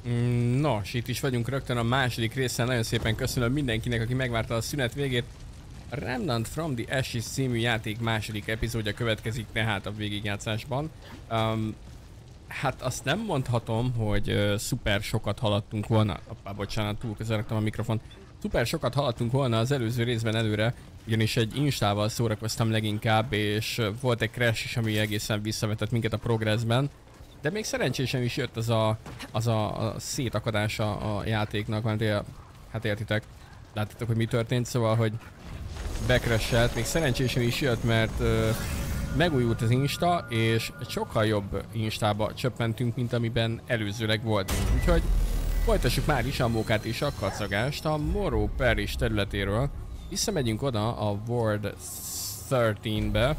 Nos, itt is vagyunk rögtön a második részen. Nagyon szépen köszönöm mindenkinek, aki megvárta a szünet végét. A Remnant from the Ashes című játék második epizódja következik, tehát a végigjátszásban. Hát azt nem mondhatom, hogy szuper sokat haladtunk volna. Bocsánat, túl közel raktam a mikrofon. Szuper sokat haladtunk volna az előző részben előre, ugyanis egy install-val szórakoztam leginkább, és volt egy crash is, ami egészen visszavetett minket a progressben. De még szerencsésen is jött az a szétakadása a játéknak, mert hát értitek, láttátok, hogy mi történt, szóval, hogy becrashelt, még szerencsésen is jött, mert megújult az Insta, és egy sokkal jobb Instába csöppentünk, mint amiben előzőleg voltunk. Úgyhogy folytassuk már is a mókát és a kacagást a Morrow Parish területéről. Visszamegyünk oda a Ward 13-be.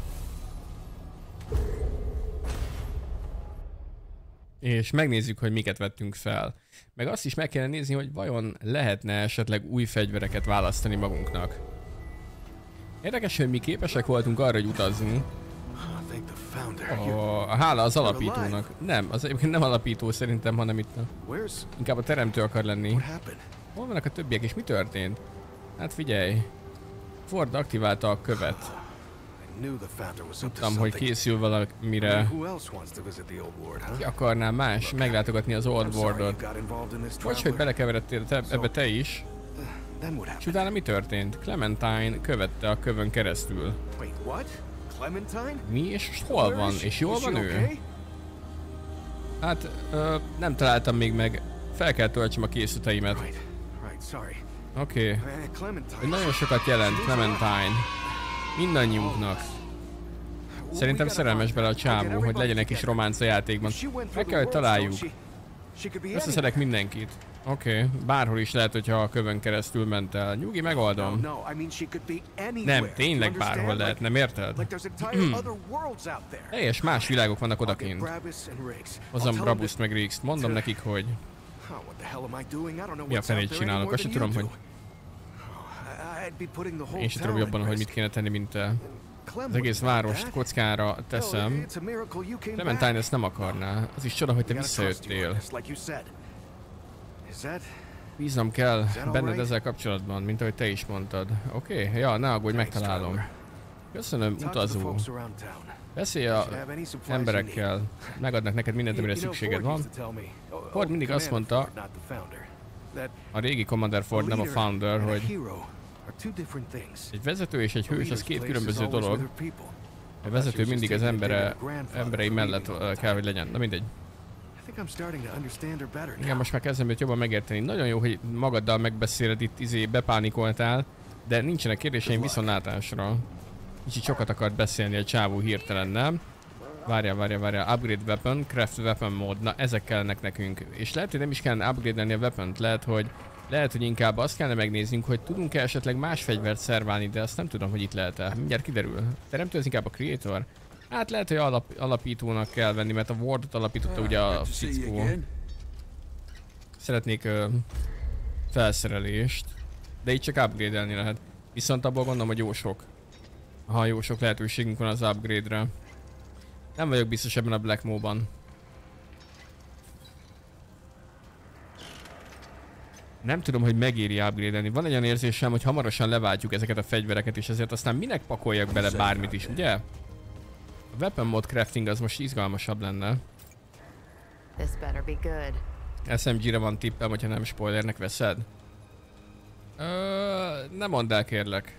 És megnézzük, hogy miket vettünk fel. Meg azt is meg kellene nézni, hogy vajon lehetne esetleg új fegyvereket választani magunknak. Érdekes, hogy mi képesek voltunk arra, hogy utazzunk. Hála az alapítónak. Nem, az egyébként nem alapító szerintem, hanem itt inkább a teremtő akar lenni. Hol vannak a többiek és mi történt? Hát figyelj. Ford aktiválta a követ. Tudtam, hogy készül valamire. Ki akarnál más meglátogatni az Old Wardot? Bocs, hogy belekeveredtél ebbe te is. És utána mi történt? Clementine követte a kövön keresztül. Mi? És hol van? És jól van ő? Hát, nem találtam még meg. Fel kell töltsem a készleteimet. Oké. Nagyon sokat jelent Clementine. Mindannyiunknak. Szerintem szerelmes bele a csávó, hogy legyen egy kis románc a játékban. Meg kell, hogy találjuk. Összeszedek mindenkit. Oké, bárhol is lehet, hogyha a kövön keresztül ment el. Nyugi, megoldom. Nem, tényleg bárhol lehet, nem érted? Teljes más világok vannak odakint. Hozzam Brabuszt meg Riggs-t, mondom nekik, hogy... Mi a fenét csinálok? Azt sem tudom, hogy... Én sem tudom jobban, hogy mit kéne tenni, mint te. Az egész várost kockára teszem. Clementine ezt nem akarná. Az is csoda, hogy te visszajöttél. Bíznom kell benned ezzel kapcsolatban, mint ahogy te is mondtad. Oké? Ja, ne aggódj, megtalálom. Köszönöm, utazó. Beszélj az emberekkel. Megadnak neked mindent, amire szükséged van. Ford mindig azt mondta, a régi Commander Ford, nem a Founder, hogy egy vezető és egy hős az két különböző dolog. A vezető mindig az emberei mellett kell, hogy legyen. Na mindegy. Igen, most már kezdem őt jobban megérteni. Nagyon jó, hogy magaddal megbeszéled itt, bepánikoltál, de nincsenek kérdéseim viszontlátásra. Kicsit sokat akart beszélni a csávó hirtelen, nem? Várjál. Upgrade weapon, craft weapon mod. Na, ezek kellenek nekünk. És lehet, hogy nem is kellene upgrade-elni a weapont. Lehet, hogy inkább azt kellene megnéznünk, hogy tudunk-e esetleg más fegyvert szerválni, de azt nem tudom, hogy itt lehet-e. Mindjárt kiderül. Teremtő az inkább a creator. Hát lehet, hogy alapítónak kell venni, mert a Wardot alapította ugye a fickó. Szeretnék felszerelést, de itt csak upgrade-elni lehet. Viszont abból gondolom, hogy jó sok lehetőségünk van az upgrade-re. Nem vagyok biztos ebben a Black Mo-ban. Nem tudom, hogy megéri upgrade-elni. Van egy olyan érzésem, hogy hamarosan leváltjuk ezeket a fegyvereket, és ezért aztán minek pakoljak bele bármit is, ugye? A weapon mod crafting az most izgalmasabb lenne. SMG-re van tippem, hogyha nem spoilernek veszed? Nem mondd el, kérlek.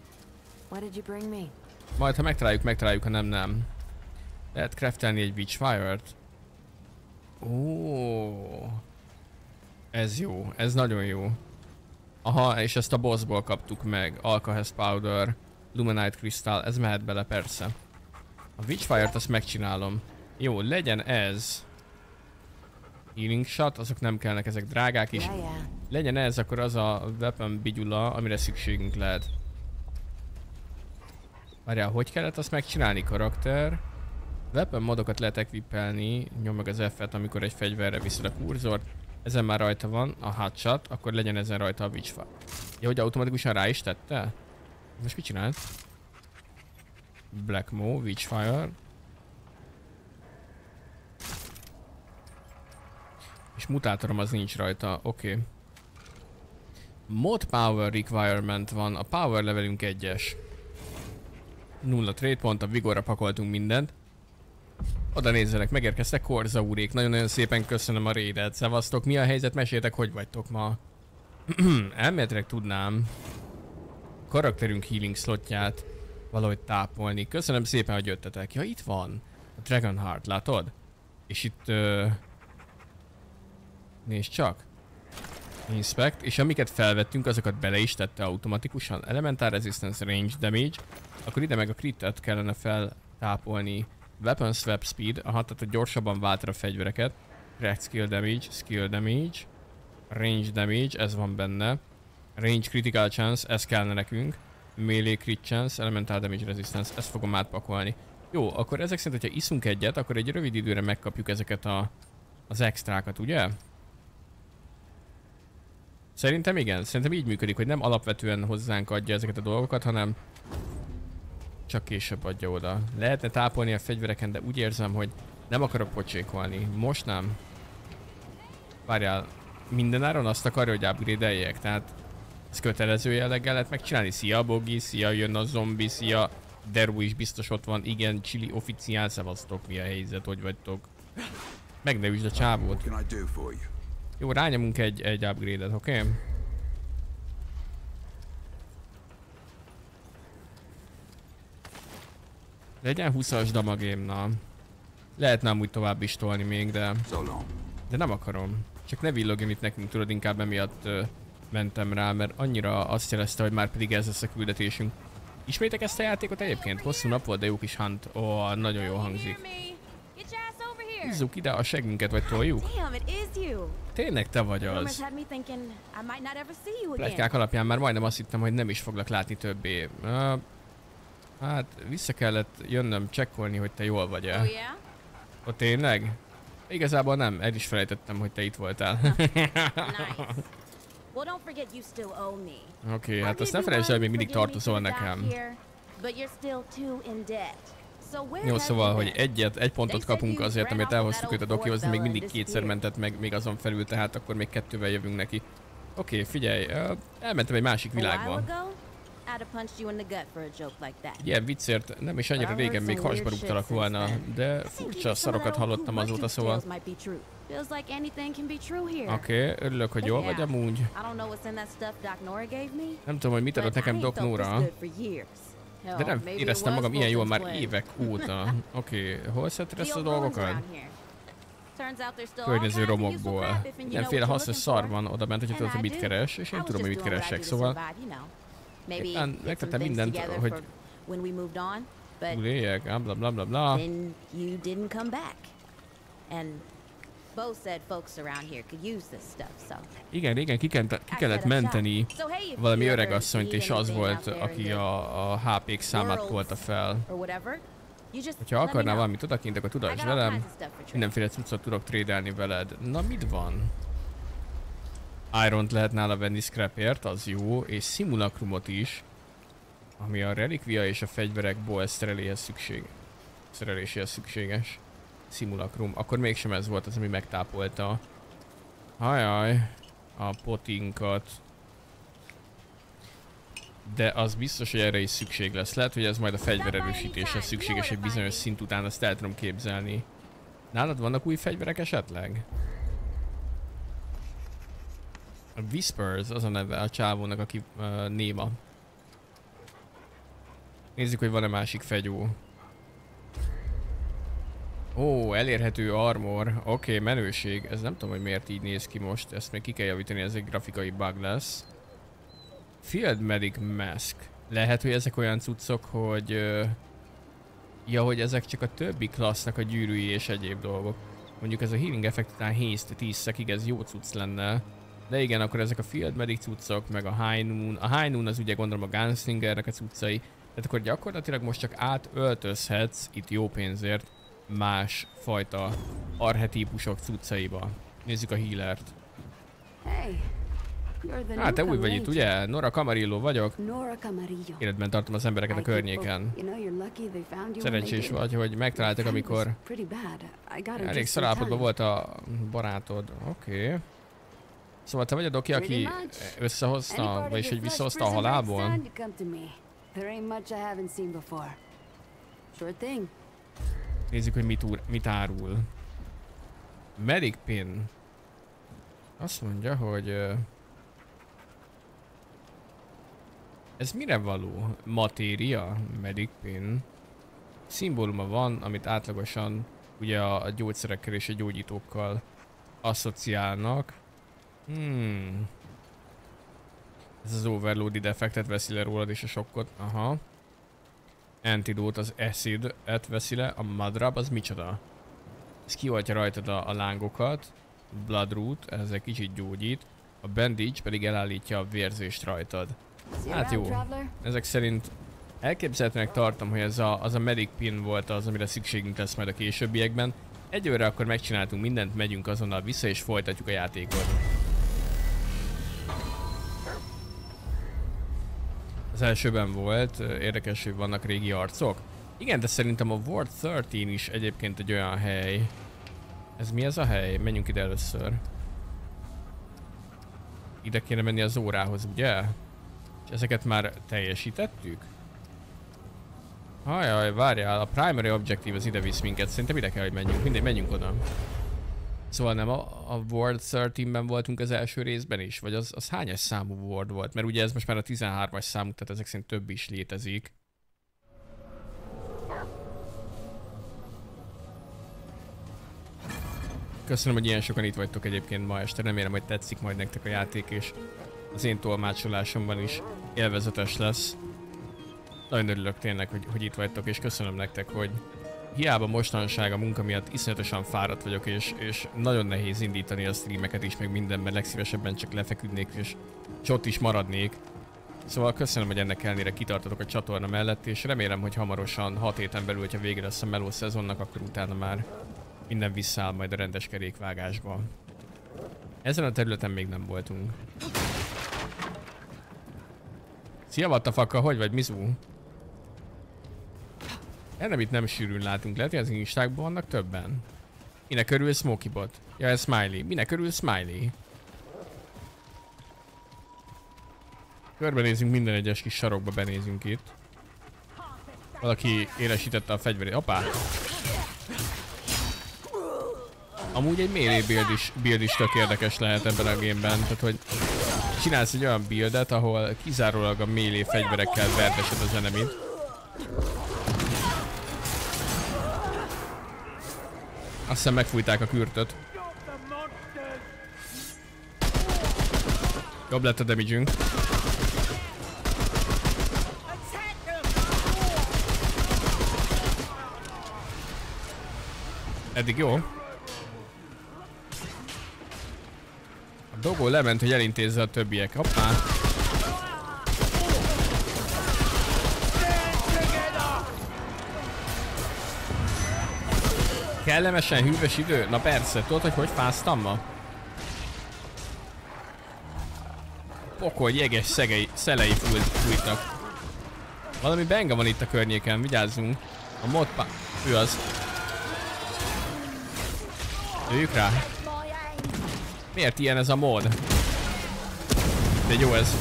Majd ha megtaláljuk, ha nem. Lehet craftelni egy Witchfire-t? Ó, ez jó, ez nagyon jó. Aha, és ezt a bossból kaptuk meg. Alkahest Powder, Luminite Crystal, ez mehet bele persze. A Witchfire-t azt megcsinálom. Jó, legyen ez. Healing Shot, azok nem kellnek, ezek drágák is. Legyen ez akkor az a weapon bigyula, amire szükségünk lehet. Várjál, hogy kellett azt megcsinálni, karakter? Weapon modokat lehet equipelni, nyom meg az F-et, amikor egy fegyverre viszed a kurzort. Ezen már rajta van a Hotshot, akkor legyen ezen rajta a Witchfire. Ja, hogy automatikusan rá is tette? Most mit csinált? Black Mo, Witchfire. És mutátorom az nincs rajta, oké. Mod Power Requirement van, a Power levelünk 1-es. 0 trade pont, a Vigorra pakoltunk mindent. Oda nézzenek, megérkeztek Korza úrék, nagyon-nagyon szépen köszönöm a raidet, szevasztok, mi a helyzet, meséltek, hogy vagytok ma? Elméletileg tudnám karakterünk healing slotját valahogy tápolni. Köszönöm szépen, hogy jöttetek. Ja, itt van a Dragonheart, látod? És itt... nézd csak. Inspect, és amiket felvettünk, azokat bele is tette automatikusan. Elemental Resistance, Range Damage. Akkor ide meg a critet kellene feltápolni. Weapon Swap Speed, aha, tehát gyorsabban váltod a fegyvereket. Cracked Skill Damage, Range Damage, ez van benne. Range Critical Chance, ez kellene nekünk. Melee Crit Chance, Elemental Damage Resistance, ezt fogom átpakolni. Jó, akkor ezek szerint, hogyha iszunk egyet, akkor egy rövid időre megkapjuk ezeket az extrákat, ugye? Szerintem igen, szerintem így működik, hogy nem alapvetően hozzánk adja ezeket a dolgokat, hanem csak később adja oda. Lehetne tápolni a fegyvereken, de úgy érzem, hogy nem akarok pocsékolni. Most nem. Várjál, mindenáron azt akarja, hogy upgrade-eljek, tehát ez kötelező jelleggel lehet megcsinálni. Szia Bogi, szia, jön a zombi, szia, Deru is biztos ott van, igen, Chili officiál, szevasztok, mi a helyzet, hogy vagytok. Meg ne üsd a csávót. Jó, rányomunk egy upgrade-et, oké? Okay? Legyen 20-as damagém, na. Lehetne amúgy tovább is tolni még, de nem akarom. Csak ne villogjon itt nekünk, tudod, inkább emiatt mentem rá, mert annyira azt jelezte, hogy már pedig ez lesz a küldetésünk. Ismétek ezt a játékot egyébként? Hosszú nap volt, de jó kis hunt. Ó, nagyon jól hangzik. Húzzuk ide a segünket, vagy toljuk? Tényleg te vagy az. Pletykák alapján már majdnem azt hittem, hogy nem is foglak látni többé. Hát vissza kellett jönnöm csekkolni, hogy te jól vagy-e. Ó, tényleg? Igazából nem, el is felejtettem, hogy te itt voltál. Oké, hát azt ne felejtsd el, hogy még mindig tartozol nekem. Jó, szóval, hogy egy pontot kapunk azért, amit elhoztuk őt a dokihoz, még mindig kétszer mentett meg még azon felül, tehát akkor még 2-vel jövünk neki. Oké, figyelj, elmentem egy másik világba. Ilyen viccért nem is annyira régen még hasba rúgtalak volna, de furcsa szarokat hallottam azóta, szóval... Oké, örülök, hogy jól vagy amúgy. Nem tudom, hogy mit adott nekem Doc Nora. De nem éreztem magam ilyen jól már évek óta. Oké, hol szedted ezt a dolgokat? Környező romokból. Mindenféle hasznos szar van oda bent, hogy tudod, hogy mit keres, és én tudom, hogy mit keresek, szóval... Éppen megtettem mindent, hogy... túléljek, blablabla. Igen, régen ki kellett menteni valami öregasszonyt, és az volt, aki a HP-k számát tolta fel. Ha akarnál valamit odakint, akkor tudasd velem. Mindenféle cuccot tudok trédelni veled. Na, mit van? Iront lehet nála venni scrapért, az jó, és simulacrumot is, ami a relikvia és a fegyverek bow szereléséhez szükséges. Simulacrum. Akkor mégsem ez volt az, ami megtápolta. Ajaj, a potinkat. De az biztos, hogy erre is szükség lesz. Lehet, hogy ez majd a fegyvererősítéshez szükséges egy bizonyos szint után, azt el tudom képzelni. Nálad vannak új fegyverek esetleg? A Whispers, az a neve a csávónak, aki néma. Nézzük, hogy van-e másik fegyó. Ó, elérhető armor. Oké, menőség. Ez nem tudom, hogy miért így néz ki most. Ezt még ki kell javítani, ez egy grafikai bug lesz. Field Medic Mask. Lehet, hogy ezek olyan cuccok, hogy... ja, hogy ezek csak a többi klassznak a gyűrűi és egyéb dolgok. Mondjuk ez a healing effekt után haste 10 szekig, ez jó cucc lenne. De igen, akkor ezek a Field Medic cuccok, meg a High Noon. A High Noon az ugye gondolom a Gunslingernek a cuccai. Tehát akkor gyakorlatilag most csak átöltözhetsz itt jó pénzért más fajta archetípusok cuccaiba. Nézzük a healert. Hey, Hát te új vagy itt, ugye? Nora Camarillo vagyok. Nora Camarillo. Életben tartom az embereket a környéken. Szerencsés vagy, hogy megtaláltak, amikor elég szarállapotban volt a barátod. Oké. Szóval te vagy a doki, aki összehozta, vagyis hogy visszahozta a halálból? Nézzük, hogy mit árul. Medic pin. Azt mondja, hogy... ez mire való? Matéria? Medic pin. Szimbóluma van, amit átlagosan ugye a gyógyszerekkel és a gyógyítókkal asszociálnak. Ez az overloaded effektet veszi le rólad és a sokkot. Aha. Antidote az acid-et veszi le. A madrab az micsoda? Ez kioltja rajtad a lángokat. Bloodroot, ez egy kicsit gyógyít. A bandage pedig elállítja a vérzést rajtad. Hát jó. Ezek szerint elképzelhetőnek tartom, hogy ez az a medic pin volt az, amire szükségünk lesz majd a későbbiekben. Egyőre akkor megcsináltunk mindent, megyünk azonnal vissza és folytatjuk a játékot. Az elsőben volt, érdekes, hogy vannak régi arcok. Igen, de szerintem a Ward 13 is egyébként egy olyan hely. Ez mi ez a hely? Menjünk ide először. Ide kéne menni az órához, ugye? És ezeket már teljesítettük? Ajaj, várjál, a primary objective az ide visz minket, szerintem ide kell, hogy menjünk, mindegy, menjünk oda. Szóval nem a Ward 13-ben voltunk az első részben is? Vagy az hányas számú Ward volt? Mert ugye ez most már a 13-as számú, tehát ezek szerint több is létezik. Köszönöm, hogy ilyen sokan itt vagytok egyébként ma este, remélem, hogy tetszik majd nektek a játék, és az én tolmácsolásomban is élvezetes lesz. Nagyon örülök tényleg, hogy itt vagytok, és köszönöm nektek, hogy hiába mostanság a munka miatt iszonyatosan fáradt vagyok, és nagyon nehéz indítani a streameket is, meg mindenben, legszívesebben csak lefeküdnék, és ott is maradnék. Szóval köszönöm, hogy ennek ellenére kitartatok a csatorna mellett, és remélem, hogy hamarosan 6 héten belül, hogyha vége lesz a meló szezonnak, akkor utána már minden visszaáll majd a rendes kerékvágásba. Ezen a területen még nem voltunk. Szia, what the fuck, hogy vagy, Mizu? Ennem itt nem sűrűn látunk, lehet, hogy az instákban vannak többen. Minek körül Smokey Bot? Ja, ez Smiley. Minek körül Smiley? Körbenézünk minden egyes kis sarokba, benézünk itt. Valaki élesítette a fegyverét. Hoppá! Amúgy egy melee build is tök érdekes lehet ebben a gameben. Tehát, hogy csinálsz egy olyan buildet, ahol kizárólag a melee fegyverekkel verdesed az enemit. Azt hiszem megfújták a kürtöt. Jobb lett a damage-ünk. Eddig jó. A dogó lement, hogy elintézze a többiek. Hoppá! Kellemesen hűvös idő? Na persze, tudod, hogy fáztam ma? Pokol jeges szelei fújtak. Valami benga van itt a környéken, vigyázzunk. A modpa... ő az. Lőjük rá. Miért ilyen ez a mód? De jó ez.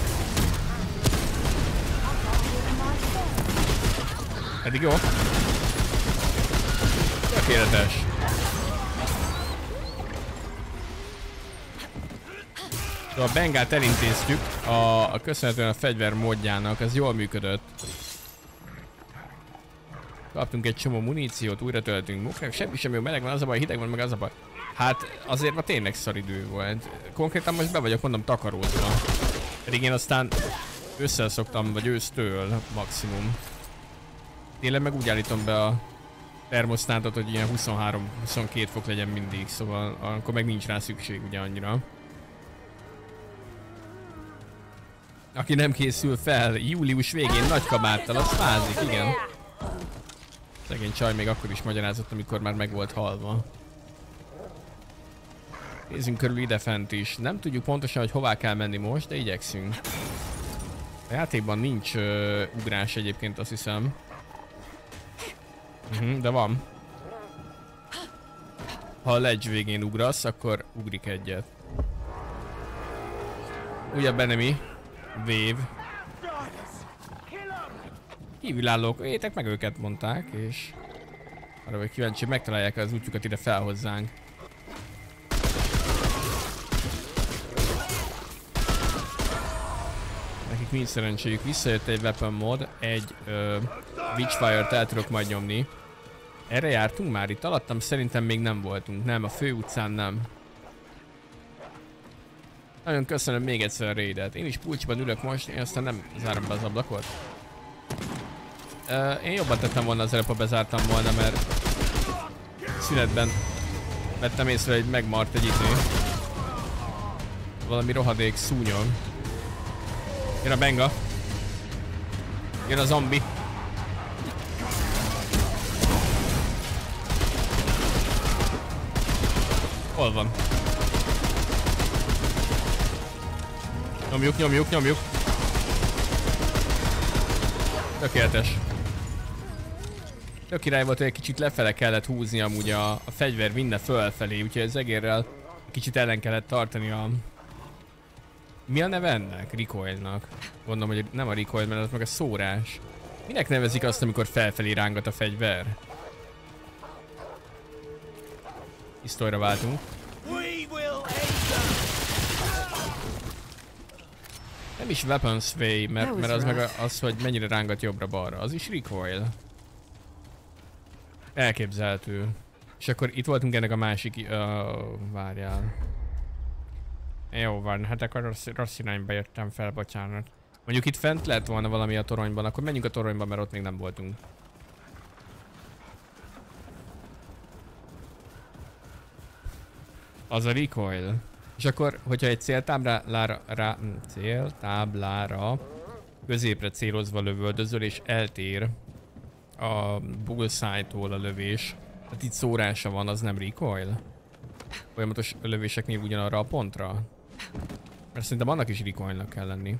Eddig jó. Tökéletes. A bengát elintéztük, köszönhetően a fegyver módjának, ez jól működött. Kaptunk egy csomó muníciót, újra töltünk munkák, semmi sem jó, meleg van, az a baj, hideg van, meg az a baj. Hát azért ma tényleg szaridő volt. Konkrétan most be vagyok, mondom, takarózva. Pedig én aztán összeszoktam, vagy ősztől maximum. Télen meg úgy állítom be a termosztátot, hogy ilyen 23-22 fok legyen mindig, szóval akkor meg nincs rá szükség ugye annyira. Aki nem készül fel július végén nagy kabáttal, az fázik, igen. Szegény csaj még akkor is magyarázott, amikor már meg volt halva. Nézzünk körül idefent is. Nem tudjuk pontosan, hogy hová kell menni most, de igyekszünk. A játékban nincs ugrás egyébként, azt hiszem. De van. Ha a ledge végén ugrasz, akkor ugrik egyet. Ugye Benemi? Wave. Kívülállók, étek meg őket, mondták, és arra vagy kíváncsi, megtalálják az útjukat ide fel hozzánk. Nekik nincs szerencséjük, visszajött egy weapon mod, egy Witchfire-t el tudok majd nyomni. Erre jártunk már itt alattam? Szerintem még nem voltunk, nem, a fő utcán nem. Nagyon köszönöm még egyszer a raidet. Én is pulcsiban ülök most, én aztán nem zárom be az ablakot. Én jobban tettem volna az előbb, ha bezártam volna, mert szünetben vettem észre, hogy megmart egy izé. Valami rohadék szúnyog. Jön a benga. Jön a zombi. Hol van? Nyomjuk, nyomjuk, nyomjuk. Tökéletes. Tök király volt, hogy egy kicsit lefele kellett húzni amúgy a fegyver vinne fölfelé, úgyhogy az egérrel kicsit ellen kellett tartani a... Mi a neve ennek? Recoilnak. Gondolom, hogy nem a recoil, mert az meg a szórás. Minek nevezik azt, amikor felfelé rángat a fegyver? Pisztolyra váltunk. Nem is weapon sway, mert az meg az, hogy mennyire rángat jobbra-balra. Az is recoil. Elképzelhető. És akkor itt voltunk ennek a másik... várjál. Jó van, hát akkor rossz irányba jöttem fel, bocsánat. Mondjuk itt fent lett volna valami a toronyban, akkor menjünk a toronyba, mert ott még nem voltunk. Az a recoil. És akkor, hogyha egy céltáblára középre célozva lövöldözöl és eltér a bullseye-tól a lövés, tehát itt szórása van, az nem recoil? Folyamatos lövéseknél ugyanarra a pontra? Mert szerintem annak is recoilnak kell lenni.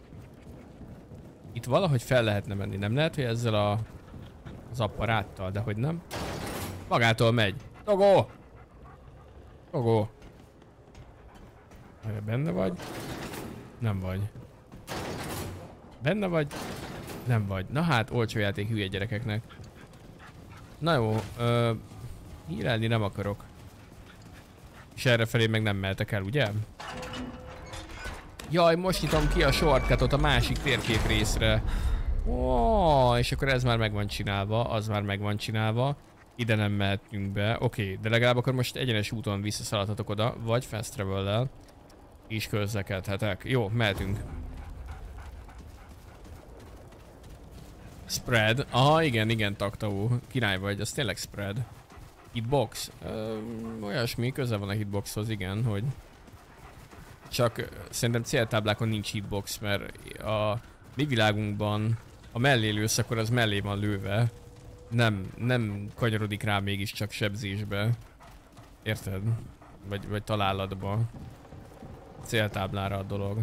Itt valahogy fel lehetne menni, nem lehet, hogy ezzel az apparáttal, de hogy nem? Magától megy. Togó! Togó! Benne vagy? Nem vagy. Benne vagy? Nem vagy. Na hát, olcsó játék hülye gyerekeknek. Na jó, hírelni nem akarok. És errefelé meg nem mehetek el, ugye? Jaj, most nyitom ki a shortcutot a másik térkép részre. Ó, és akkor ez már meg van csinálva, az már meg van csinálva. Ide nem mehetünk be. Oké, de legalább akkor most egyenes úton visszaszaladhatok oda, vagy fast travel-lel is közlekedhetek. Jó, mehetünk. Spread. Aha, igen, taktaó. Király vagy, az tényleg spread. Hitbox? Olyasmi, köze van a hitboxhoz, igen, hogy... Csak szerintem céltáblákon nincs hitbox, mert a mi világunkban a mellé lősz, akkor az mellé van lőve. Nem kanyarodik rá mégiscsak sebzésbe. Érted? Vagy találatba. Céltáblára a dolog.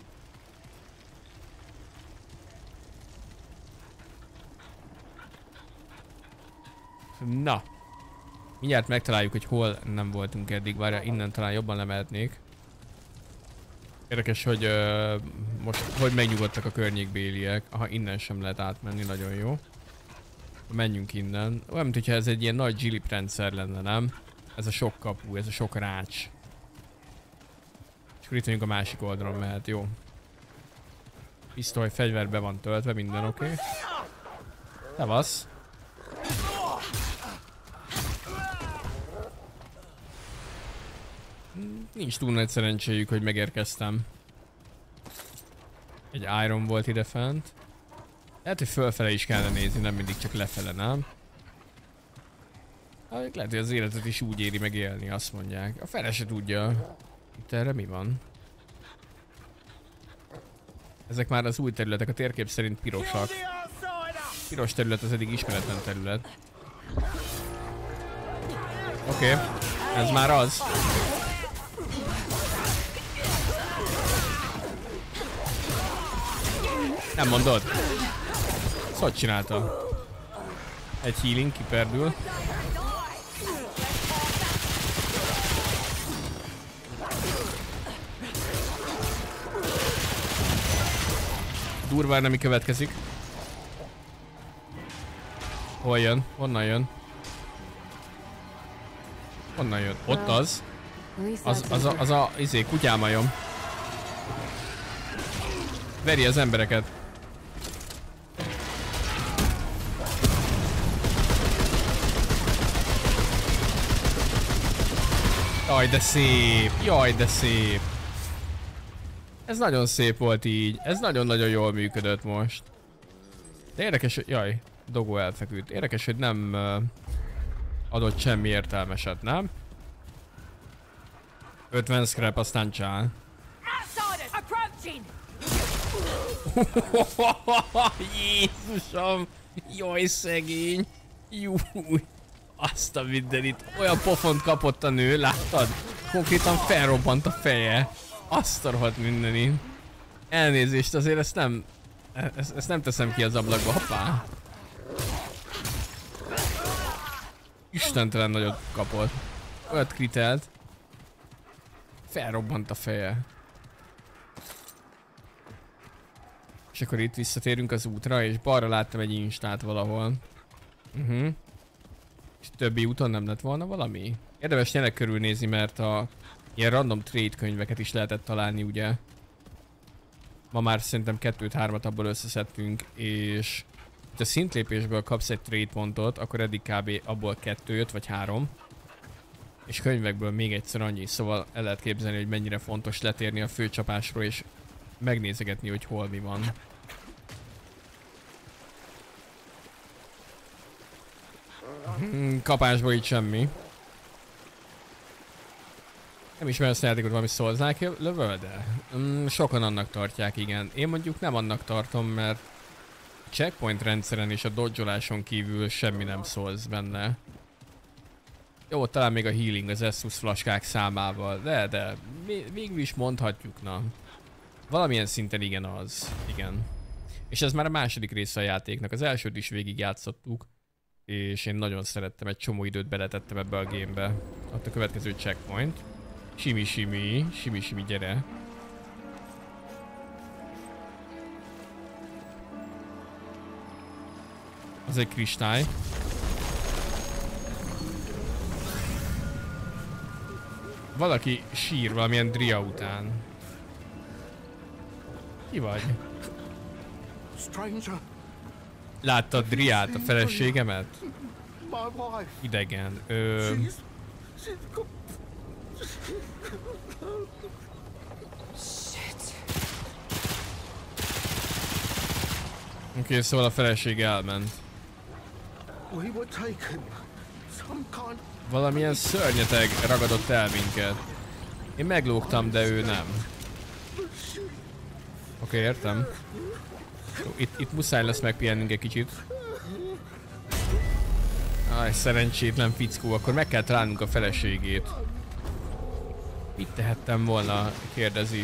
Na. Mindjárt megtaláljuk, hogy hol nem voltunk eddig. Várja, innen talán jobban lemehetnék. Érdekes, hogy most hogy megnyugodtak a környékbéliek. Aha, innen sem lehet átmenni, nagyon jó. Menjünk innen. Olyan, mint hogyha ez egy ilyen nagy zsilip rendszer lenne, nem? Ez a sok kapu, ez a sok rács. És akkor itt vagyunk a másik oldalon mehet, jó. Pisztoly, fegyver be van töltve, minden oké. Szevasz. Nincs túl nagy szerencséjük, hogy megérkeztem. Egy iron volt ide fent. Lehet, hogy fölfele is kellene nézni, nem mindig csak lefele, nem? Hát, lehet, hogy az életet is úgy éri megélni, azt mondják. A fele se tudja. Itt erre mi van? Ezek már az új területek, a térkép szerint pirosak. Piros terület az eddig ismeretlen terület. Oké, ez már az. Nem mondod? Szóval csinálta. Egy healing kiperdül. Durván, ami következik. Hol jön? Honnan jön? Honnan jön? Ott az. Az a kutyámajom. Veri az embereket. Jaj, de szép! Jaj, de szép! Ez nagyon szép volt így. Ez nagyon-nagyon jól működött most. De érdekes, hogy... Jaj, Dogó elfeküdt. Érdekes, hogy nem adott semmi értelmeset, nem? 50 scrap, aztán csál. Jézusom! Jaj, szegény! Júj! Azt a mindenit. Olyan pofont kapott a nő, láttad? Konkrétan felrobbant a feje. Azt a rohadt mindenit. Elnézést, azért ezt nem teszem ki az ablakba. Hoppá! Istentelen nagyot kapott. Olyat kritelt. Felrobbant a feje. És akkor itt visszatérünk az útra, és balra láttam egy instát valahol. És többi úton nem lett volna valami? Érdemes tényleg körülnézni, mert ilyen random trade könyveket is lehetett találni, ugye? Ma már szerintem 2-3-at abból összeszedtünk, és ha szintlépésből kapsz egy trade pontot, akkor eddig kb. Abból 2 jött, vagy 3. És könyvekből még egyszer annyi, szóval el lehet képzelni, hogy mennyire fontos letérni a főcsapásról, és megnézegetni, hogy hol mi van. Kapásból itt semmi. Nem ismerem ezt a játékot, valami Souls-like lövöldel? Sokan annak tartják, igen. Én mondjuk nem annak tartom, mert a checkpoint rendszeren és a dodge-oláson kívül semmi nem Souls benne. Jó, talán még a healing az Estus flaskák számával, de végül is mondhatjuk, na. Valamilyen szinten igen az, igen. És ez már a második része a játéknak, az elsőt is végigjátszottuk. És én nagyon szerettem, egy csomó időt beletettem ebbe a gamebe. Ott a következő checkpoint. Simi, gyere. Az egy kristály. Valaki sír valamilyen Dria után. Ki vagy? Stranger. Láttad Driát, a feleségemet? Idegen. Oké, szóval a feleség elment. Valamilyen szörnyeteg ragadott el minket. Én meglógtam, de ő nem. Oké, értem. Itt muszáj lesz megpihennünk egy kicsit. Aj, szerencsétlen fickó, akkor meg kell találnunk a feleségét. Mit tehettem volna, kérdezi.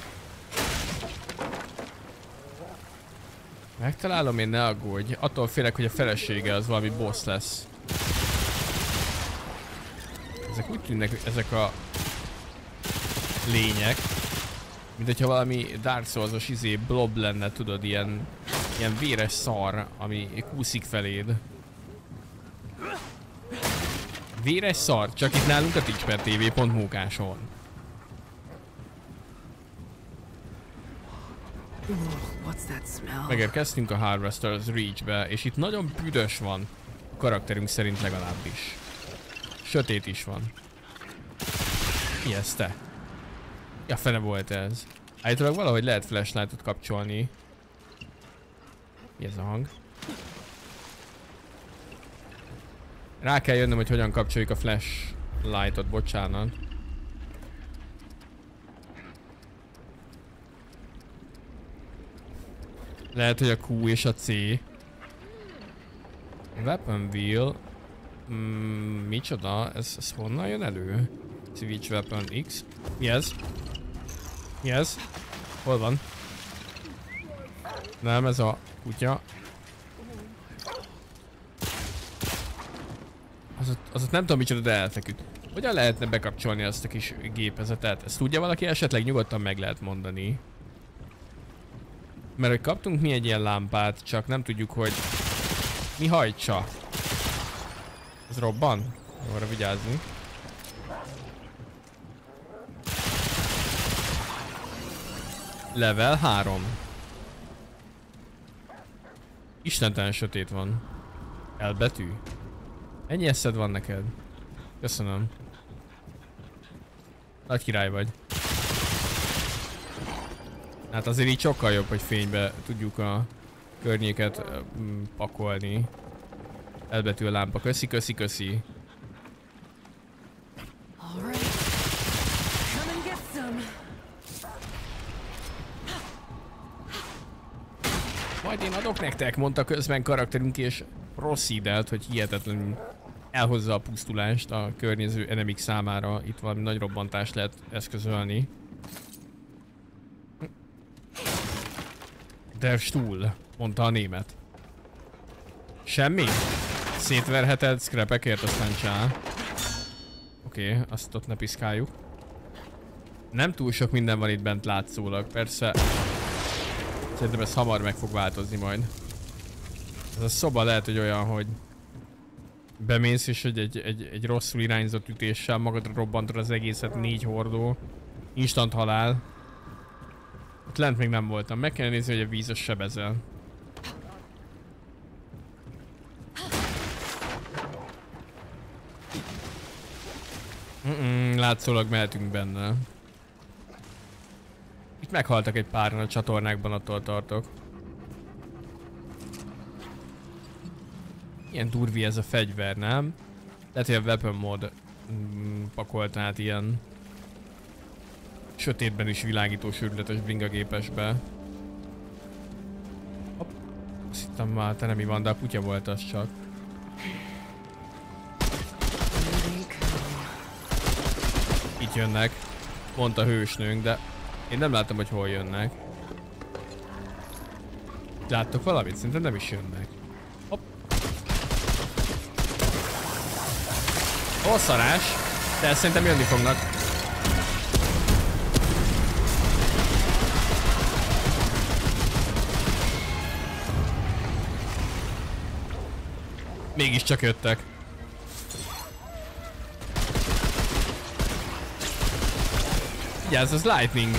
Megtalálom, én ne aggódj. Attól félek, hogy a felesége az valami boss lesz. Ezek úgy tűnnek, ezek a lények. Mint hogyha valami Dark Souls-os blob lenne, tudod, ilyen véres szar, ami kúszik feléd. Véres szar, csak itt nálunk a twitch.tv.mókáson. Megérkeztünk a Harvester's Reach-be, és itt nagyon büdös van. A karakterünk szerint legalábbis. Sötét is van. Mi ez te? Ja, fene volt ez. Állítólag valahogy lehet flashlightot kapcsolni. Mi ez a hang? Rá kell jönnöm, hogy hogyan kapcsoljuk a flashlightot, bocsánat. Lehet, hogy a Q és a C. Weapon wheel. Micsoda? Ez honnan jön elő? Switch weapon X. Mi ez? Mi ez? Hol van? Nem, ez a kutya. Az ott nem tudom micsoda, de elfeküdt. Hogyan lehetne bekapcsolni azt a kis gépezetet? Ezt tudja valaki? Esetleg nyugodtan meg lehet mondani. Mert hogy kaptunk mi egy ilyen lámpát, csak nem tudjuk, hogy mi hajtsa. Ez robban? Arra vigyázni. Level 3. Istentelen sötét van. Elbetű. Ennyi eszed van neked? Köszönöm. Nagy király vagy. Hát azért így sokkal jobb, hogy fénybe tudjuk a környéket pakolni. Elbetű a lámpa. Köszi, köszi, köszi. Majd én adok nektek, mondta közben karakterünk, és rossz idelt, hogy hihetetlenül elhozza a pusztulást a környező enemik számára. Itt valami nagy robbantást lehet eszközölni. Der Stuhl, mondta a német. Semmi? Szétverheted scrapekért, aztán csá. Oké, azt ott ne piszkáljuk. Nem túl sok minden van itt bent látszólag, persze. Szerintem ez hamar meg fog változni majd. Ez a szoba lehet, hogy olyan, hogy bemész és hogy egy rosszul irányzott ütéssel magadra robbantod az egészet, 4 hordó. Instant halál. Ott lent még nem voltam. Meg kell nézni, hogy a víz az sebezel. Látszólag mehetünk benne. Itt meghaltak egy páran a csatornákban, attól tartok. Ilyen durvi ez a fegyver, nem? Lehet, hogy a weapon mod pakolt át ilyen sötétben is világító sürületes bringagépesbe. Hopp. Azt hittem már, te nem mi van, de a kutya volt az csak. Itt jönnek, mondta hősnőnk, de én nem láttam, hogy hol jönnek. Láttok valamit? Szerintem nem is jönnek. Hopp. Ó, szarás! De szerintem jönni fognak. Mégiscsak jöttek. Vigyázz, az lightning.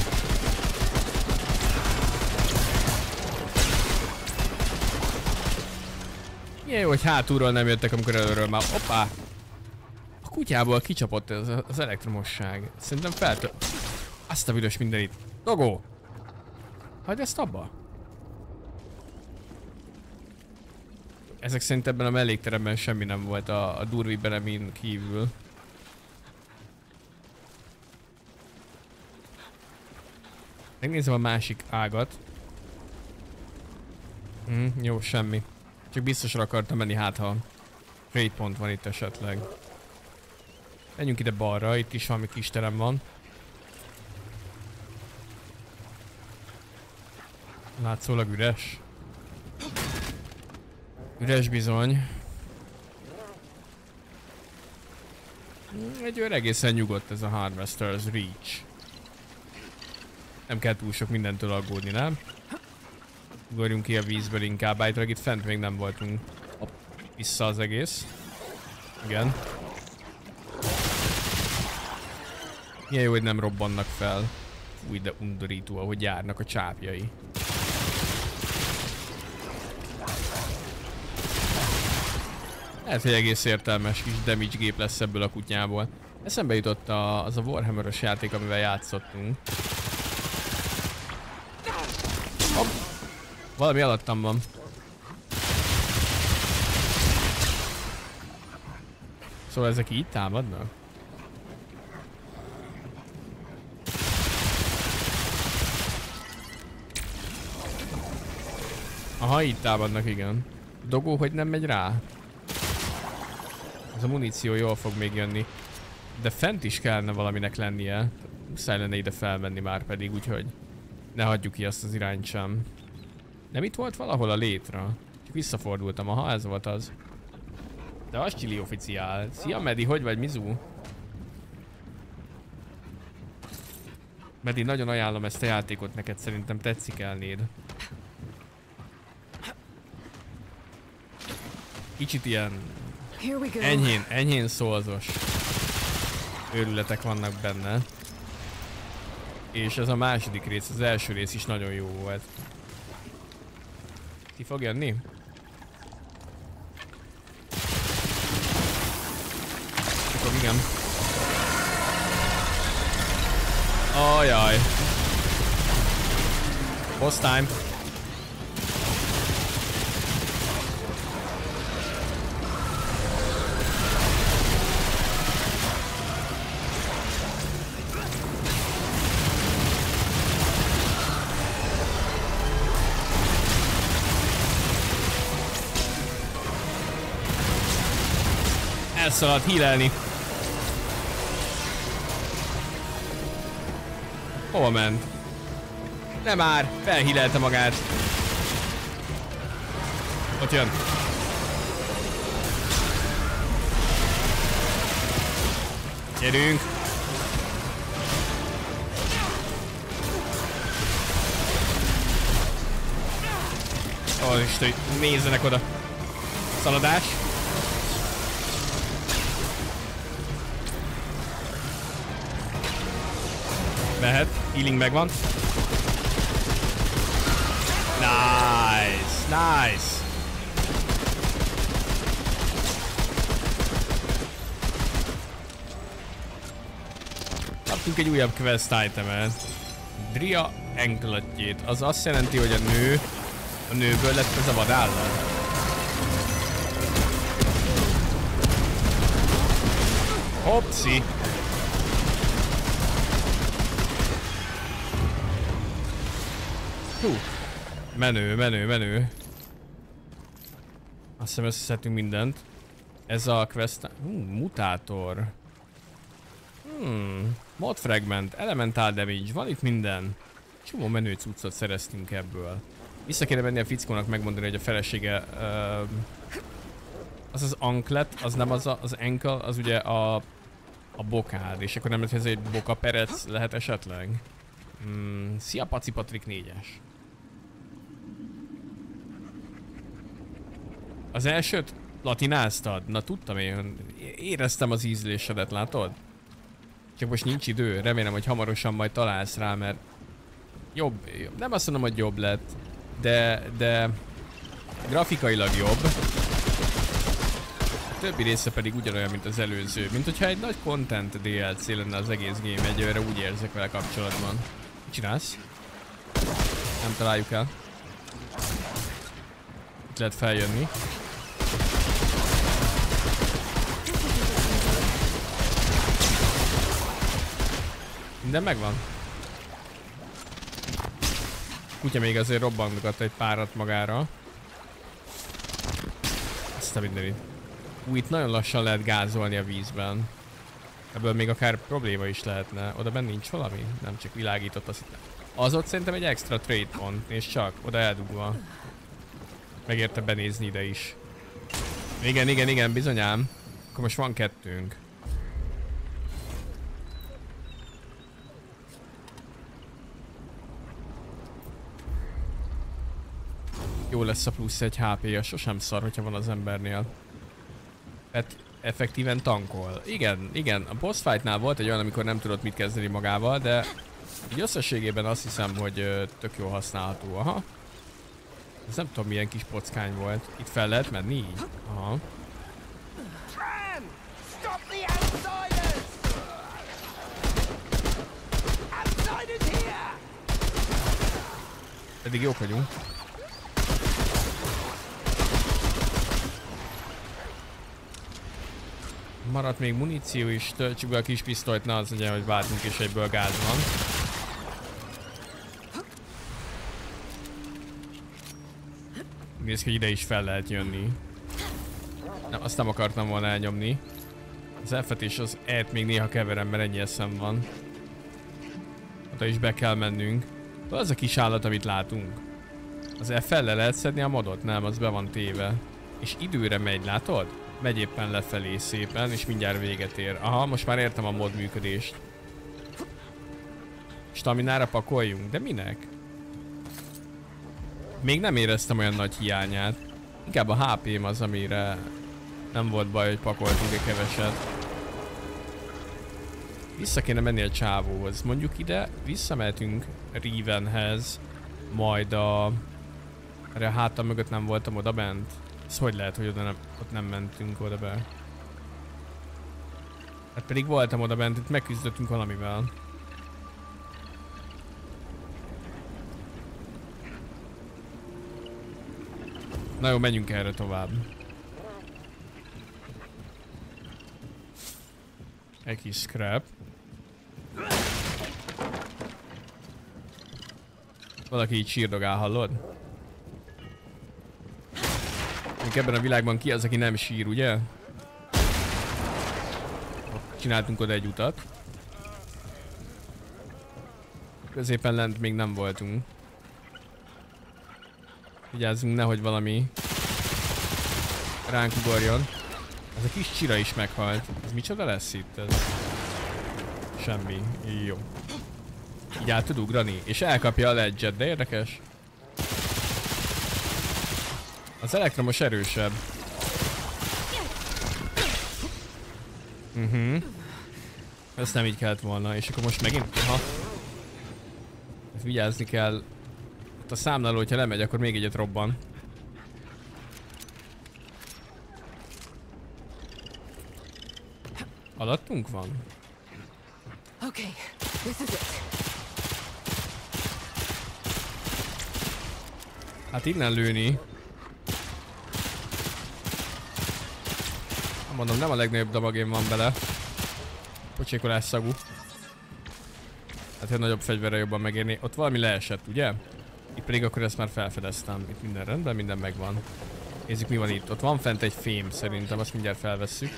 Milyen jó, hogy hátulról nem jöttek, amikor előről már. Hoppá! A kutyából kicsapott ez az elektromosság. Szerintem azt a büdös mindenit. Dogó! Hagyd ezt abba. Ezek szerint ebben a mellékteremben semmi nem volt a durvi beremin kívül. Megnézem a másik ágat. Jó, semmi. Csak biztosra akartam menni, hát ha trade pont van itt esetleg. Menjünk ide balra, itt is valami kis terem van. Látszólag üres. Üres bizony. Egy egészen nyugodt ez a Harvester's Reach. Nem kell túl sok mindentől aggódni, nem? Ugorjunk ki a vízből inkább, állítólag itt fent még nem voltunk. Hopp, vissza az egész. Igen. Milyen jó, hogy nem robbannak fel. Új, de undorító, ahogy járnak a csápjai. Lehet, hogy egész értelmes kis damage gép lesz ebből a kutyából. Eszembe jutott az a Warhammer-ös játék, amivel játszottunk. Hopp. Valami alattam van. Szóval ezek így támadnak? Aha, így támadnak, igen. Dogó, hogy nem megy rá? Ez a muníció jól fog még jönni. De fent is kellene valaminek lennie. Muszáj lenne ide felmenni már pedig, úgyhogy ne hagyjuk ki azt az irányt sem. Nem itt volt valahol a létra? Csak visszafordultam, aha, ez volt az. De az Chili Officiál. Szia Medi, hogy vagy Mizu? Medi, nagyon ajánlom ezt a játékot neked, szerintem tetszik elnéd. Kicsit ilyen enyhén szólzos őrületek vannak benne. És ez a második rész, az első rész is nagyon jó volt. Ki fog jönni? Akkor igen. Ajaj. Boss time. Elszaladt hílelni. Hova ment? Nem már, felhílelte magát. Ott jön. Gyerünk. Ó, Isten, nézzenek oda. Szaladás. Mehet, healing megvan. Nice, nice. Kaptunk egy újabb quest itemet. Dria enklatjét. Az azt jelenti, hogy a nőből lett ez a vadállat. Hopszi. Hú, menő. Azt hiszem összeszedtünk mindent. Ez a quest... mutátor. Mod fragment, elemental damage, van itt minden. Csomó menő cuccot szereztünk ebből. Vissza kéne menni a fickónak megmondani, hogy a felesége... az anklet, az nem az ankle, az ugye a bokád, és akkor nem lehet, hogy ez egy bokaperec lehet esetleg? Szia Paci Patrik 4-es. Az elsőt latináztad? Na tudtam én, éreztem az ízlésedet, látod? Csak most nincs idő, remélem, hogy hamarosan majd találsz rá, mert jobb, nem azt mondom, hogy jobb lett, de grafikailag jobb. A többi része pedig ugyanolyan, mint az előző, mint hogyha egy nagy content DLC lenne az egész game, egyőre úgy érzek vele kapcsolatban. Mit csinálsz? Nem találjuk el. Itt lehet feljönni. Minden megvan. Kutya még azért robbantgat egy párat magára. Ezt a mindenit. Itt nagyon lassan lehet gázolni a vízben. Ebből még akár probléma is lehetne. Oda benn nincs valami? Nem, csak világított azt. Az ott szerintem egy extra trade pont, és csak oda eldugva. Megérte benézni ide is. Igen, bizonyám. Akkor most van kettőnk. Jó lesz a plusz egy HP-ja, sosem szar, hogyha van az embernél. Hát effektíven tankol. Igen, a boss fightnál volt egy olyan, amikor nem tudott mit kezdeni magával, de így összességében azt hiszem, hogy tök jól használható. Aha. Ez nem tudom milyen kis pockány volt. Itt fel lehet menni így? Aha. Eddig jók vagyunk. Maradt még muníció is, töltsük be a kis pisztolyt, ne az legyen, hogy váltunk és egyből gáz van. Nézd ki, hogy ide is fel lehet jönni. Nem, azt nem akartam volna elnyomni. Az F-et és az E-t még néha keverem, mert ennyi eszem van. Oda is be kell mennünk. Az a kis állat, amit látunk. Az F-fel le lehet szedni a modot? Nem, az be van téve. És időre megy, látod? Megy éppen lefelé szépen, és mindjárt véget ér. Aha, most már értem a mod működést. Staminára pakoljunk, de minek? Még nem éreztem olyan nagy hiányát. Inkább a HP-m az, amire nem volt baj, hogy pakoltunk egy keveset. Vissza kéne menni a csávóhoz. Mondjuk ide visszamehetünk Rivenhez, majd erre a hátam mögött nem voltam oda bent. Ez hogy lehet, hogy ott nem mentünk oda be? Hát pedig voltam oda bent, itt megküzdöttünk valamivel. Na jó, menjünk erre tovább. Egy kis scrap. Valaki így sírdogál, hallod? Még ebben a világban ki az, aki nem sír, ugye? Csináltunk oda egy utat. Középen lent még nem voltunk. Vigyázzunk, nehogy valami ránk ugorjon. Ez a kis csira is meghalt. Ez micsoda lesz itt? Ez semmi. Jó. Így át tud ugrani, és elkapja a ledget, de érdekes. Az elektromos erősebb. Ezt nem így kellett volna, és akkor most megint... Aha. Ezt vigyázni kell. Ott a számláló, hogyha lemegy, akkor még egyet robban. Alattunk van? Okay, this is it. Hát innen lőni. Mondom, nem a legnagyobb damagén van bele. Pocsékolás szagú. Hát egy nagyobb fegyverre jobban megérni. Ott valami leesett, ugye? Itt pedig akkor ezt már felfedeztem. Itt minden rendben, minden megvan. Nézzük, mi van itt. Ott van fent egy fém, szerintem, azt mindjárt felvesszük.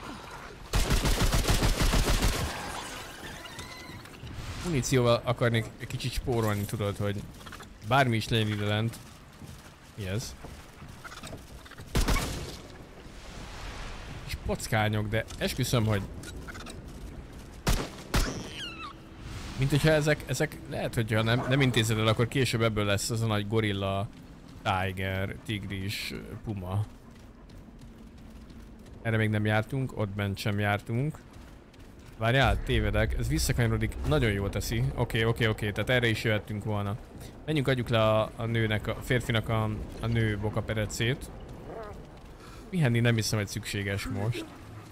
Munícióval akarnék egy kicsit spórolni, tudod, hogy bármi is legyen ide lent. Mi ez? És pockányok, de esküszöm, hogy... Mint hogyha ezek lehet, hogyha nem intézed el, akkor később ebből lesz az a nagy gorilla, tiger, tigris, puma. Erre még nem jártunk, ott bent sem jártunk. Várjál, tévedek, ez visszakanyarodik, nagyon jól teszi. Oké, tehát erre is jöhettünk volna. Menjünk, adjuk le a nőnek, a férfinak a nő bokaperecét. Pihenni nem hiszem, hogy szükséges most.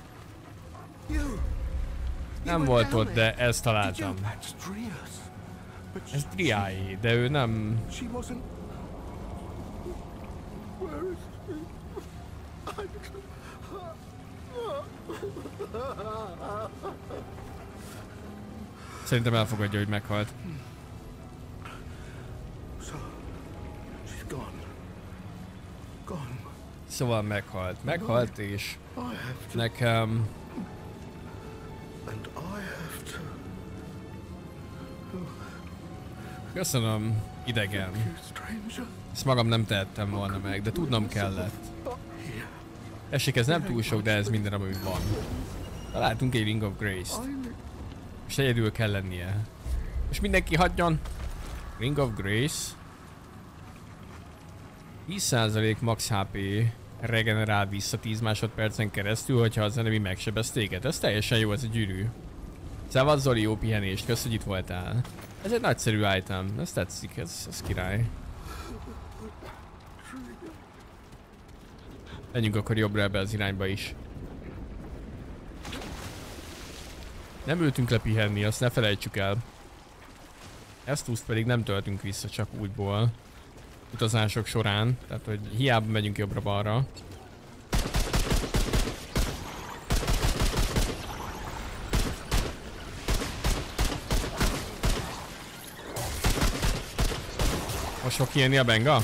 Nem volt ott, de ezt találtam. Ez Driai, de ő nem... Szerintem elfogadja, hogy meghalt. Szóval meghalt. Meghalt és nekem... Köszönöm, idegen. Ezt magam nem tehettem volna meg, de tudnom kellett. Esik, ez nem túl sok, de ez minden, ami van. Találtunk egy Ring of Grace-t. És egyedül kell lennie. Most mindenki hagyjon! Ring of Grace. 10% max HP regenerál vissza 10 másodpercen keresztül, hogyha az enemi megsebez téged. Ez teljesen jó, ez a gyűrű. Szóval Zoli, jó pihenést, kösz, hogy itt voltál. Ez egy nagyszerű item, ez tetszik, ez király. Menjünk akkor jobbra ebbe az irányba is. Nem ültünk le pihenni, azt ne felejtsük el. Ezt túszt pedig nem töltünk vissza, csak útból. Utazások során, tehát hogy hiába megyünk jobbra-balra. Most fog kijönni a benga?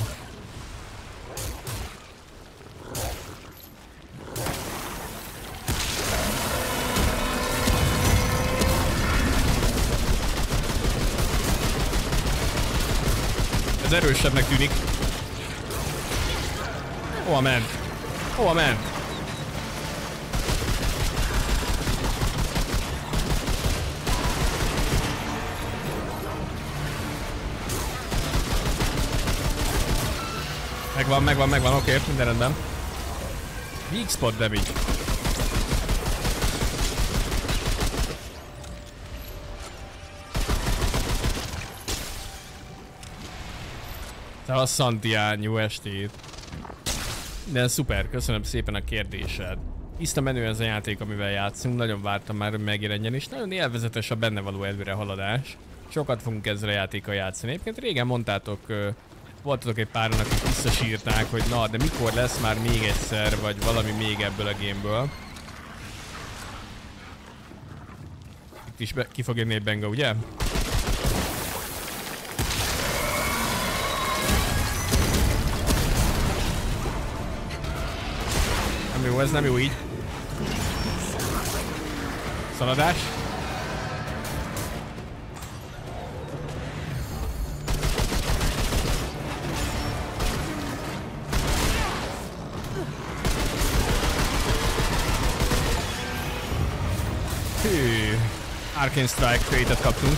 Ez erősebbnek tűnik. Hova ment? Hova ment? Megvan, oké, minden rendben. Weak spot damage. Szevasz Santián, jó estét. De szuper, köszönöm szépen a kérdésed. Tiszta menő ez a játék, amivel játszunk, nagyon vártam már, hogy megjelenjen, és nagyon élvezetes a benne való előrehaladás. Sokat fogunk ezzel a játékkal játszani. Egyébként régen mondtátok, voltatok egy páran, akik visszasírták, hogy na, de mikor lesz már még egyszer, vagy valami még ebből a gameből. Itt is ki fog jönni egy benga, ugye? Nem jó, ez nem jó így. Szaladás. Hű, Arcane Strike Crate-et kaptunk.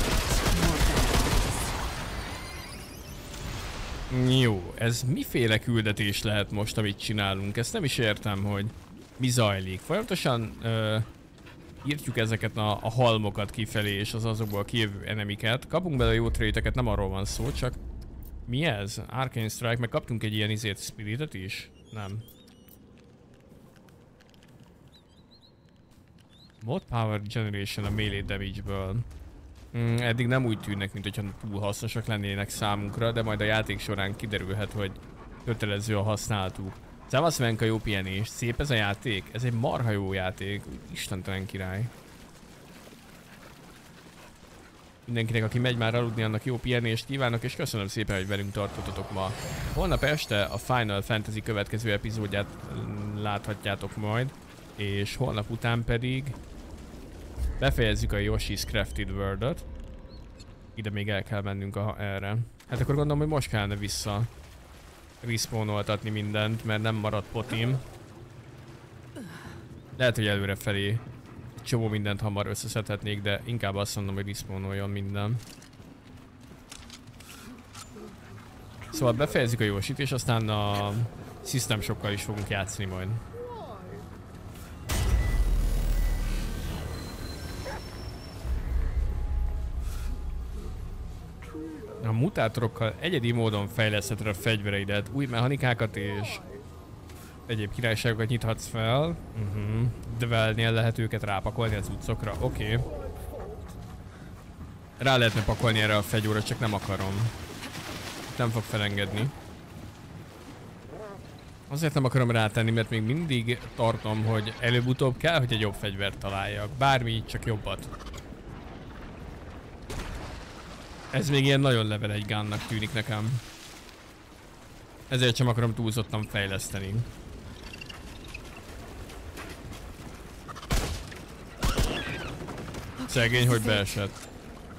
Jó, ez miféle küldetés lehet most, amit csinálunk? Ezt nem is értem, hogy mi zajlik. Folyamatosan írtjuk ezeket a halmokat kifelé és az azokból kijövő enemiket. Kapunk bele jó tréteket, nem arról van szó, csak mi ez? Arcane Strike, meg kaptunk egy ilyen izét spiritet is? Nem. Mod Power Generation a melee damage-ből. Eddig nem úgy tűnnek, mint hogyha túl hasznosak lennének számunkra, de majd a játék során kiderülhet, hogy kötelező a használatuk. Szevasz Venka, jó pihenés. Szép ez a játék? Ez egy marha jó játék. Istentelen király. Mindenkinek, aki megy már aludni, annak jó pihenést kívánok, és köszönöm szépen, hogy velünk tartottatok ma. Holnap este a Final Fantasy következő epizódját láthatjátok majd, és holnap után pedig befejezzük a Yoshi's Crafted World-ot. Ide még el kell mennünk erre. Hát akkor gondolom, hogy most kellene vissza respawnoltatni mindent, mert nem maradt potim. Lehet, hogy előrefelé egy csomó mindent hamar összeszedhetnék, de inkább azt mondom, hogy respawnoljon minden. Szóval befejezzük a Yoshit, és aztán a System Shockkal is fogunk játszani majd. A mutátorokkal egyedi módon fejlesztheted a fegyvereidet, új mechanikákat és egyéb királyságokat nyithatsz fel. Dvelnél lehet őket rápakolni az utcokra, oké. Rá lehetne pakolni erre a fegyóra, csak nem akarom. Nem fog felengedni. Azért nem akarom rátenni, mert még mindig tartom, hogy előbb-utóbb kell, hogy egy jobb fegyvert találjak. Bármi, csak jobbat. Ez még ilyen nagyon level 1 gunnak tűnik nekem. Ezért sem akarom túlzottan fejleszteni. Szegény, hogy beesett.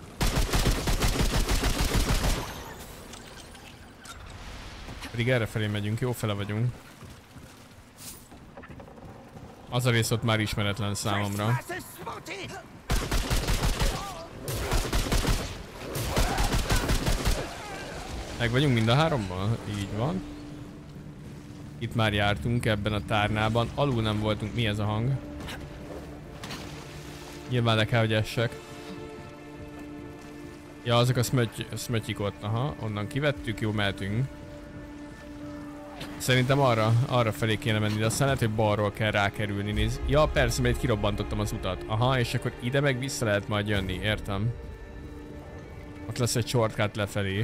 Pedig errefelé megyünk, jó fele vagyunk. Az a rész ott már ismeretlen számomra. Meg vagyunk mind a háromban? Így van. Itt már jártunk ebben a tárnában. Alul nem voltunk. Mi ez a hang? Nyilván le kell, hogy essek. Ja, azok a szmötyik ott. Aha, onnan kivettük, jó, mehetünk. Szerintem arra felé kéne menni, de aztán lehet, hogy balról kell rákerülni, nézd. Ja, persze, mert itt kirobbantottam az utat. Aha, és akkor ide meg vissza lehet majd jönni, értem. Ott lesz egy shortcut lefelé.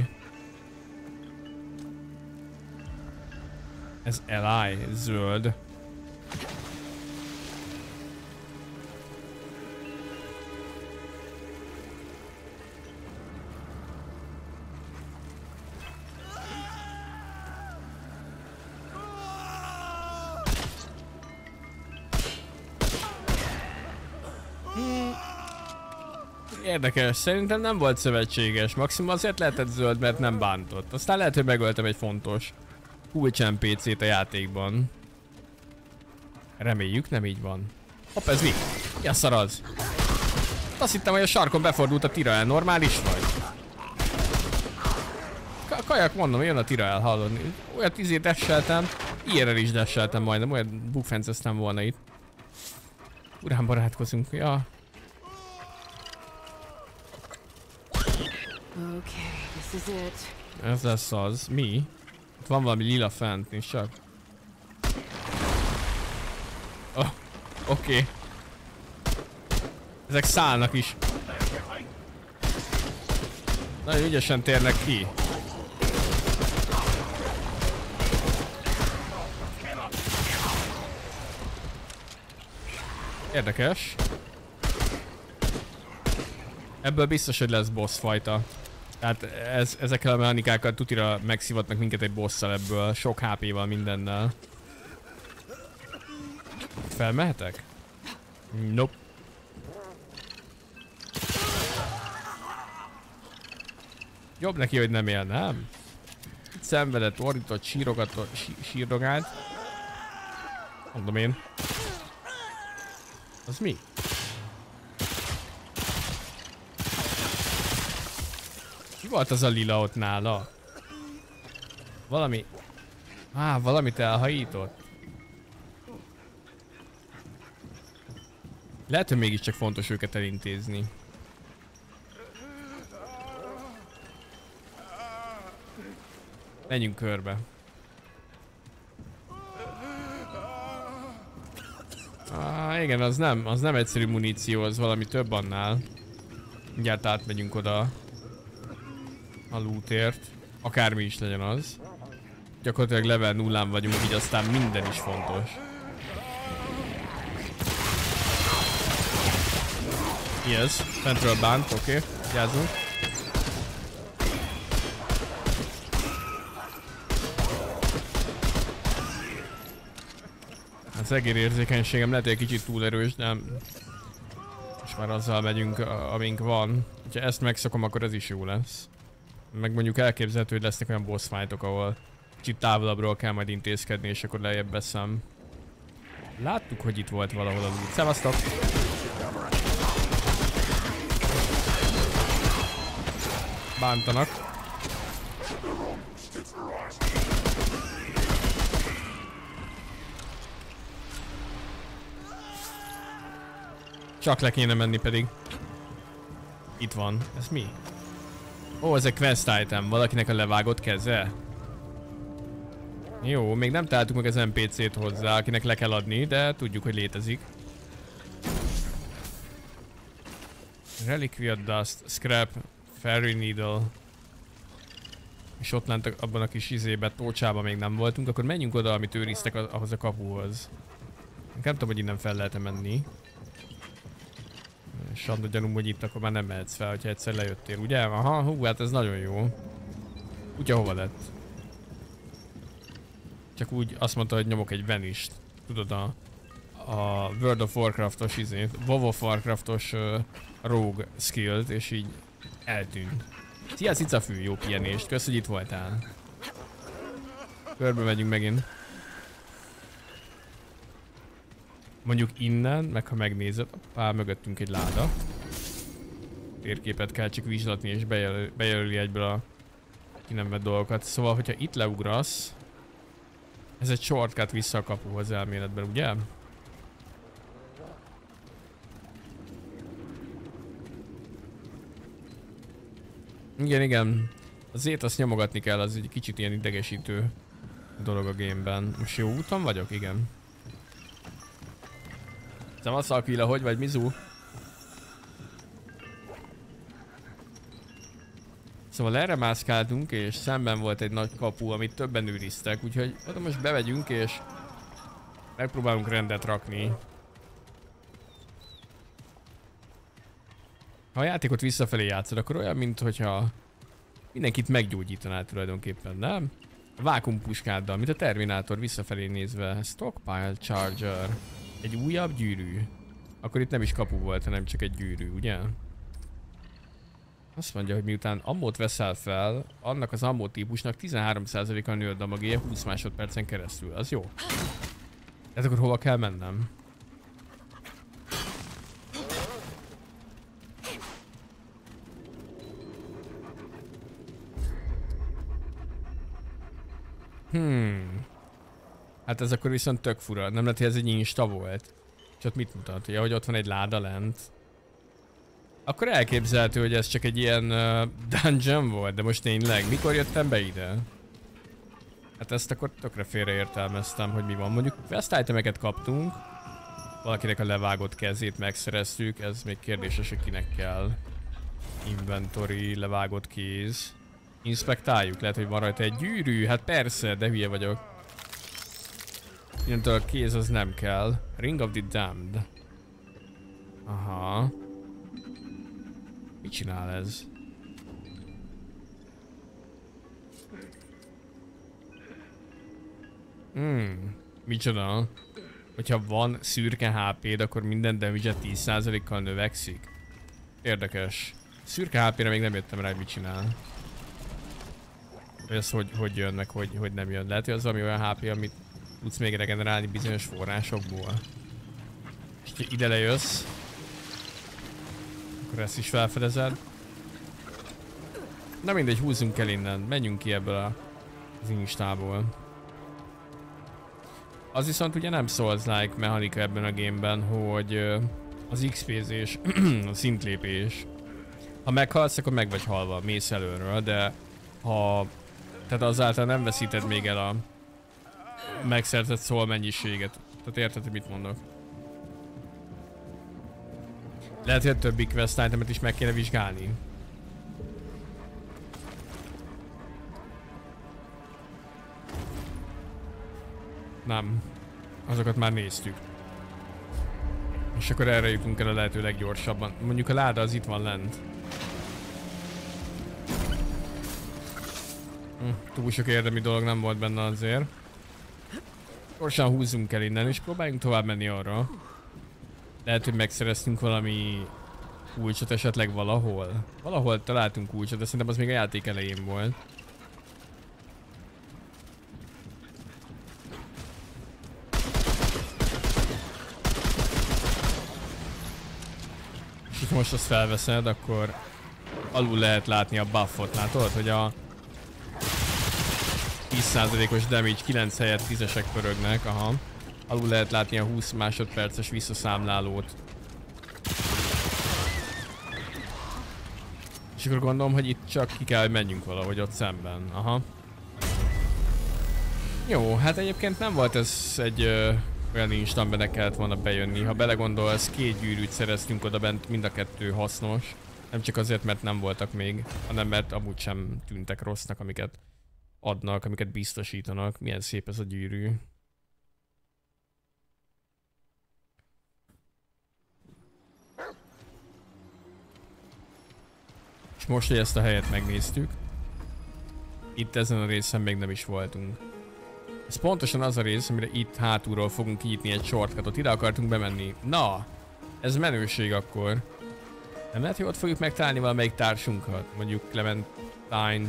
Ez LI, zöld. Érdekes, szerintem nem volt szövetséges, maximum azért lehetett zöld, mert nem bántott. Aztán lehet, hogy megöltem egy fontos. kulcs NPC-t a játékban. Reméljük, nem így van. Hopp, ez mi? Mi a szar az? Azt hittem, hogy a sarkon befordult a Tirael. Normális vagy? Kajak, mondom, jön a Tirael, hallod? Olyan 10 esseltem, ilyenre is esseltem majdnem, olyan bukfenceztem volna itt. Urán barátkozunk, ja. Okay, this is it. Ez lesz az. Mi? Itt van valami lila fent, és csak. Oh, oké. Ezek szállnak is. Nagyon ügyesen térnek ki. Érdekes. Ebből biztos, hogy lesz boss fajta. Tehát ezekkel a mechanikákkal tutira megszivatnak minket egy bosszal ebből. Sok HP-val, mindennel. Felmehetek? Nope. Jobb neki, hogy nem él, nem? Itt szenvedett, ordított, sírdogált. Mondom én. Az mi? Mi volt az a lila ott nála? Valami... valamit elhajított. Lehet, hogy mégiscsak fontos őket elintézni. Menjünk körbe. Igen, az nem egyszerű muníció, az valami több annál. Mindjárt átmegyünk oda a lootért. Akármi is legyen az. Gyakorlatilag level 0-án vagyunk, így aztán minden is fontos. Yes, fentről bánt, oké, vigyázzunk. Az egérérzékenységem lehet, hogy egy kicsit túl erős, de most már azzal megyünk, amink van. Ha ezt megszokom, akkor ez is jó lesz. Meg mondjuk elképzelhető, hogy lesznek olyan boss fightok, ahol kicsit távolabbról kell majd intézkedni, és akkor lejjebb veszem. Láttuk, hogy itt volt valahol a loot. Szevasztok! Bántanak. Csak le kéne menni pedig. Itt van. Ez mi? Ó, ez egy quest item. Valakinek a levágott keze. Jó, még nem találtuk meg az NPC-t hozzá, akinek le kell adni, de tudjuk, hogy létezik. Reliquia Dust, Scrap, Fairy Needle. És ott lent abban a kis izébe, tócsában még nem voltunk, akkor menjünk oda, amit őriztek ahhoz a kapuhoz. Nem tudom, hogy innen fel lehet-e menni. Sanda gyanúm, hogy itt akkor már nem mehetsz fel, hogyha egyszer lejöttél, ugye? Aha, hú, hát ez nagyon jó. Ugye hova lett? Csak úgy azt mondta, hogy nyomok egy Vanished. Tudod, a World of Warcraft-os izét, WoW of Warcraft-os Rogue skillt, és így eltűnt. Szia cicafű, jó pihenést, kösz, hogy itt voltál. Körbe megyünk megint. Mondjuk innen, meg ha megnézed, mögöttünk egy láda. Térképet kell csak vizslatni, és bejelöli egyből a ki nem vett dolgokat. Szóval, hogyha itt leugrasz, ez egy shortcut vissza a kapuhoz elméletben, ugye? Igen, igen. Azért azt nyomogatni kell, az egy kicsit ilyen idegesítő dolog a gameben. Most jó úton vagyok? Igen. Szevasz Aquila, hogy vagy Mizu? Szóval erre mászkáltunk, és szemben volt egy nagy kapu, amit többen őriztek, úgyhogy oda most bevegyünk, és megpróbálunk rendet rakni. Ha a játékot visszafelé játszod, akkor olyan, mintha mindenkit meggyógyítanál tulajdonképpen, nem? A vákumpuskáddal, mint a Terminátor visszafelé nézve. Stockpile Charger. Egy újabb gyűrű. Akkor itt nem is kapu volt, hanem csak egy gyűrű, ugye? Azt mondja, hogy miután ammót veszel fel, annak az ammó típusnak 13%-a nő a damagéje 20 másodpercen keresztül. Az jó. Tehát akkor hova kell mennem? Hát ez akkor viszont tök fura. Nem lehet, hogy ez egy insta volt. És ott mit mutat? Ja, hogy ott van egy láda lent. Akkor elképzelhető, hogy ez csak egy ilyen dungeon volt, de most tényleg. Mikor jöttem be ide? Hát ezt akkor tökre félreértelmeztem, hogy mi van. Mondjuk quest itemeket kaptunk. Valakinek a levágott kezét megszereztük. Ez még kérdéses, hogy kinek kell. Inventory, levágott kéz. Inspektáljuk, lehet, hogy van rajta egy gyűrű. Hát persze, de hülye vagyok. Innentől a kéz az nem kell. Ring of the Damned. Aha. Mit csinál ez? Micsoda? Hogyha van szürke HP-d, akkor minden damage 10%-kal növekszik? Érdekes. Szürke HP-re még nem jöttem rá, hogy mit csinál. Ez hogy jön, meg hogy nem jön. Lehet, hogy az valami olyan HP, amit tudsz még regenerálni bizonyos forrásokból. És ha ide lejössz, akkor ezt is felfedezed. Na mindegy, húzzunk el innen. Menjünk ki ebből az instából. Az viszont ugye nem Souls-like mechanika ebben a gameben, hogy az XP-zés, a szintlépés. Ha meghalsz, akkor meg vagy halva, mész előről, de ha... Tehát azáltal nem veszíted még el a megszerzett soul mennyiséget. Tehát érted, hogy mit mondok? Lehet, hogy a többi quest itemet is meg kéne vizsgálni. Nem. Azokat már néztük. És akkor erre jutunk el a lehető leggyorsabban. Mondjuk a láda az itt van lent. Túl sok érdemi dolog nem volt benne azért. Gyorsan húzzunk el innen és próbáljunk tovább menni arra. Lehet, hogy megszereztünk valami kulcsot esetleg valahol. Valahol találtunk kulcsot, de szerintem az még a játék elején volt. És most azt felveszed, akkor alul lehet látni a buffot. Látod, hogy a 10%-os damage 9 helyett 10-esek pörögnek, aha. Alul lehet látni a 20 másodperces visszaszámlálót. És akkor gondolom, hogy itt csak ki kell, hogy menjünk valahogy ott szemben, aha. Jó, hát egyébként nem volt ez egy olyan nincs, amiben kellett volna bejönni. Ha belegondolsz, 2 gyűrűt szereztünk oda bent, mind a 2 hasznos. Nem csak azért, mert nem voltak még, hanem mert amúgy sem tűntek rossznak, amiket adnak, amiket biztosítanak. Milyen szép ez a gyűrű. És most, hogy ezt a helyet megnéztük, itt ezen a részen még nem is voltunk. Ez pontosan az a rész, amire itt hátulról fogunk kinyitni egy shortcutot. Ide akartunk bemenni. Na, ez menőség akkor. Nem lehet, hogy ott fogjuk megtalálni valamelyik társunkat? Mondjuk Clementine-t,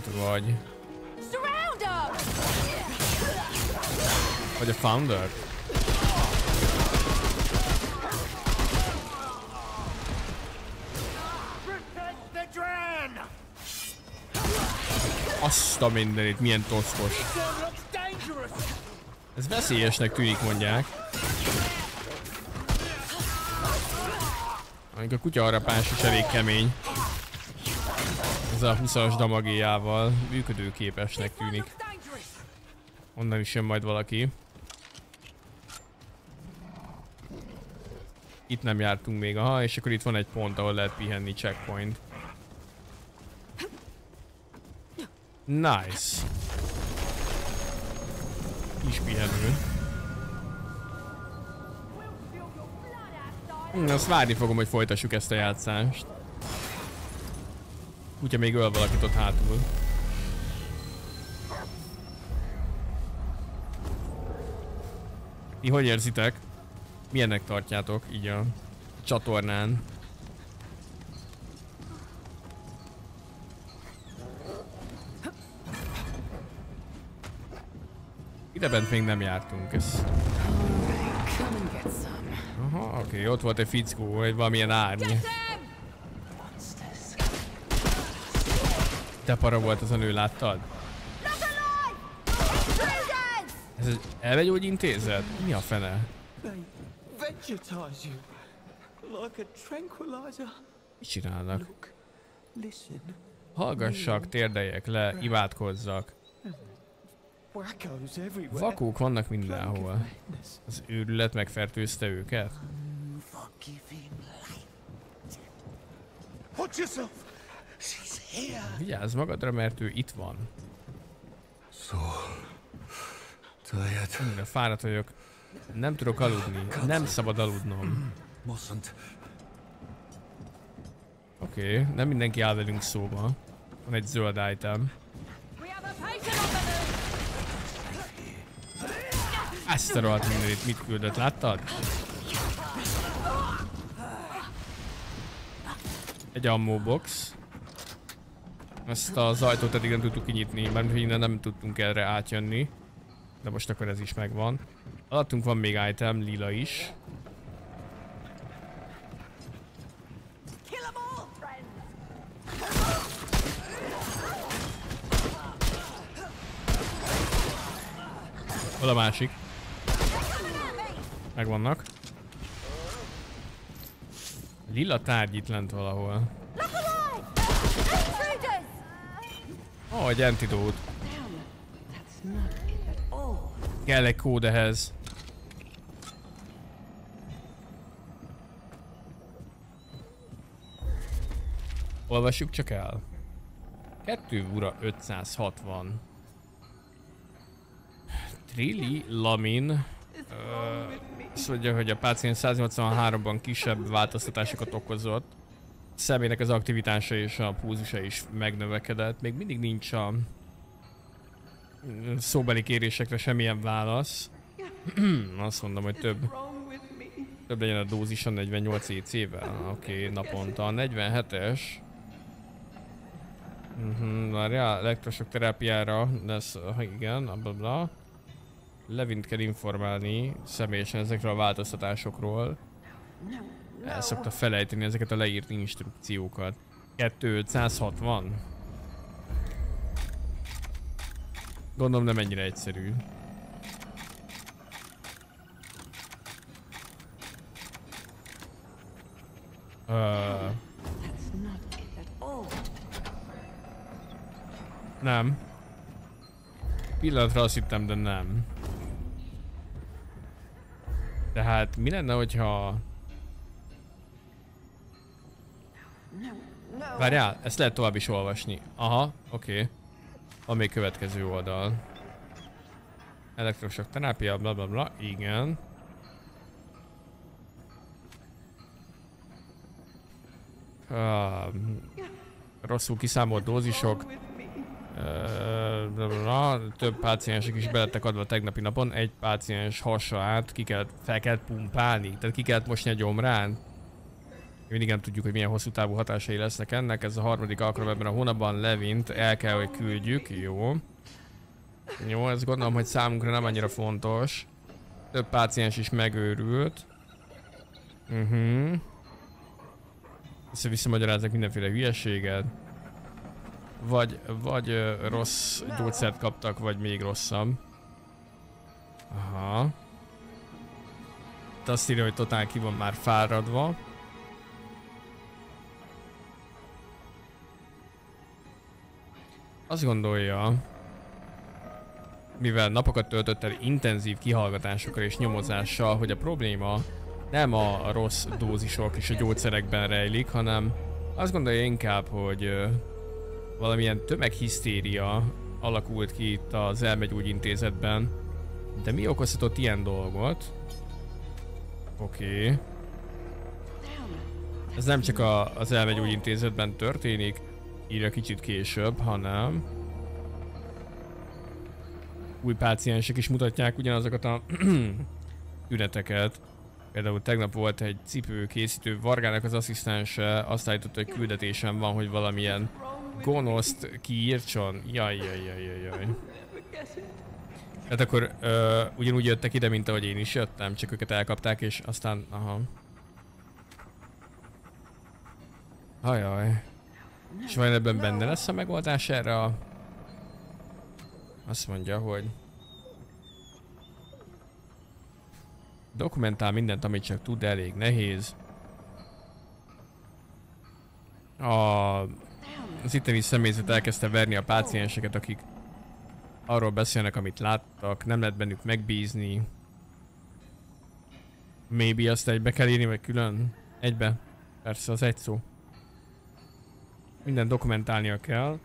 vagy a Founder. Azt a mindenit, milyen toszkos. Ez veszélyesnek tűnik, mondják. Amikor a kutyaharapás is elég kemény. Ez a 20-as damagéjával működőképesnek tűnik. Onnan is jön majd valaki. Itt nem jártunk még, aha, és akkor itt van egy pont, ahol lehet pihenni, checkpoint. Nice. Kis pihenő. Azt várni fogom, hogy folytassuk ezt a játszást. Kutya még öl valakit ott hátul. Ti hogy érzitek? Milyennek tartjátok így a csatornán? Ide bent még nem jártunk, ez... Come and get some. Aha, oké, ott volt egy fickó, vagy valamilyen árny. De para volt az a nő, láttad? Ez egy elmegyógyintézet? Mi a fene? They vegetise you like a tranquilizer. Mit csinálnak? Look, listen. Hallgassak, térdeljek le, imádkozzak. Wackos everywhere. Vakók vannak mindenhol. Madness. Az őrület megfertőzte őket? Forgiving light. Watch yourself. She's here. Vigyázz magadra, mert ő itt van. So tired. Annyira fáradt vagyok. Nem tudok aludni. Nem szabad aludnom. Mustn't. Oké, nem mindenki áll velünk szóba. Van egy zöld item. Ezt a rohadt mindenit mit küldött, láttad? Egy ammo box. Ezt az ajtót eddig nem tudtuk kinyitni, mert innen nem tudtunk erre átjönni. De most akkor ez is megvan. Alattunk van még item, lila is. Hol a másik? Megvannak. Lila tárgy itt lent valahol. Ó, egy antidót. Kell egy kód ehhez. Olvassuk csak el. 2 ura 560. Trilli Lamin azt mondja, hogy a páciens 183-ban kisebb változtatásokat okozott. Személynek az aktivitása és a pulzusa is megnövekedett. Még mindig nincs a szóbeli kérésekre semmilyen válasz. Azt mondom, hogy több legyen a dózisa 48 EC-vel. Oké, naponta. 47-es. Várjál, elektrosok terápiára lesz, igen, blablabla. Levint kell informálni személyesen ezekről a változtatásokról. El szokta felejteni ezeket a leírt instrukciókat. 2560. Gondolom nem ennyire egyszerű. Nem. Pillanatra azt hittem, de nem. Tehát mi lenne, hogyha... Várjál, ezt lehet tovább is olvasni. Aha, oké. Van még következő oldal. Elektrosok terápia, bla bla bla, igen. Rosszul kiszámolt dózisok. Több páciensek is belettek adva a tegnapi napon. Egy páciens hasát fel kellett pumpálni, tehát ki kellett mosni a gyomrán. Mindig nem tudjuk, hogy milyen hosszú távú hatásai lesznek ennek. Ez a harmadik alkalom ebben a hónapban. Levint el kell, hogy küldjük. Jó. Jó, ezt gondolom, hogy számunkra nem annyira fontos. Több páciens is megőrült. Visszamagyaráznak mindenféle hülyeséget. Vagy rossz gyógyszert kaptak, vagy még rosszabb. Aha. De azt írja, hogy totál ki van már fáradva. Azt gondolja, mivel napokat töltött el intenzív kihallgatásokkal és nyomozással, hogy a probléma nem a rossz dózisok és a gyógyszerekben rejlik, hanem azt gondolja inkább, hogy valamilyen tömeghisztéria alakult ki itt az elmegyógyintézetben. De mi okozhatott ilyen dolgot? Oké. Ez nem csak az elmegyógyintézetben történik, írja kicsit később, hanem új páciensek is mutatják ugyanazokat a tüneteket. Például tegnap volt egy cipőkészítő, Vargának az asszisztense azt állította, hogy küldetésem van, hogy valamilyen gonoszt kiírtson. Jaj. Hát akkor ugyanúgy jöttek ide, mint ahogy én is jöttem, csak őket elkapták és aztán... Aha. Ajaj. És vajon ebben benne lesz a megoldás erre a... Azt mondja, hogy... Dokumentál mindent, amit csak tud, de elég nehéz. Az itteni személyzet elkezdte verni a pácienseket, akik arról beszélnek, amit láttak, nem lehet bennük megbízni. Maybe azt egybe kell írni, vagy külön? Egybe. Persze, az egy szó. Minden dokumentálnia kell.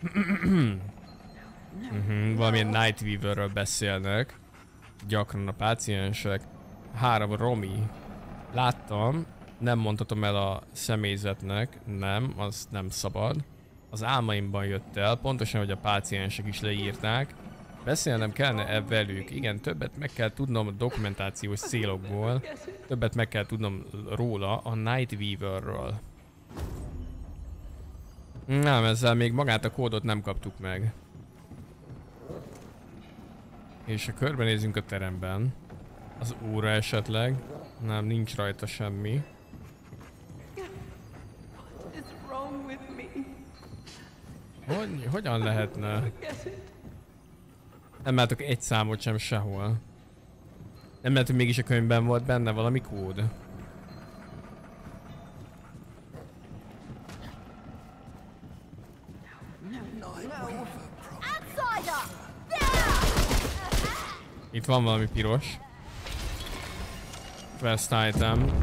Valamilyen Night Weaverről beszélnek. Gyakran a páciensek. 3 Romi. Láttam. Nem mondhatom el a személyzetnek. Nem, az nem szabad. Az álmaimban jött el. Pontosan, hogy a páciensek is leírták. Beszélnem kellene velük. Igen, többet meg kell tudnom a dokumentációs célokból. Többet meg kell tudnom róla, a Night Weaverről. Nem, ezzel még magát a kódot nem kaptuk meg. És ha körbenézünk a teremben, az óra esetleg, nem, nincs rajta semmi. Hogyan lehetne? Nem látok egy számot sem sehol. Nem lehet, hogy mégis a könyvben volt benne valami kód. Itt van valami piros. Quest item.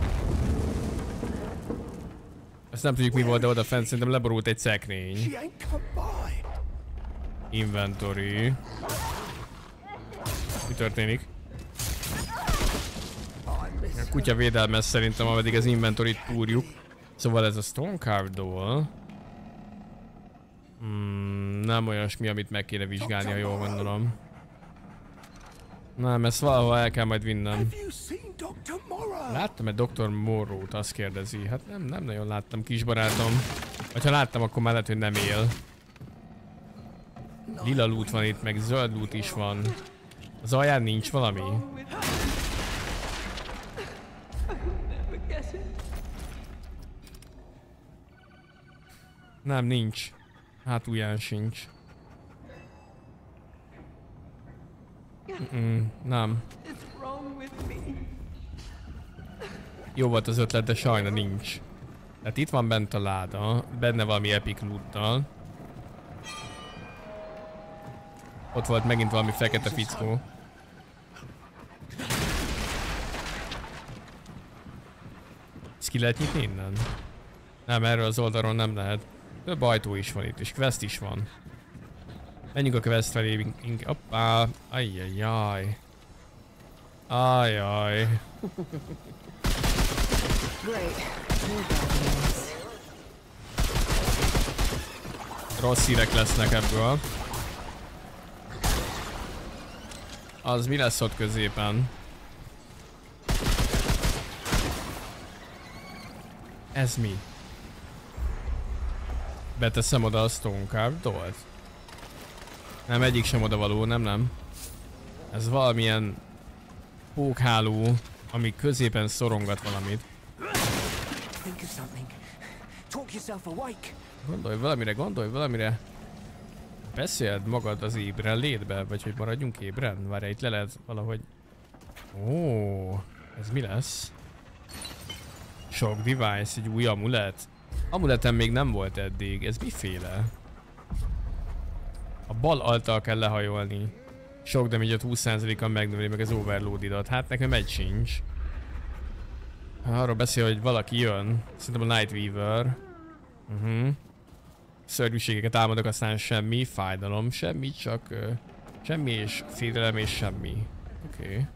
Ezt nem tudjuk mi volt, de odafent szerintem leborult egy szekrény. Inventory. Mi történik? A kutya védelmez szerintem, ameddig az inventoryt túrjuk. Szóval ez a Stone Carved Doll. Nem olyasmi, amit meg kéne vizsgálni, ha jól gondolom. Nem, ezt valahol el kell majd vinnem. Láttam-e Dr. Morrow-t? Azt kérdezi. Hát nem nagyon láttam, kisbarátom. Vagy ha láttam, akkor már lehet, hogy nem él. Lila loot van itt, meg zöld loot is van. Az alján nincs valami? Nem, nincs. Hátulján sincs. Nem. Jó volt az ötlet, de sajna nincs. Tehát itt van bent a láda, benne valami epic loot-tal. Ott volt megint valami fekete fickó. Ezt ki lehet nyitni innen? Nem, erről az oldalról nem lehet. Több ajtó is van itt, és quest is van. Menjünk a quest felé, hoppá, ajjajjaj. Ajjaj. Rossz hírek lesznek ebből. Az mi lesz ott középen? Ez mi? Beteszem oda a Stone Carved Dollt? Nem, egyik sem odavaló, nem. Ez valamilyen pókháló, ami középen szorongat valamit. Gondolj valamire. Beszéld magad az ébren létbe, vagy hogy maradjunk ébren? Várj, itt le lehet valahogy... Ó, ez mi lesz? Shock device, egy új amulet. Amuletem még nem volt eddig, ez miféle? A bal alttal kell lehajolni. Shock damage-ot 20%-kal megnöveli meg az overload-idat. Hát nekem egy sincs. Arról beszél, hogy valaki jön. Szerintem a Night Weaver. Szörnyűségeket álmodok, aztán semmi. Fájdalom, semmi, csak... semmi és félelem és semmi. Oké.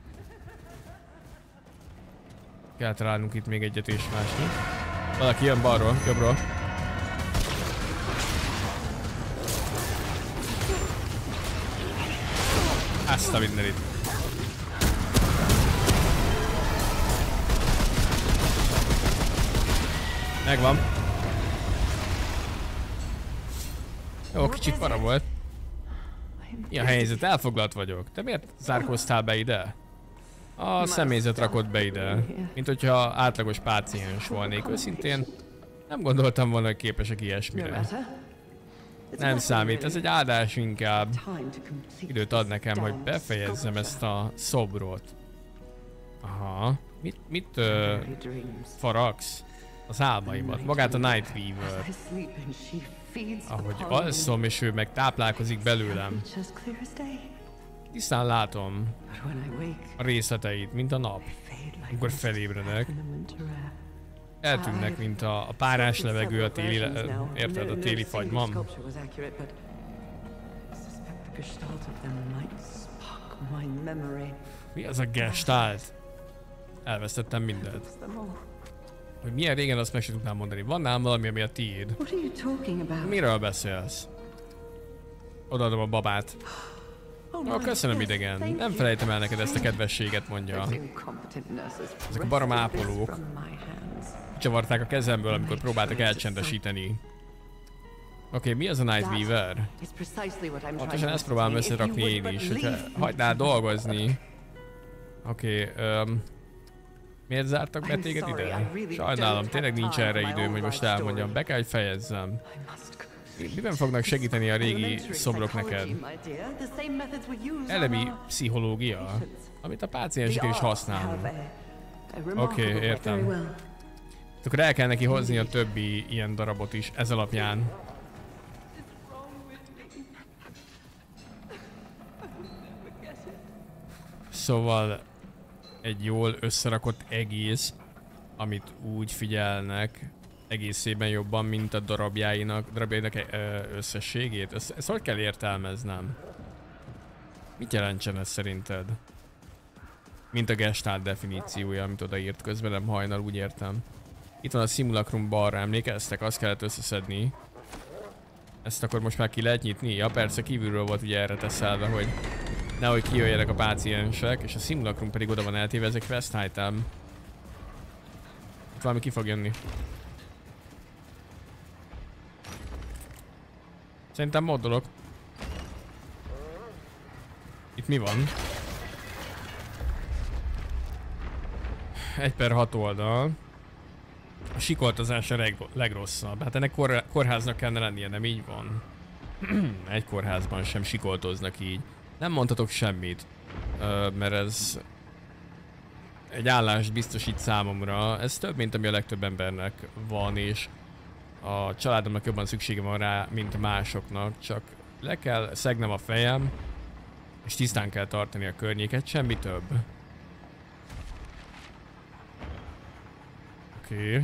Kell találnunk itt még egyet és másni. Valaki jön balról, jobbról. Azt a mindenit. Megvan. Jó, kicsit para volt. Mi a helyzet? Elfoglalt vagyok. Te miért zárkóztál be ide? A személyzet rakott be ide. Mint hogyha átlagos páciens volnék. Őszintén nem gondoltam volna, hogy képesek ilyesmire. Nem számít, ez egy áldás inkább. Időt ad nekem, hogy befejezzem ezt a szobrot. Aha. Mit faragsz? Az álmaimat. Magát a Nightweaver. Ahogy alszom, és ő meg táplálkozik belőlem. Tisztán látom a részleteit, mint a nap. Amikor felébredek. Eltűnnek, mint a párás levegő a téli, érted, a téli fagyban. Mi az a gestalt? Elvesztettem mindent. Hogy milyen régen, azt meg sem tudnám mondani. Van nálam valami, ami a tiéd. Miről beszélsz? Odaadom a babát. Köszönöm, idegen. Nem felejtem el neked ezt a kedvességet, mondja. Ezek a barom ápolók csavarták a kezemből, amikor próbáltak elcsendesíteni. Oké, mi az a Nightweaver? Pontosan ezt próbálom összerakni én is, hogyha hagynál dolgozni. Oké, miért zártak be téged ide? Sajnálom, tényleg nincs erre időm, hogy most elmondjam. Be kell, hogy fejezzem. Miben fognak segíteni a régi szobrok neked? Elemi pszichológia, amit a páciensek is használnak. Oké, értem. Akkor el kell neki hozni a többi ilyen darabot is ez alapján. Szóval egy jól összerakott egész, amit úgy figyelnek egészében jobban, mint a darabjainak összességét. Ezt hogy kell értelmeznem? Mit jelentsen ez szerinted? Mint a gestalt definíciója, amit odaírt közben, nem hajnal, úgy értem. Itt van a simulacrum balra, emlékeztek? Azt kellett összeszedni. Ezt akkor most már ki lehet nyitni? Ja persze, kívülről volt ugye erre teszelve, hogy nehogy kijöjjenek a páciensek, és a simulacrum pedig oda van eltéve, ezek quest item. Itt valami ki fog jönni. Szerintem moddolok. Itt mi van? 1/6 oldal. A sikoltozás a legrosszabb. Hát ennek kórháznak kellene lennie, nem így van? Egy kórházban sem sikoltoznak így. Nem mondhatok semmit, mert ez egy állást biztosít számomra. Ez több, mint ami a legtöbb embernek van, és a családomnak jobban szüksége van rá, mint másoknak. Csak le kell szegnem a fejem, és tisztán kell tartani a környéket, semmi több. Oké.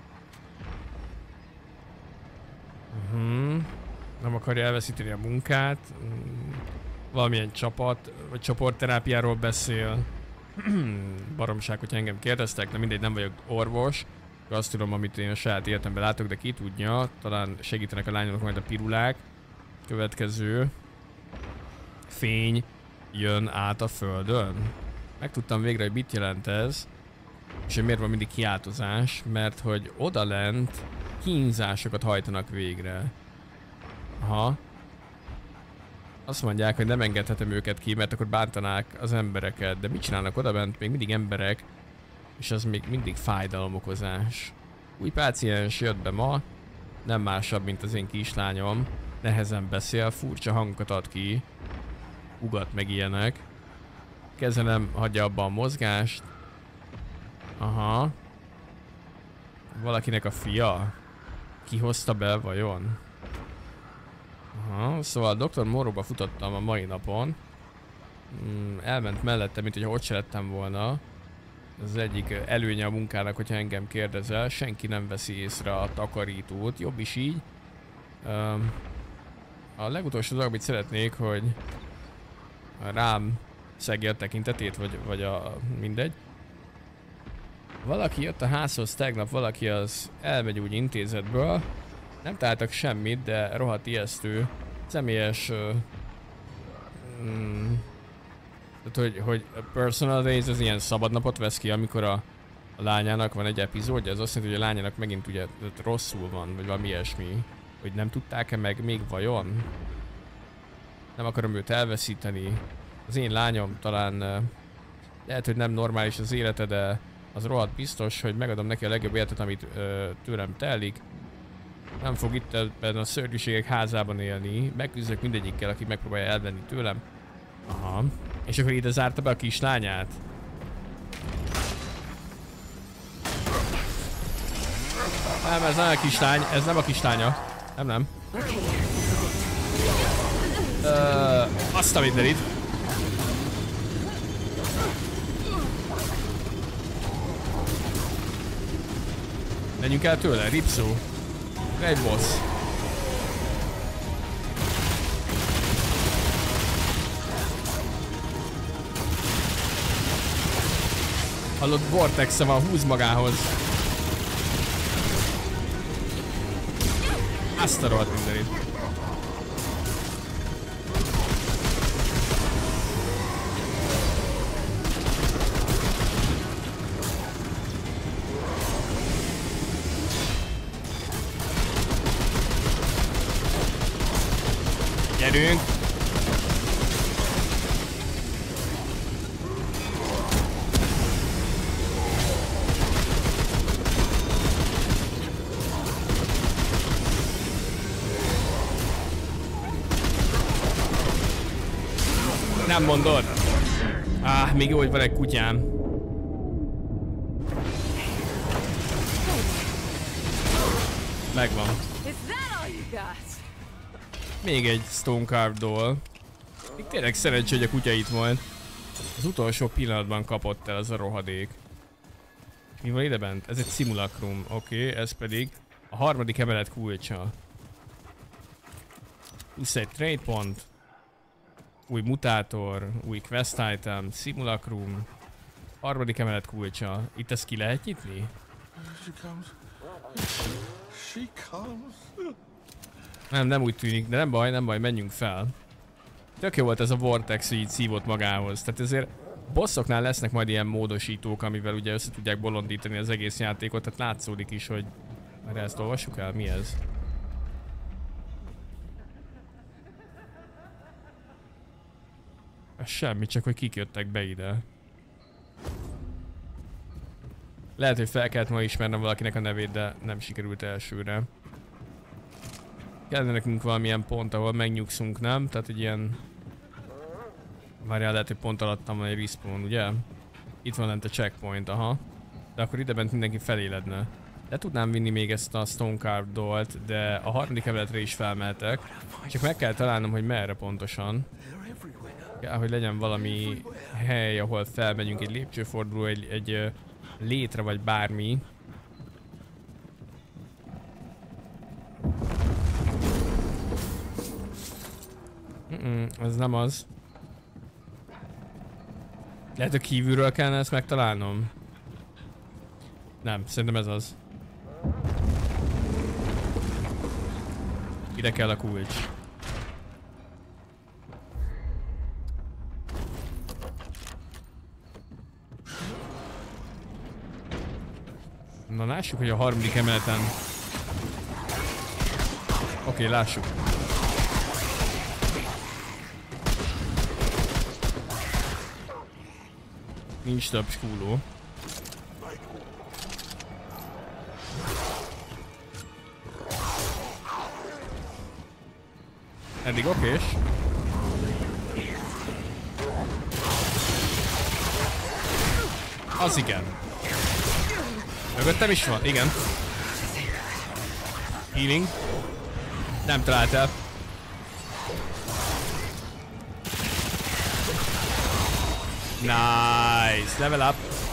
Nem akarja elveszíteni a munkát. Valamilyen csapat, vagy csoportterápiáról beszél. Baromság, hogyha engem kérdeztek, de mindegy, nem vagyok orvos. Azt tudom, amit én a saját életemben látok, de ki tudja. Talán segítenek a lányoknak majd a pirulák. Következő. Fény jön át a földön. Megtudtam végre, hogy mit jelent ez. És hogy miért van mindig kiáltozás. Mert hogy odalent kínzásokat hajtanak végre. Aha. Azt mondják, hogy nem engedhetem őket ki, mert akkor bántanák az embereket. De mit csinálnak odabent? Még mindig emberek. És az még mindig fájdalomokozás. Új páciens jött be ma. Nem másabb, mint az én kislányom. Nehezen beszél, furcsa hangokat ad ki. Ugat meg ilyenek. Keze nem hagyja abba a mozgást. Aha. Valakinek a fia? Ki hozta be vajon? Aha, szóval Dr. Moreauba futottam a mai napon. Elment mellette, mint hogyha ott se lettem volna. Ez az egyik előnye a munkának, hogyha engem kérdezel. Senki nem veszi észre a takarítót. Jobb is így. A legutolsó dolog, amit szeretnék, hogy rám szegje a tekintetét, vagy a mindegy. Valaki jött a házhoz tegnap, valaki az elmegy úgy intézetből. Nem találtak semmit, de rohadt ijesztő. Személyes... tehát, hogy a personal days az ilyen szabadnapot vesz ki, amikor a lányának van egy epizódja. Ez azt jelenti, hogy a lányának megint ugye rosszul van, vagy valami ilyesmi. Hogy nem tudták-e meg még vajon? Nem akarom őt elveszíteni. Az én lányom talán lehet, hogy nem normális az élete, de az rohadt biztos, hogy megadom neki a legjobb életet, amit tőlem telik. Nem fog itt ebben a szörnyűségek házában élni. Megküzdök mindegyikkel, aki megpróbálja elvenni tőlem. Aha. És akkor ide zárta be a kislányát. Nem, ez nem a kislány, ez nem a kislánya. Nem. Azt a mindenit. Menjünk el tőle, Ripszó. Egy boss. Hallott, Vortex-e van, húz magához. Azt a rohadt mindenit. Gyerünk! Nem mondod? Még jó, hogy van egy kutyám. Megvan. Még egy Stone Carved Doll. Még tényleg szerencsé, hogy a kutya itt volt. Az utolsó pillanatban kapott el az a rohadék. Mi van ide bent? Ez egy simulacrum. Oké, ez pedig a harmadik emelet kulcsa. Plusz egy trade pont. Új mutátor, új quest item, simulacrum. Harmadik emelet kulcsa. Itt ezt ki lehet nyitni? Nem úgy tűnik, de nem baj, menjünk fel. Tök jó volt ez a Vortex, így szívott magához. Tehát ezért bosszoknál lesznek majd ilyen módosítók, amivel ugye össze tudják bolondítani az egész játékot, tehát látszódik is, hogy... Már ezt olvassuk el? Mi ez? Ez semmi, csak hogy kik jöttek be ide. Lehet, hogy fel kellett ma ismernem valakinek a nevét, de nem sikerült elsőre. Kellene nekünk valamilyen pont, ahol megnyugszunk, nem? Tehát egy ilyen... Várjál, lehet, hogy pont alattam van egy respawn, ugye? Itt van lent a checkpoint, aha. De akkor ide bent mindenki feléledne. Le tudnám vinni még ezt a Stone Carved Dollt, de a harmadik emeletre is felmehetek. Csak meg kell találnom, hogy merre pontosan. Kell, hogy legyen valami hely, ahol felmegyünk, egy lépcsőforduló, egy létre vagy bármi. Ez nem az. Lehet, hogy kívülről kellene ezt megtalálnom. Nem, szerintem ez az. Ide kell a kulcs. Na lássuk, hogy a harmadik emeleten... Oké, lássuk. Nincs több skúló. Eddig okés. Az igen. Mögöttem is van? Igen. Healing. Nem talált el. Nice. Level up.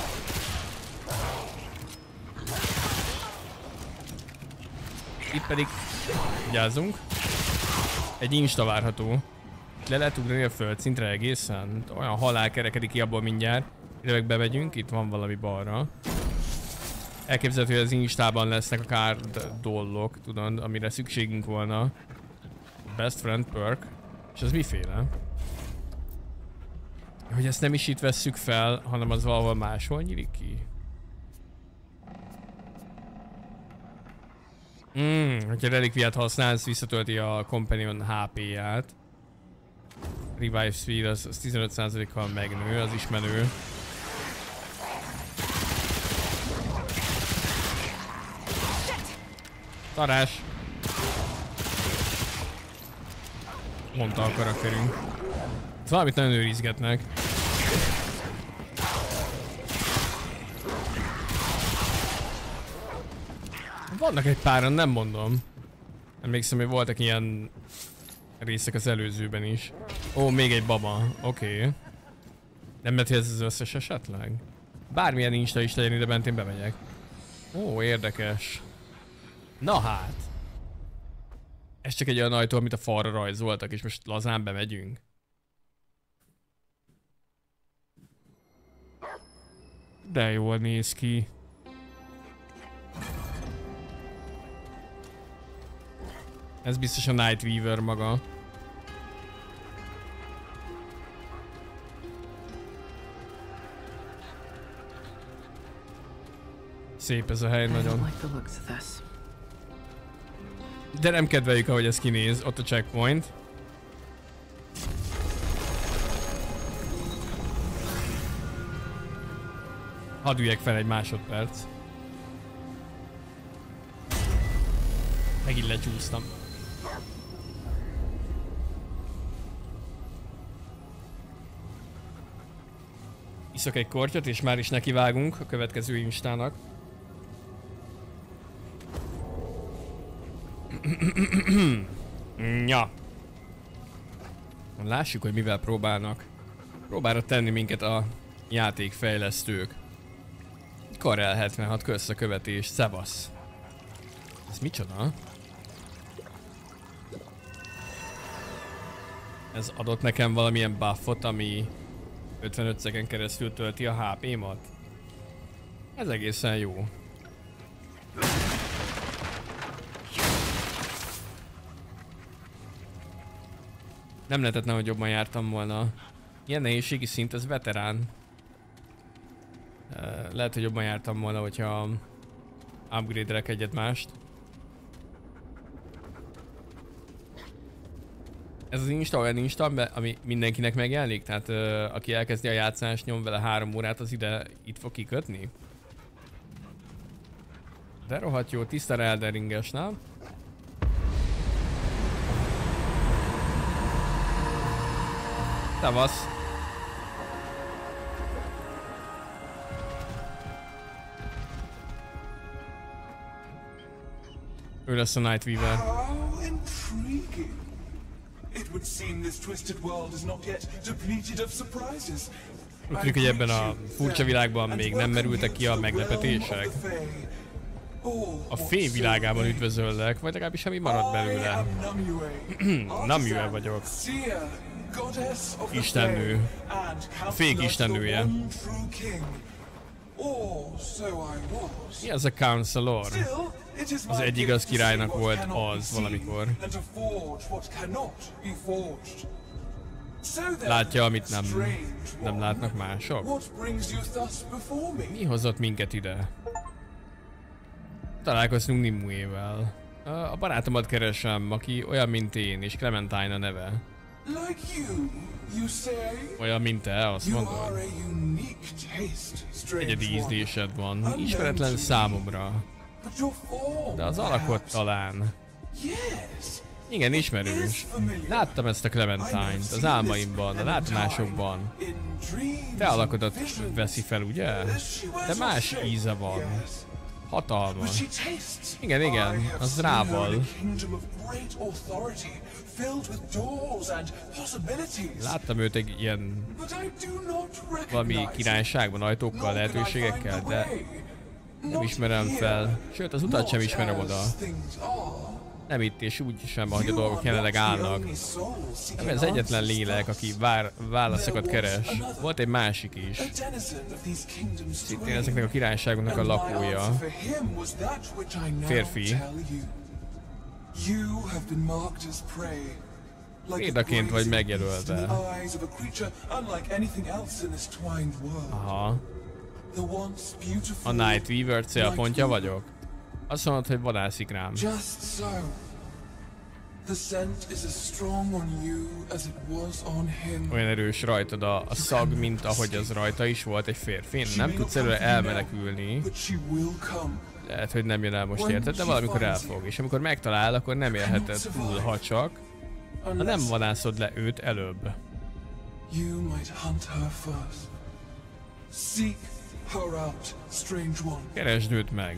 Itt pedig vigyázzunk. Egy insta várható. Le lehet ugrani a földszintre egészen. Olyan halál kerekedik ki abból mindjárt. Ide meg bemegyünk, itt van valami balra. Elképzelhető, hogy az instában lesznek a card dollok, tudod, amire szükségünk volna. Best friend perk. És az miféle? Hogy ezt nem is itt vesszük fel, hanem az valahol máshol nyílik ki. Hogyha relikviát használsz, visszatölti a companion HP-ját. Revive speed az 15%-kal megnő, az is menő. Tarás! Mondta a karakterünk. Valamit nagyon őrizgetnek. Vannak egy páran, nem mondom. Emlékszem, hogy voltak ilyen részek az előzőben is. Ó, még egy baba. Oké. Nem lehet, hogy ez az összes esetleg? Bármilyen insta is legyen ide bent, én bemegyek. Ó, érdekes. Na hát. Ez csak egy olyan ajtó, amit a falra rajzoltak, és most lazán bemegyünk. De jól néz ki. Ez biztos a Night Weaver maga. Szép ez a hely nagyon. De nem kedveljük, ahogy ez kinéz. Ott a checkpoint. Hadd üljek fel egy másodperc. Megint lecsúsztam. Iszok egy kortyot, és már is nekivágunk a következő instának. Ja. Lássuk, hogy mivel próbálnak. Próbálra tenni minket a játékfejlesztők. Karel 76, kösz a követés, szevasz. Ez micsoda? Ez adott nekem valamilyen buffot, ami 55 szeken keresztül tölti a HP-mat? Ez egészen jó. Nem lehetett, hogy jobban jártam volna. Ilyen nehézségi szint, ez veterán. Lehet, hogy jobban jártam volna, hogyha upgrade-elek egyet mást. Ez az insta olyan insta, ami mindenkinek megjelenik? Tehát aki elkezdi a játszást, nyom vele 3 órát, az itt fog kikötni? De rohadt jó, tiszta Elden Ringes, nem? Szevasz! Ő lesz a Night Weaver. Úgy tűnik, hogy ebben a furcsa világban még nem merültek ki a meglepetések. A fé világában üdvözöllek, vagy legalábbis ami maradt belőle. Namue vagyok. Istennő. A fék istennője. Mi az a Counselor? Az egy igaz királynak volt az valamikor. Látja, amit nem látnak mások? Mi hozott minket ide? Találkoztunk Nimue-vel. A barátomat keresem, aki olyan, mint én, és Clementine a neve. Olyan, mint te, azt mondod? Egyedi ízlésed van, ismeretlen számomra. De az alakot talán. Igen, ismerős. Láttam ezt a Clementine-t az álmaimban, a látomásokban. Te alakodat veszi fel, ugye? De más íze van. Hatalmas. Igen, az rával. Láttam őt egy ilyen valami királyságban, ajtókkal, lehetőségekkel, de nem ismerem fel. Sőt, az utat sem ismerem oda. Nem itt és úgy sem, ahogy a dolgok jelenleg állnak. Nem ez egyetlen lélek, aki válaszokat keres. Volt egy másik is. Szintén ezeknek a királyságoknak a lakója. Férfi. Példaként vagy megjelölve. Aha. A Night Weaver célpontja vagyok? Azt mondod, hogy vadászik rám. Olyan erős rajtad a szag, mint ahogy az rajta is volt egy férfin. Nem tudsz előre elmenekülni. Lehet, hogy nem jön el most, érted, de valamikor elfog. És amikor megtalál, akkor nem élheted túl, ha csak ha nem vadászod le őt előbb. Keresd őt meg.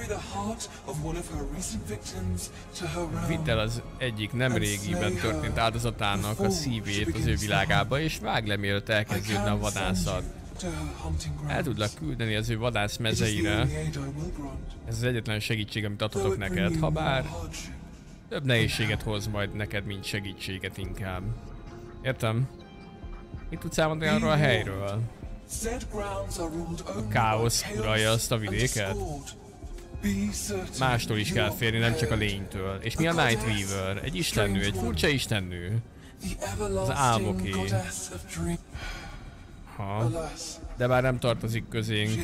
Vidd el az egyik nemrégiben történt áldozatának a szívét az ő világába, és vágd le, mielőtt elkezdődne a vadászat. El tudlak küldeni az ő vadász mezeire. Ez az egyetlen segítség, amit adhatok neked, habár több nehézséget hoz majd neked, mint segítséget inkább. Értem? Mit tudsz elmondani arról a helyről? A káosz uralja azt a vidéket? Mástól is kell férni, nem csak a lénytől. És mi a Night Weaver? Egy istennő, egy furcsa istennő. Az álmoké. Ha. De már nem tartozik közénk.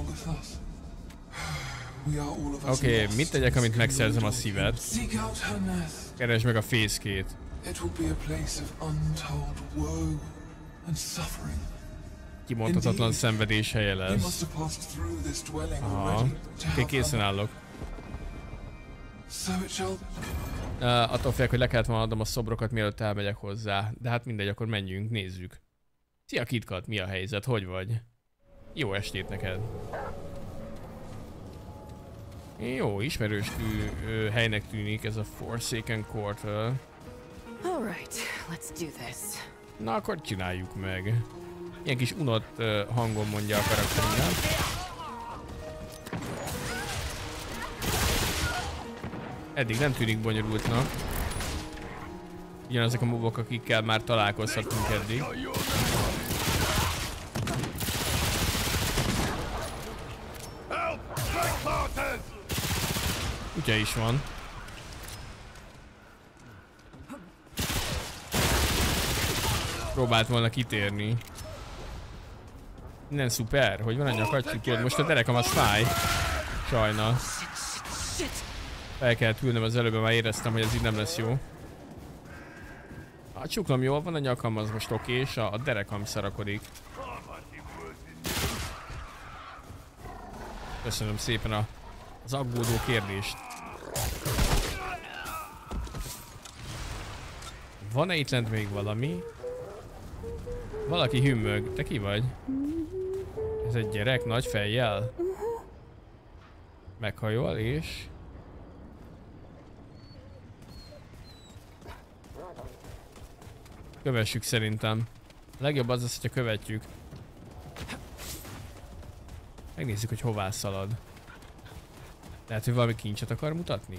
Oké, mit tegyek, amint megszerzem a szívet? Keresd meg a fészkét. Kimondhatatlan szenvedés helye lesz. Aha. Oké, készen állok. Attól félek, hogy le kellett volna adnom a szobrokat, mielőtt elmegyek hozzá. De hát mindegy, akkor menjünk, nézzük. Szia KitKat, mi a helyzet? Hogy vagy? Jó estét neked. Jó, ismerős helynek tűnik ez a Forsaken Quarter. Alright, let's do this. Na akkor csináljuk meg. Ilyen kis unott hangon mondja a karakterünknek. Eddig nem tűnik bonyolultnak. Ugyanazok a mobok, akikkel már találkozhatunk eddig. Kutya is van. Próbált volna kitérni. Innen szuper, hogy van a nyakatjuk, most a derekam az fáj. Sajna. Fel kellett ülnöm az előbb, már éreztem, hogy ez így nem lesz jó. A csuklom jól van, a nyakam az most oké, és a derekam szarakodik. Köszönöm szépen az aggódó kérdést. Van-e itt lent még valami? Valaki hümmög. Te ki vagy? Ez egy gyerek nagy fejjel? Meghajol és... Kövessük szerintem. A legjobb az az, hogyha követjük. Megnézzük, hogy hová szalad. Lehet, hogy valami kincset akar mutatni?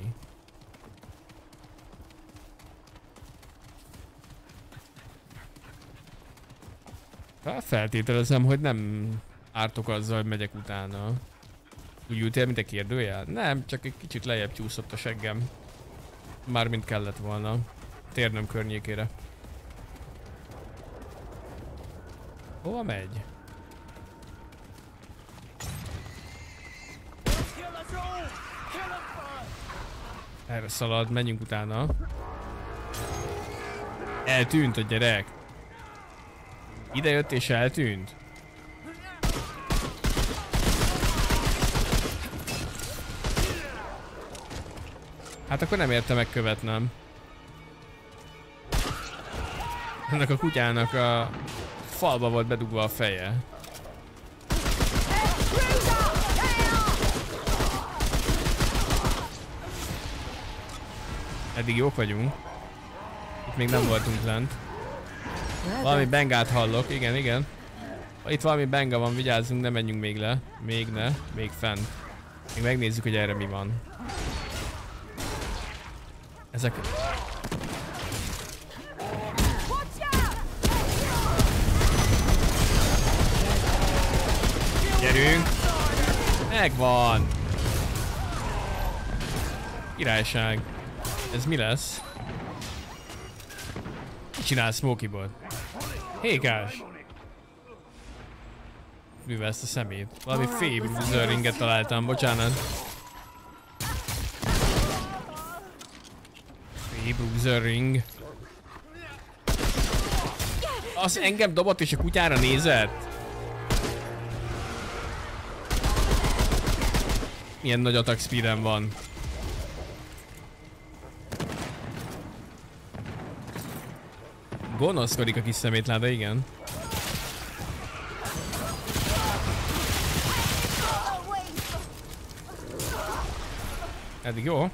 Feltételezem, hogy nem ártok azzal, hogy megyek utána. Úgy ültél, mint egy kérdőjel? Nem, csak egy kicsit lejjebb csúszott a seggem. Mármint kellett volna. Térnöm környékére. Hova megy? Erre szalad, menjünk utána. Eltűnt a gyerek. Ide jött és eltűnt. Hát akkor nem érte megkövetnem. Ennek a kutyának a falba volt bedugva a feje. Eddig jók vagyunk. Itt még nem voltunk lent. Valami bengát hallok, igen, igen. Itt valami benga van, vigyázzunk, ne menjünk még le. Még ne, még fent. Még megnézzük, hogy erre mi van. Ezek... Gyerünk! Megvan! Királyság. Ez mi lesz? Mit csinál Smokey-ból? Hékás! Mivel ezt a szemét? Valami Fable ringet találtam, bocsánat. Bruiser Ring. Az engem dobott és a kutyára nézett. Milyen nagy attack speedem van. Gonoszkodik a kis szemétláda, igen. Eddig jó.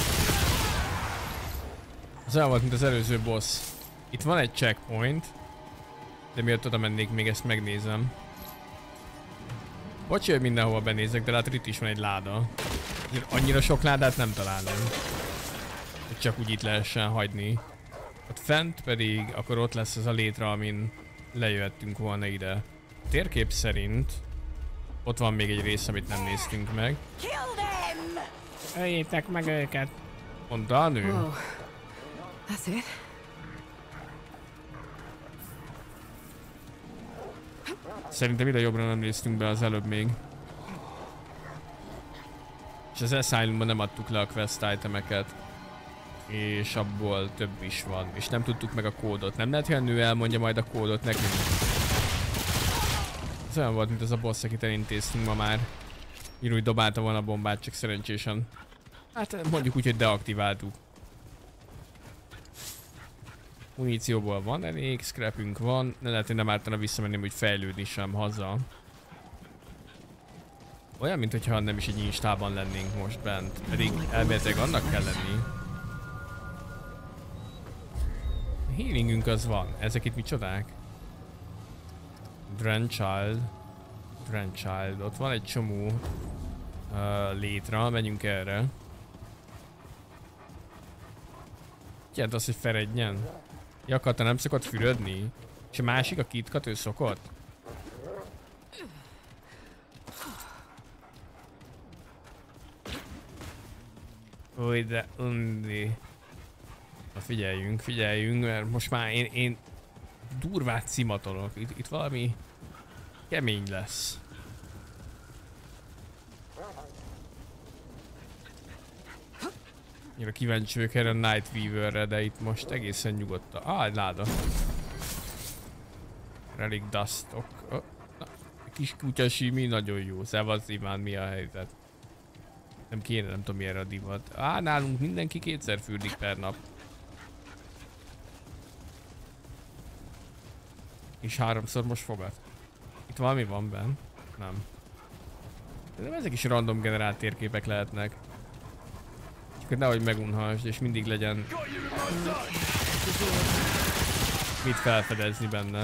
Az olyan volt, mint az előző boss. Itt van egy checkpoint. De miért oda mennék, még ezt megnézem. Bocs, hogy mindenhova benézek, de látod, itt is van egy láda. Annyira sok ládát nem találom. Hogy csak úgy itt lehessen hagyni. Ott fent pedig, akkor ott lesz az a létre, amin lejöhettünk volna ide. A térkép szerint ott van még egy rész, amit nem néztünk meg. Öljétek meg őket! Mondta a nő. Whoa. That's it? Szerintem ide jobbra nem néztünk be az előbb még. És az Asylumban nem adtuk le a quest itemeket. És abból több is van. És nem tudtuk meg a kódot. Nem lehet, hogy a nő elmondja majd a kódot nekünk. Ez olyan volt, mint az a boss, akit elintéztünk ma már. Így úgy dobálta volna a bombát, csak szerencsésen. Hát mondjuk úgy, hogy deaktiváltuk. Munícióból van elég, scrapünk van. Ne lehet, hogy nem ártana visszamenni, hogy fejlődni sem haza. Olyan, mintha nem is egy instában lennénk most bent. Pedig elméletileg annak kell lenni. A healingünk az van. Ezek itt micsodák? Drenchild. Drenchild. Ott van egy csomó létre. Menjünk erre. Jelent az, hogy feredjen. Ja, te nem szokott fürödni? És a másik, a KitKat, ő szokott? Új, de undi. Na figyeljünk, figyeljünk, mert most már én durvát szimatolok. Itt valami kemény lesz. Annyira kíváncsi vagyok erre a Night Weaverre, de itt most egészen nyugodtan. Egy láda. Relic Dustok. Kis kutya simi, nagyon jó. Szevasz Iván, mi a helyzet? Nem kéne, nem tudom mi erre a divat. Nálunk mindenki kétszer fürdik per nap. És 3-szor most fogad. Itt valami van benn? Nem. De ezek is random generált térképek lehetnek. Csak nehogy megunhasd, és mindig legyen mit felfedezni benne.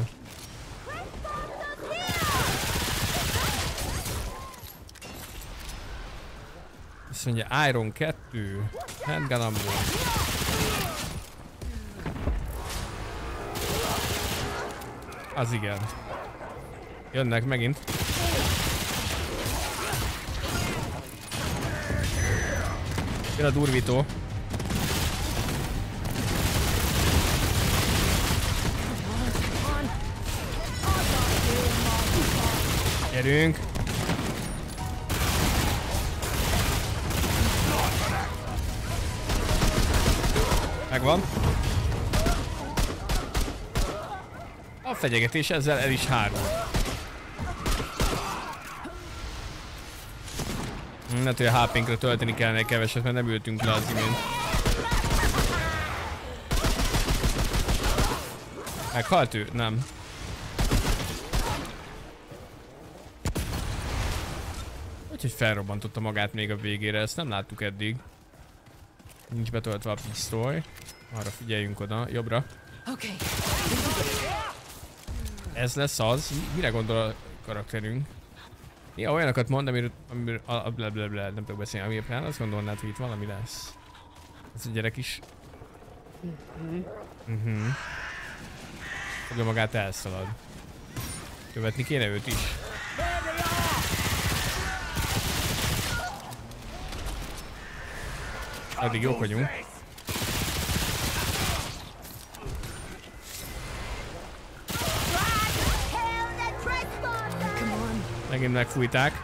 Azt mondja Iron 2, handgun ammo. Az igen. Jönnek megint. Jön a durvító. Gyerünk. Megvan. A fenyegetés ezzel el is hárul. Lehet, hogy a HP-nkra tölteni kellene keveset, mert nem ültünk le az imént. Meghalt ő? Nem. Úgyhogy felrobbantotta magát még a végére, ezt nem láttuk eddig. Nincs betöltve a pisztoly. Arra figyeljünk oda, jobbra. Okay. Ez lesz az. Mire gondol a karakterünk? Ja, olyanokat mond, amiről nem tudok beszélni, amire azt gondolnád, hogy itt valami lesz. Ez a gyerek is. Fogja magát, elszalad. Követni kéne őt is. Addig jók vagyunk. Megint megfújták.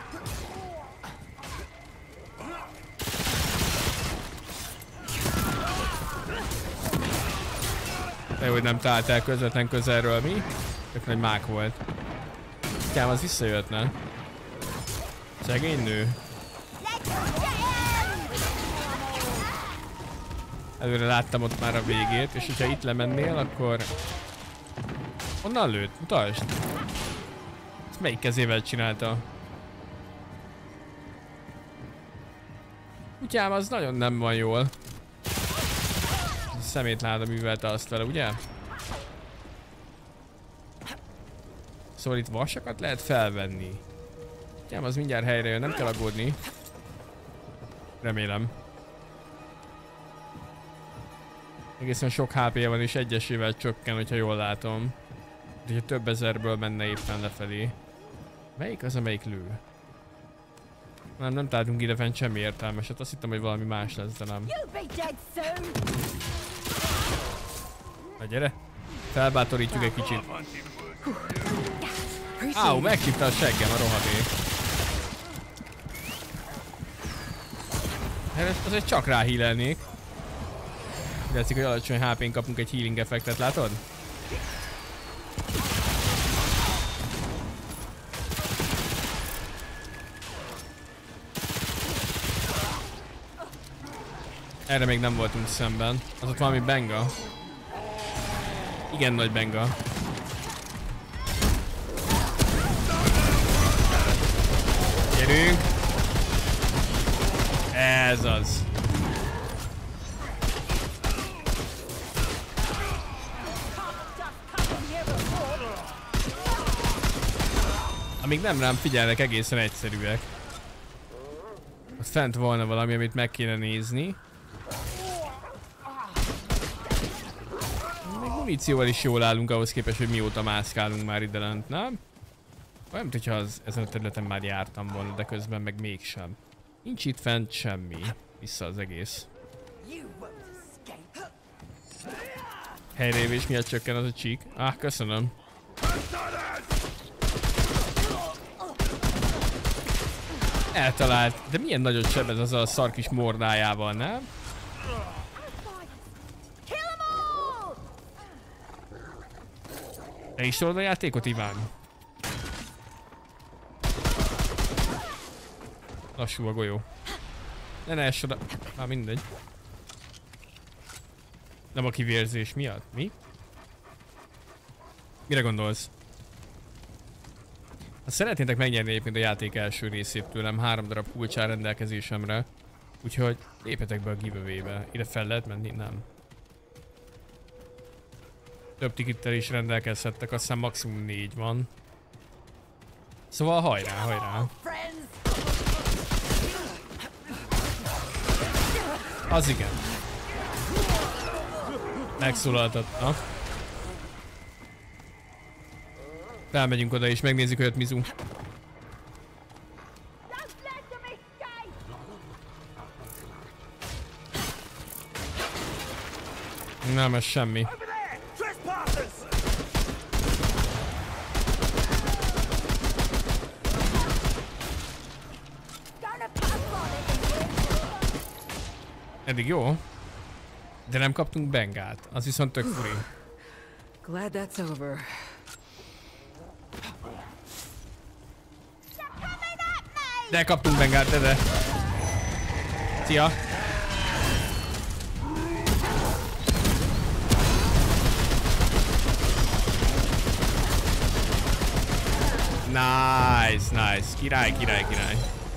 De hogy nem találtál közvetlen közelről, mi? Tök nagy mák volt. Kám, az visszajöhetne. Szegény nő. Előre láttam ott már a végét, és hogyha itt lemennél, akkor... Honnan lőtt? Mutasd! Ezt melyik kezével csinálta? Kutyám, az nagyon nem van jól. Szemétláda művelte azt vele, ugye? Szóval itt vasakat lehet felvenni. Kutyám, az mindjárt helyre jön, nem kell aggódni. Remélem. Egészen sok HP van és egyesével csökken, hogyha jól látom. De hogyha több ezerből menne éppen lefelé. Melyik az, amelyik lő? Nem találtunk idefent semmi értelmeset, azt hittem, hogy valami más lesz, de nem. Na gyere! Felbátorítjuk egy kicsit. Áú, megcsípte a seggem a rohadék. Azért csak rá healelnék. Látszik, hogy alacsony HP-n kapunk egy healing effektet, látod? Erre még nem voltunk szemben. Az ott valami benga. Igen nagy benga. Gyerünk! Ez az. Amíg nem rám figyelnek, egészen egyszerűek. Ott fent volna valami, amit meg kéne nézni. Még munícióval is jól állunk ahhoz képest, hogy mióta mászkálunk már ide lent, nem? Olyan, mintha ezen a területen már jártam volna, de közben meg mégsem. Nincs itt fent semmi. Vissza az egész. Helyreévés miatt csökken az a csík. Köszönöm. Eltalált. De milyen nagyot sebez az a szar kis mordájával, nem? Te is tudod a játékot, Iván? Lassú a golyó. Ne ess oda. Már mindegy. Nem a kivérzés miatt. Mi? Mire gondolsz? Ha szeretnétek megnyerni egyébként a játék első részét tőlem, 3 darab kulcs áll rendelkezésemre. Úgyhogy lépjetek be a giveaway-be. Ide fel lehet menni? Nem. Több tikittel is rendelkezhettek, azt hiszem maximum 4 van. Szóval hajrá, hajrá. Az igen. Megszólaltatna. Felmegyünk oda és megnézzük, hogy ott Mizu. Nem, ez semmi. Eddig jó. De nem kaptunk bengát. Az viszont tök furi. Glad that's over. De kaptunk bengát, de. Szia! Nice, nice. Király, király, király.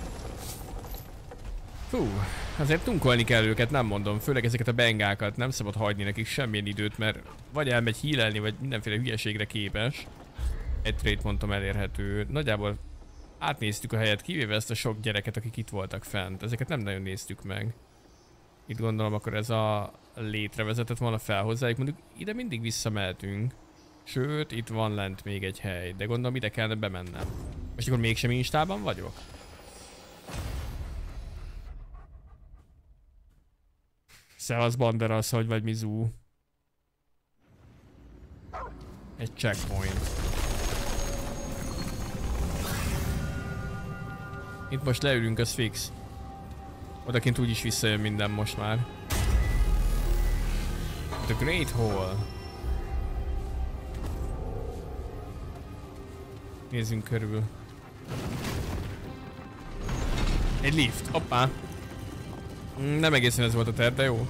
Fú, azért tunkolni kell őket, nem mondom. Főleg ezeket a bengákat. Nem szabad hagyni nekik semmilyen időt, mert vagy elmegy healelni, vagy mindenféle hülyeségre képes. Egy trade pontom elérhető. Nagyjából átnéztük a helyet, kivéve ezt a sok gyereket, akik itt voltak fent. Ezeket nem nagyon néztük meg. Itt gondolom akkor ez a létre vezetett volna fel hozzájuk. Mondjuk ide mindig visszamehetünk. Sőt, itt van lent még egy hely, de gondolom ide kellene bemennem. Most akkor mégsem instában vagyok? Szevasz Banderas, hogy vagy Mizu. Egy checkpoint. Itt most leülünk, az fix. Odakint úgyis visszajön minden most már. The Great Hall. Nézzünk körül. Egy lift, hoppá. Nem egészen ez volt a terv, de jó.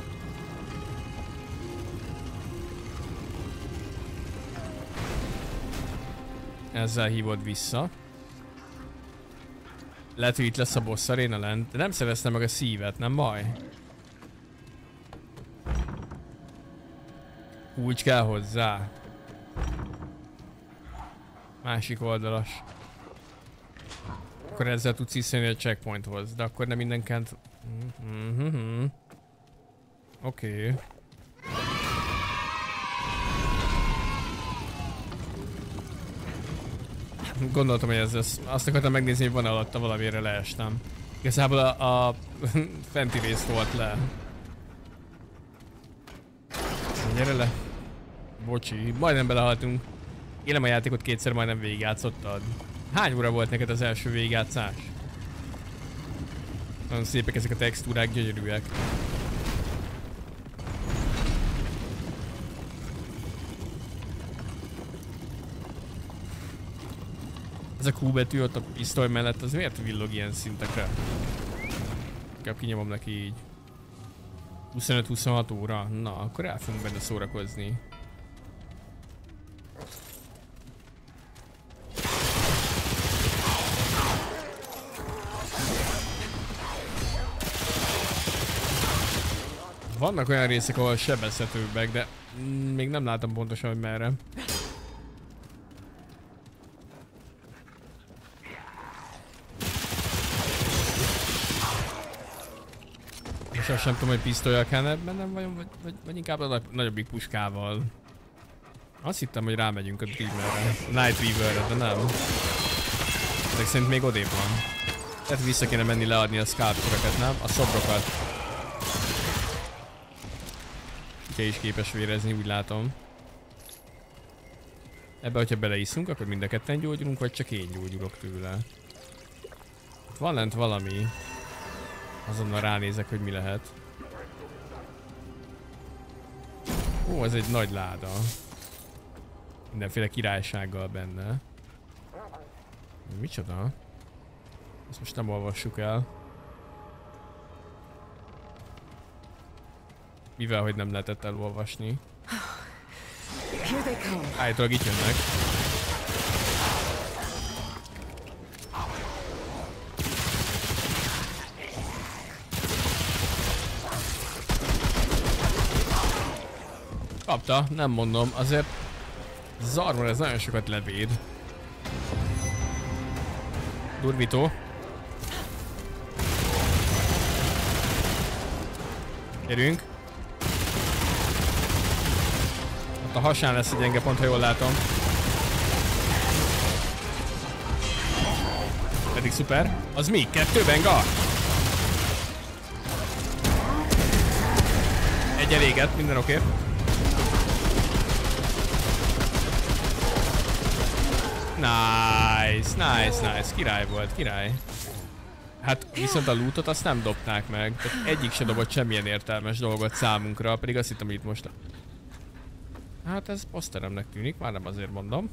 Ezzel hívod vissza. Lehet, hogy itt lesz a boss aréna lent, de nem szereztem meg a szívet, nem baj. Kulcs kell hozzá. Másik oldalas. Akkor ezzel tudsz iszolni a checkpointhoz, de akkor nem mindenkent... Oké. Gondoltam, hogy ez lesz. Azt akartam megnézni, hogy van alatta valamire leestem. Igazából a fenti rész volt le. Gyere le. Bocsi, majdnem belehaltunk. Élem a játékot kétszer, majdnem végigjátszottad. Hány óra volt neked az első végigjátszás? Nagyon szépek ezek a textúrák, gyönyörűek. Ez a Q betű ott a pisztoly mellett, az miért villog ilyen szintekre? Inkább kinyomom neki így. 25-26 óra? Na, akkor el fogunk benne szórakozni. Vannak olyan részek, ahol sebezhetőbbek, de még nem látom pontosan, hogy merre. És azt sem tudom, hogy pisztollyal kellene bennem vagy inkább a nagyobbik puskával. Azt hittem, hogy rámegyünk a Dreamerre, Night Weaverre, de nem. Ezek szerint még odébb van. Tehát vissza kéne menni leadni a sculptorokat, nem? A szobrokat. Te is képes vérezni, úgy látom. Ebbe, hogyha beleiszunk, akkor mind a ketten gyógyulunk, vagy csak én gyógyulok tőle. Itt van lent valami. Azonnal ránézek, hogy mi lehet. Ó, ez egy nagy láda. Mindenféle királysággal benne. Micsoda? Ezt most nem olvassuk el. Mivel, hogy nem lehetett elolvasni. Állítólag itt jönnek. Kapta, nem mondom, azért Zarmor ez nagyon sokat levéd. Durvító. Gyerünk. Ott a hasán lesz egy gyenge pont, ha jól látom. Pedig szuper. Az mi? 2 benga? Egy eléget, minden oké. Nice, nice, nice. Király volt, király. Hát viszont a lootot azt nem dobták meg. Tehát egyik se dobott semmilyen értelmes dolgot számunkra, pedig azt hittem, hogy itt most... Hát ez poszteremnek tűnik, már nem azért mondom.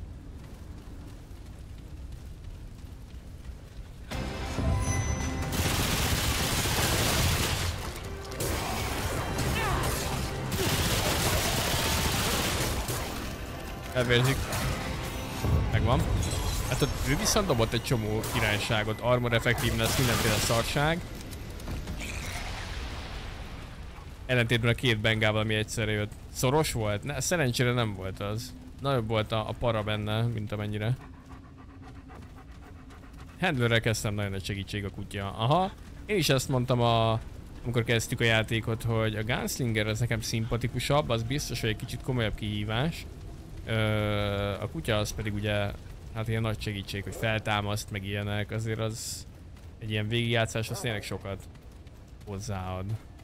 Elvérzik. Megvan. Hát ott ő viszont dobott egy csomó királyságot, armor effectiveness, mindenféle szarság. Ellentétben a 2 bengával, ami egyszerre jött. Szoros volt? Ne, szerencsére nem volt az. Nagyobb volt a para benne, mint amennyire. Handlerrel kezdtem, nagyon nagy segítség a kutya. Aha, én is ezt mondtam amikor kezdtük a játékot, hogy a Gunslinger az nekem szimpatikusabb, az biztos, hogy egy kicsit komolyabb kihívás. A kutya az pedig ugye, hát ilyen nagy segítség, hogy feltámaszt, meg ilyenek, azért az egy ilyen végigjátszás, az tényleg sokat hozzáad.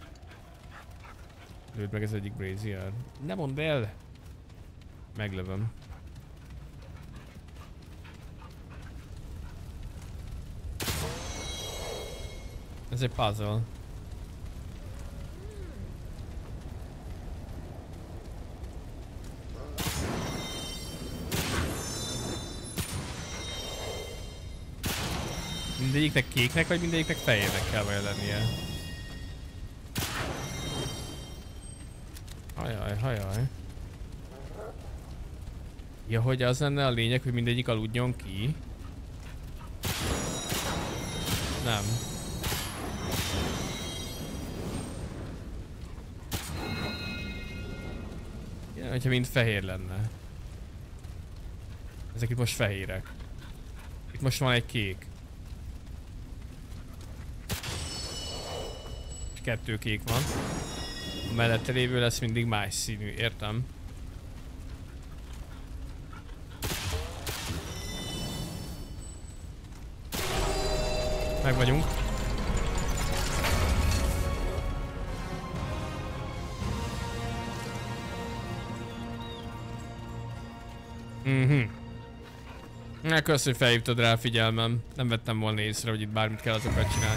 Lőd meg ez egyik brazier. Ne mondd el! Meglövöm. Ez egy puzzle. Mindegyiknek kéknek, vagy mindegyiknek fehérnek kell vajon lennie? Hajaj, hajaj. Ja, hogy az lenne a lényeg, hogy mindegyik aludjon ki? Nem. Ja, hogyha mind fehér lenne. Ezek itt most fehérek. Itt most van egy kék. És 2 kék van. A mellette lévő lesz mindig más színű, értem? Meg vagyunk. Na, kösz, hogy felhívtad rá a figyelmem. Nem vettem volna észre, hogy itt bármit kell azokat csinálni.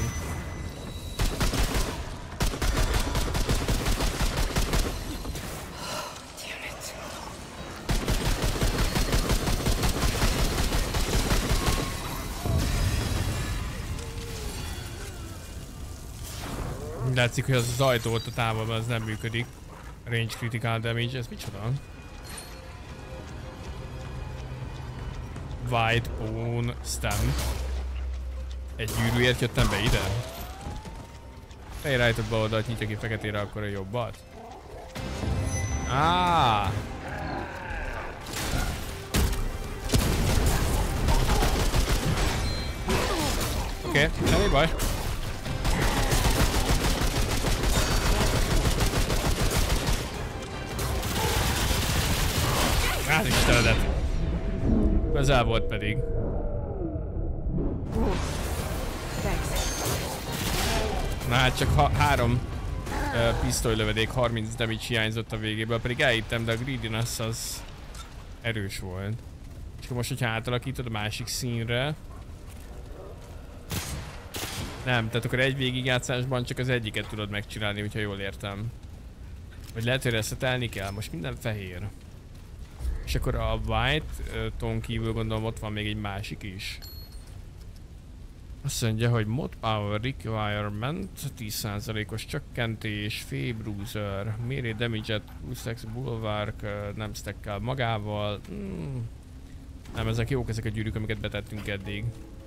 Látszik, hogy az ajtó ott a távolban, az nem működik. Range critical damage, ez micsoda? White bone stem. Egy gyűrűért jöttem be ide? Fehér állított be oldalt, nyitja ki feketére, akkor a jobbat. Ah! Oké, semmi baj. Hát Istenedet! Közel volt pedig. Na hát csak 3 pisztolylövedék, 30 damage hiányzott a végéből, pedig elhittem, de a greediness az erős volt. És akkor most, hogyha átalakítod a másik színre... Nem, tehát akkor egy végigjátszásban csak az egyiket tudod megcsinálni, hogyha jól értem. Vagy lehet, hogy reszetelni kell, most minden fehér. És akkor a white-ton kívül gondolom ott van még egy másik is. Azt mondja, hogy mod power requirement, 10%-os csökkentés, fée bruiser, méré damage-et, bulwark, nem stackkel magával. Nem, ezek jók, ezek a gyűrűk, amiket betettünk eddig.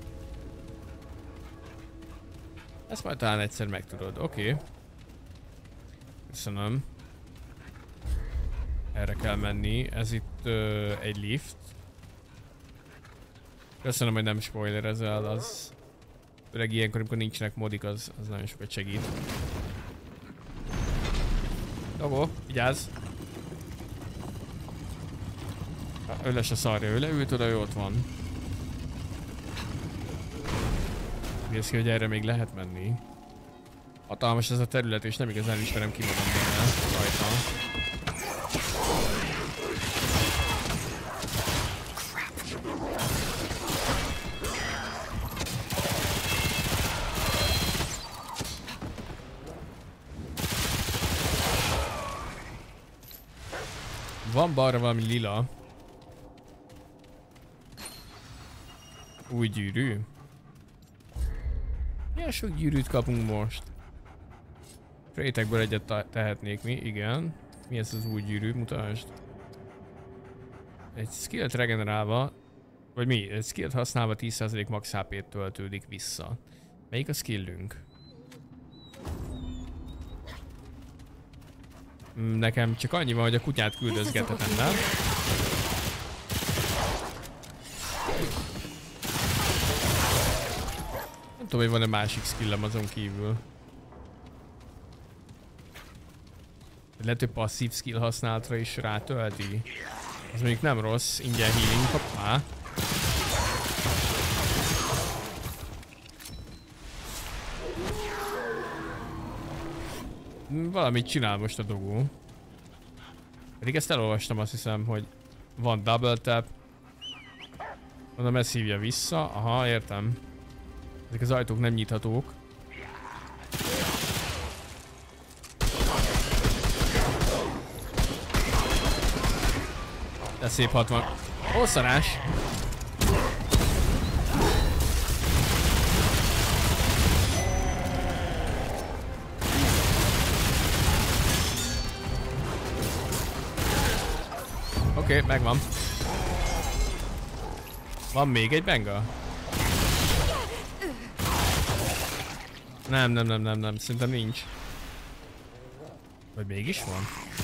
Ezt majd talán egyszer megtudod, oké. Köszönöm. Erre kell menni, ez itt egy lift. Köszönöm, hogy nem spoilerezel, az... Főleg ilyenkor, amikor nincsenek modik, az nagyon sokat segít. Dobó, vigyázz! Ő lesz a szarja, ő leült oda, ő ott van. Nézd ki, hogy erre még lehet menni. Hatalmas ez a terület, és nem igazán ismerem ki magam benne rajta. Van balra valami lila. Új gyűrű. Milyen sok gyűrűt kapunk most? Frétekből egyet tehetnék mi, igen. Mi ez az új gyűrű? Mutasd. Egy skillt regenerálva, vagy mi? Egy skillt használva 10% max HP-t töltődik vissza. Melyik a skillünk? Nekem csak annyi van, hogy a kutyát küldözgethetem, nem? Nem tudom, hogy van-e másik skillem azon kívül. Lehet, hogy passzív skill használatra is rátölti. Az mondjuk nem rossz, ingyen healing, hoppá. Valamit csinál most a dogó. Pedig ezt elolvastam, azt hiszem, hogy van double tap. Mondom, ezt hívja vissza. Aha, értem. Ezek az ajtók nem nyithatók. De szép 60. Ó, szarás! Oké, megvan. Van még egy benga? Nem, szerintem nincs. Vagy mégis van?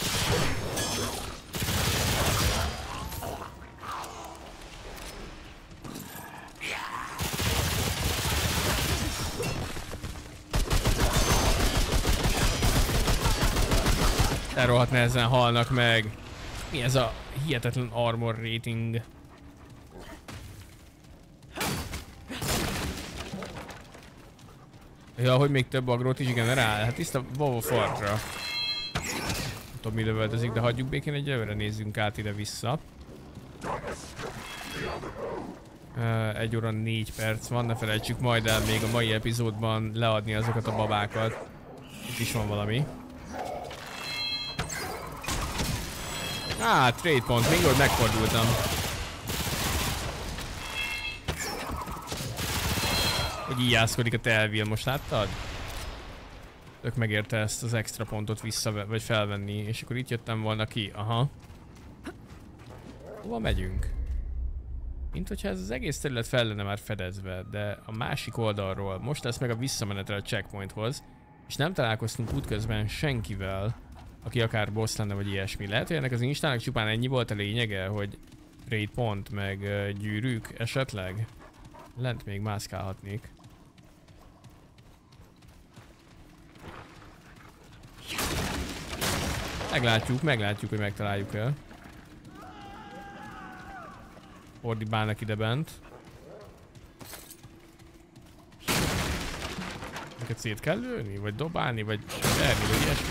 Rohadt nehezen halnak meg. Mi ez a hihetetlen armor rating? Ja, hogy még több agrót is generál? Hát tiszta Vovo fartra. Nem tudom, mi lövöldözik, de hagyjuk békén egyelőre, nézzünk át ide-vissza. 1 óra 4 perc van, ne felejtsük majd el még a mai epizódban leadni azokat a babákat. Itt is van valami. Trade pont, még jól megfordultam. Hogy íjászkodik a Telvil, most láttad? Tök megérte ezt az extra pontot vagy felvenni, és akkor itt jöttem volna ki, aha. Hova megyünk? Mint hogyha ez az egész terület fel lenne már fedezve, de a másik oldalról most lesz meg a visszamenetre a checkpointhoz, és nem találkoztunk útközben senkivel, aki akár boss lenne, vagy ilyesmi. Lehet, hogy ennek az instának csupán ennyi volt a lényege, hogy raid pont, meg gyűrűk esetleg? Lent még mászkálhatnék. Meglátjuk, hogy megtaláljuk el. Ordibálnak ide bent. Neked szét kell lőni? Vagy dobálni? Vagy verni? Vagy ilyesmi?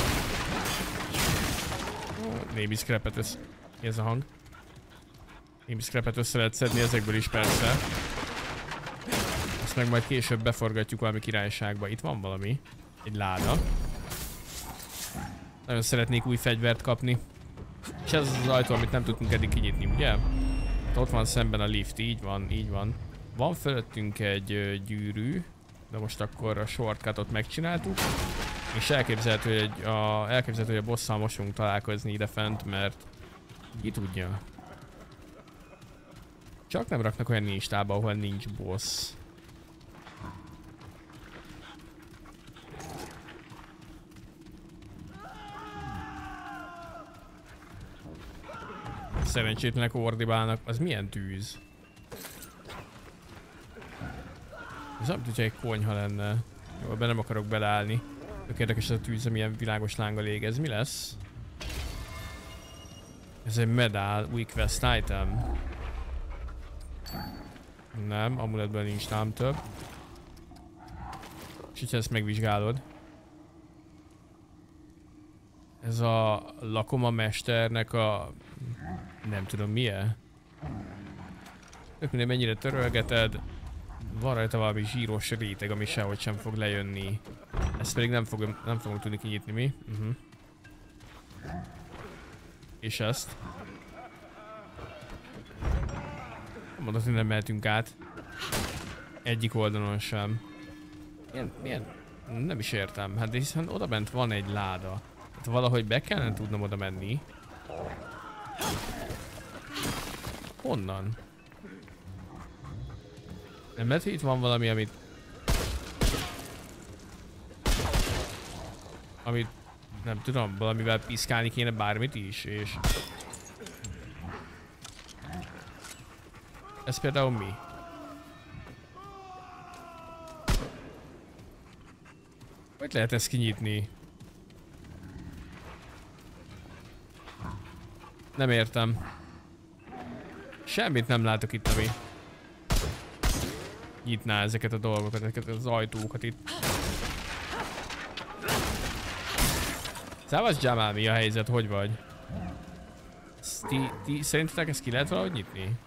Némi scrapet össze... Mi ez a hang? Némi scrapet össze lehet szedni ezekből is persze. Ezt meg majd később beforgatjuk valami királyságba. Itt van valami. Egy láda. Nagyon szeretnék új fegyvert kapni. És ez az ajtó, amit nem tudtunk eddig kinyitni, ugye? Ott van szemben a lift, így van, így van. Van fölöttünk egy gyűrű, de most akkor a shortcutot megcsináltuk. És elképzelhető, hogy a bosszal most fogunk találkozni idefent, mert ki tudja. Csak nem raknak olyan instába, ahol nincs boss. Szerencsétlenek ordibálnak. Az milyen tűz? Ez nem tudja, egy konyha lenne. Jó, ebben nem akarok beleállni. Tök érdekes ez a tűz, milyen világos lánggal ég. Ez mi lesz? Ez egy medál, új quest item. Nem, amuletben nincs tám több. És hogyha ezt megvizsgálod. Ez a lakoma mesternek a... nem tudom milyen. Tök mindegy, mennyire törölgeted. Van rajta valami zsíros réteg, ami sehogy sem fog lejönni. Ezt pedig nem fogom tudni kinyitni, mi? És ezt? Mondod, hogy nem mehetünk át. Egyik oldalon sem. Milyen? Nem is értem. Hát de hiszen oda bent van egy láda. Hát valahogy be kellene tudnom oda menni. Honnan? Nem lehet, hogy itt van valami, amit nem tudom, valamivel piszkálni kéne bármit is, és... Ez például mi? Hogy lehet ezt kinyitni? Nem értem. Semmit nem látok itt, ami nyitná ezeket a dolgokat, ezeket az ajtókat itt. Szávasz Jamal, mi a helyzet? Hogy vagy? Szerintetek ezt ki lehet valahogy nyitni?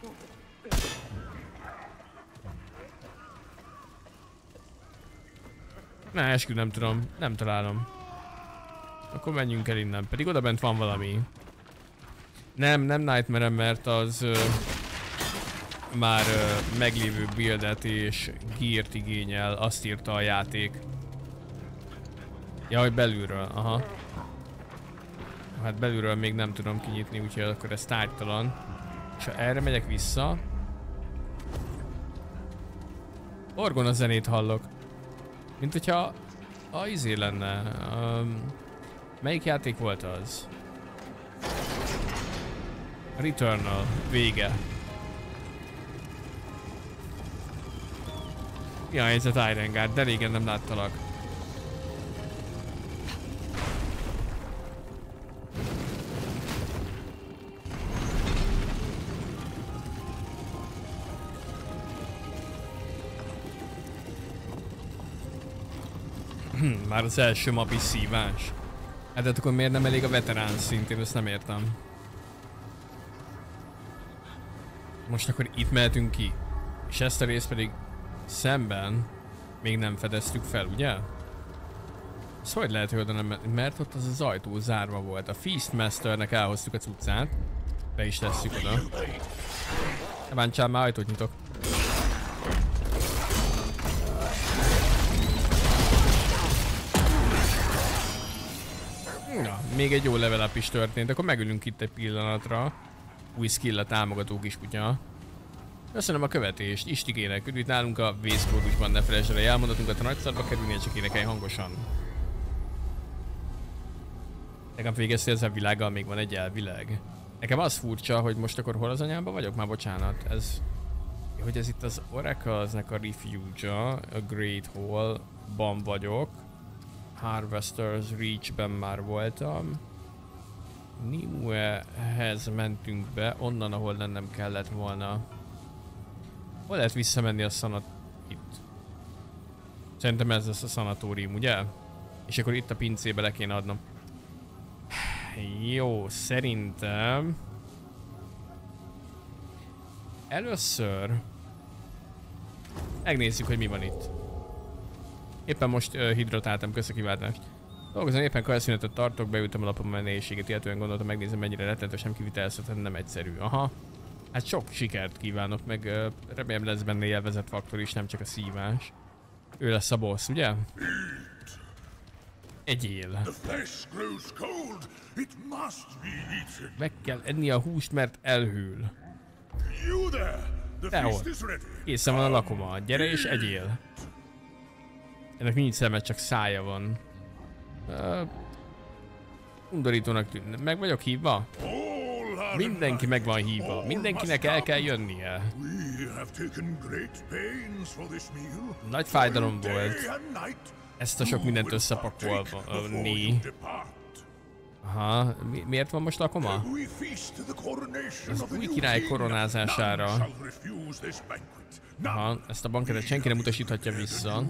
Ne, eskü nem tudom. Nem találom. Akkor menjünk el innen. Pedig oda bent van valami. Nem Nightmare-em, mert az már meglévő buildet és geart igényel, azt írta a játék. Ja, hogy belülről, aha. Hát belülről még nem tudom kinyitni, úgyhogy akkor ez tárgytalan. És ha erre megyek vissza... Orgona zenét hallok. Mint hogyha... izé lenne... melyik játék volt az? Returnal. Vége. Mi a helyzet, Irengard? De régen nem láttalak. Már az első map is szívás. Hát de akkor miért nem elég a veterán szintén, ezt nem értem. Most akkor itt mehetünk ki. És ezt a részt pedig szemben még nem fedeztük fel, ugye? Ez hogy lehet, hogy oda nem... Mert ott az ajtó zárva volt. A Feastmasternek elhoztuk a cuccát. Be is tesszük oda. Ne bántsál, már ajtót nyitok. Na, még egy jó level up is történt, akkor megülünk itt egy pillanatra. Új skill a támogató kiskutya. Köszönöm a követést, Istikének, üdvít nálunk a vészkódusban, ne felejtsd el, elmondatunkat, a nagy szarba kerülnél, csak énekelj hangosan. Nekem végeztél ezzel a világgal, még van egy elvileg. Nekem az furcsa, hogy most akkor hol az anyámban vagyok? Már bocsánat, ez... Hogy ez itt az Oraclesnek a refuge-a, a Great Hall-ban vagyok. Harvester's Reach-ben már voltam. Nimuehez mentünk be, onnan, ahol lennem kellett volna. Hol lehet visszamenni a itt? Szerintem ez lesz a szanatórium, ugye? És akkor itt a pincébe le kéne adnom. Jó, szerintem... Először... Megnézzük, hogy mi van itt. Éppen most hidratáltam, kösz a kiváltást. Dolgozom, éppen kajaszünetet tartok, beültem a lapom a nehézséget, illetően gondoltam megnézem, mennyire rettenetes, nem kivitelezhetetlen, nem egyszerű. Aha. Hát sok sikert kívánok, meg remélem lesz benne élvezett faktor is, nem csak a szívás. Ő lesz a boss, ugye? Egyél. Meg kell enni a húst, mert elhűl. Dehol. Készen van a lakoma, gyere és egyél. Ennek nincs szeme, csak szája van. Undorítónak tűnne. Meg vagyok hívva? Mindenki meg van hívva. Mindenkinek el kell jönnie. Nagy fájdalom volt. Ezt a sok mindent összepakolni. Aha, miért van most lakoma? Az új király koronázására. Aha, ezt a banketet senki nem utasíthatja vissza.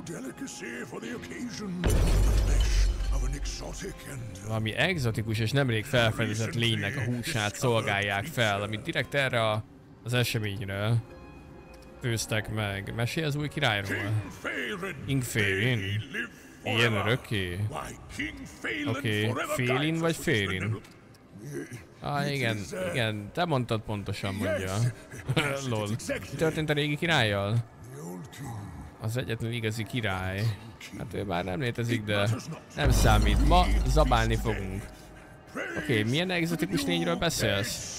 Valami egzotikus és nemrég felfedezett lénynek a húsát szolgálják fel, amit direkt erre az eseményre főztek meg. Mesélj az új királyról. King Férin. Ilyen örökké? Oké, Félin vagy Férin? Igen, igen, te mondtad pontosan, mondja. Lol. Mi történt a régi királlyal? Az egyetlen igazi király. Hát ő már nem létezik, de nem számít. Ma zabálni fogunk. Oké, milyen egzotikus lényről beszélsz?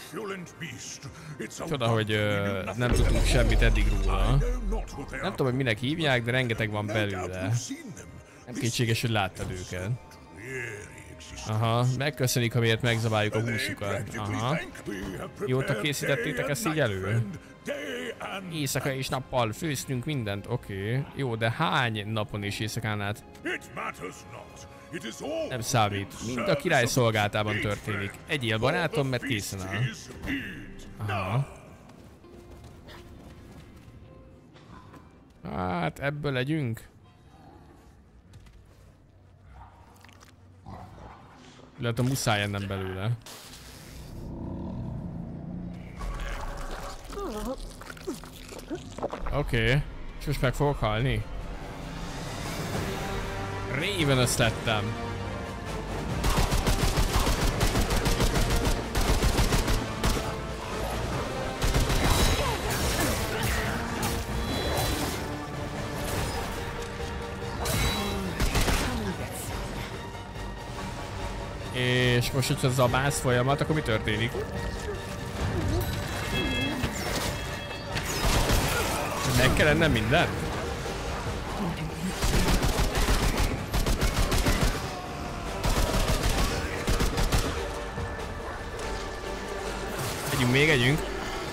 Csoda, hogy nem tudunk semmit eddig róla. Nem tudom, hogy minek hívják, de rengeteg van belőle. Nem kétséges, hogy láttad őket. Aha, megköszönik, ha miért megzabáljuk a húsukat. Aha. Jóta készítettétek ezt így elő? Éjszaka és nappal főztünk mindent, oké. Jó, de hány napon és éjszakán át? Nem számít. Mind a király szolgáltában történik. Egyél barátom, mert készen áll. Aha. Hát ebből legyünk. Lehet a muszáj ennem belőle. Oké. És most meg fogok halni. Ravenous lettem. És most, hogyha zabálsz folyamat, akkor mi történik? Meg kell ennem mindent? Együnk még, együnk.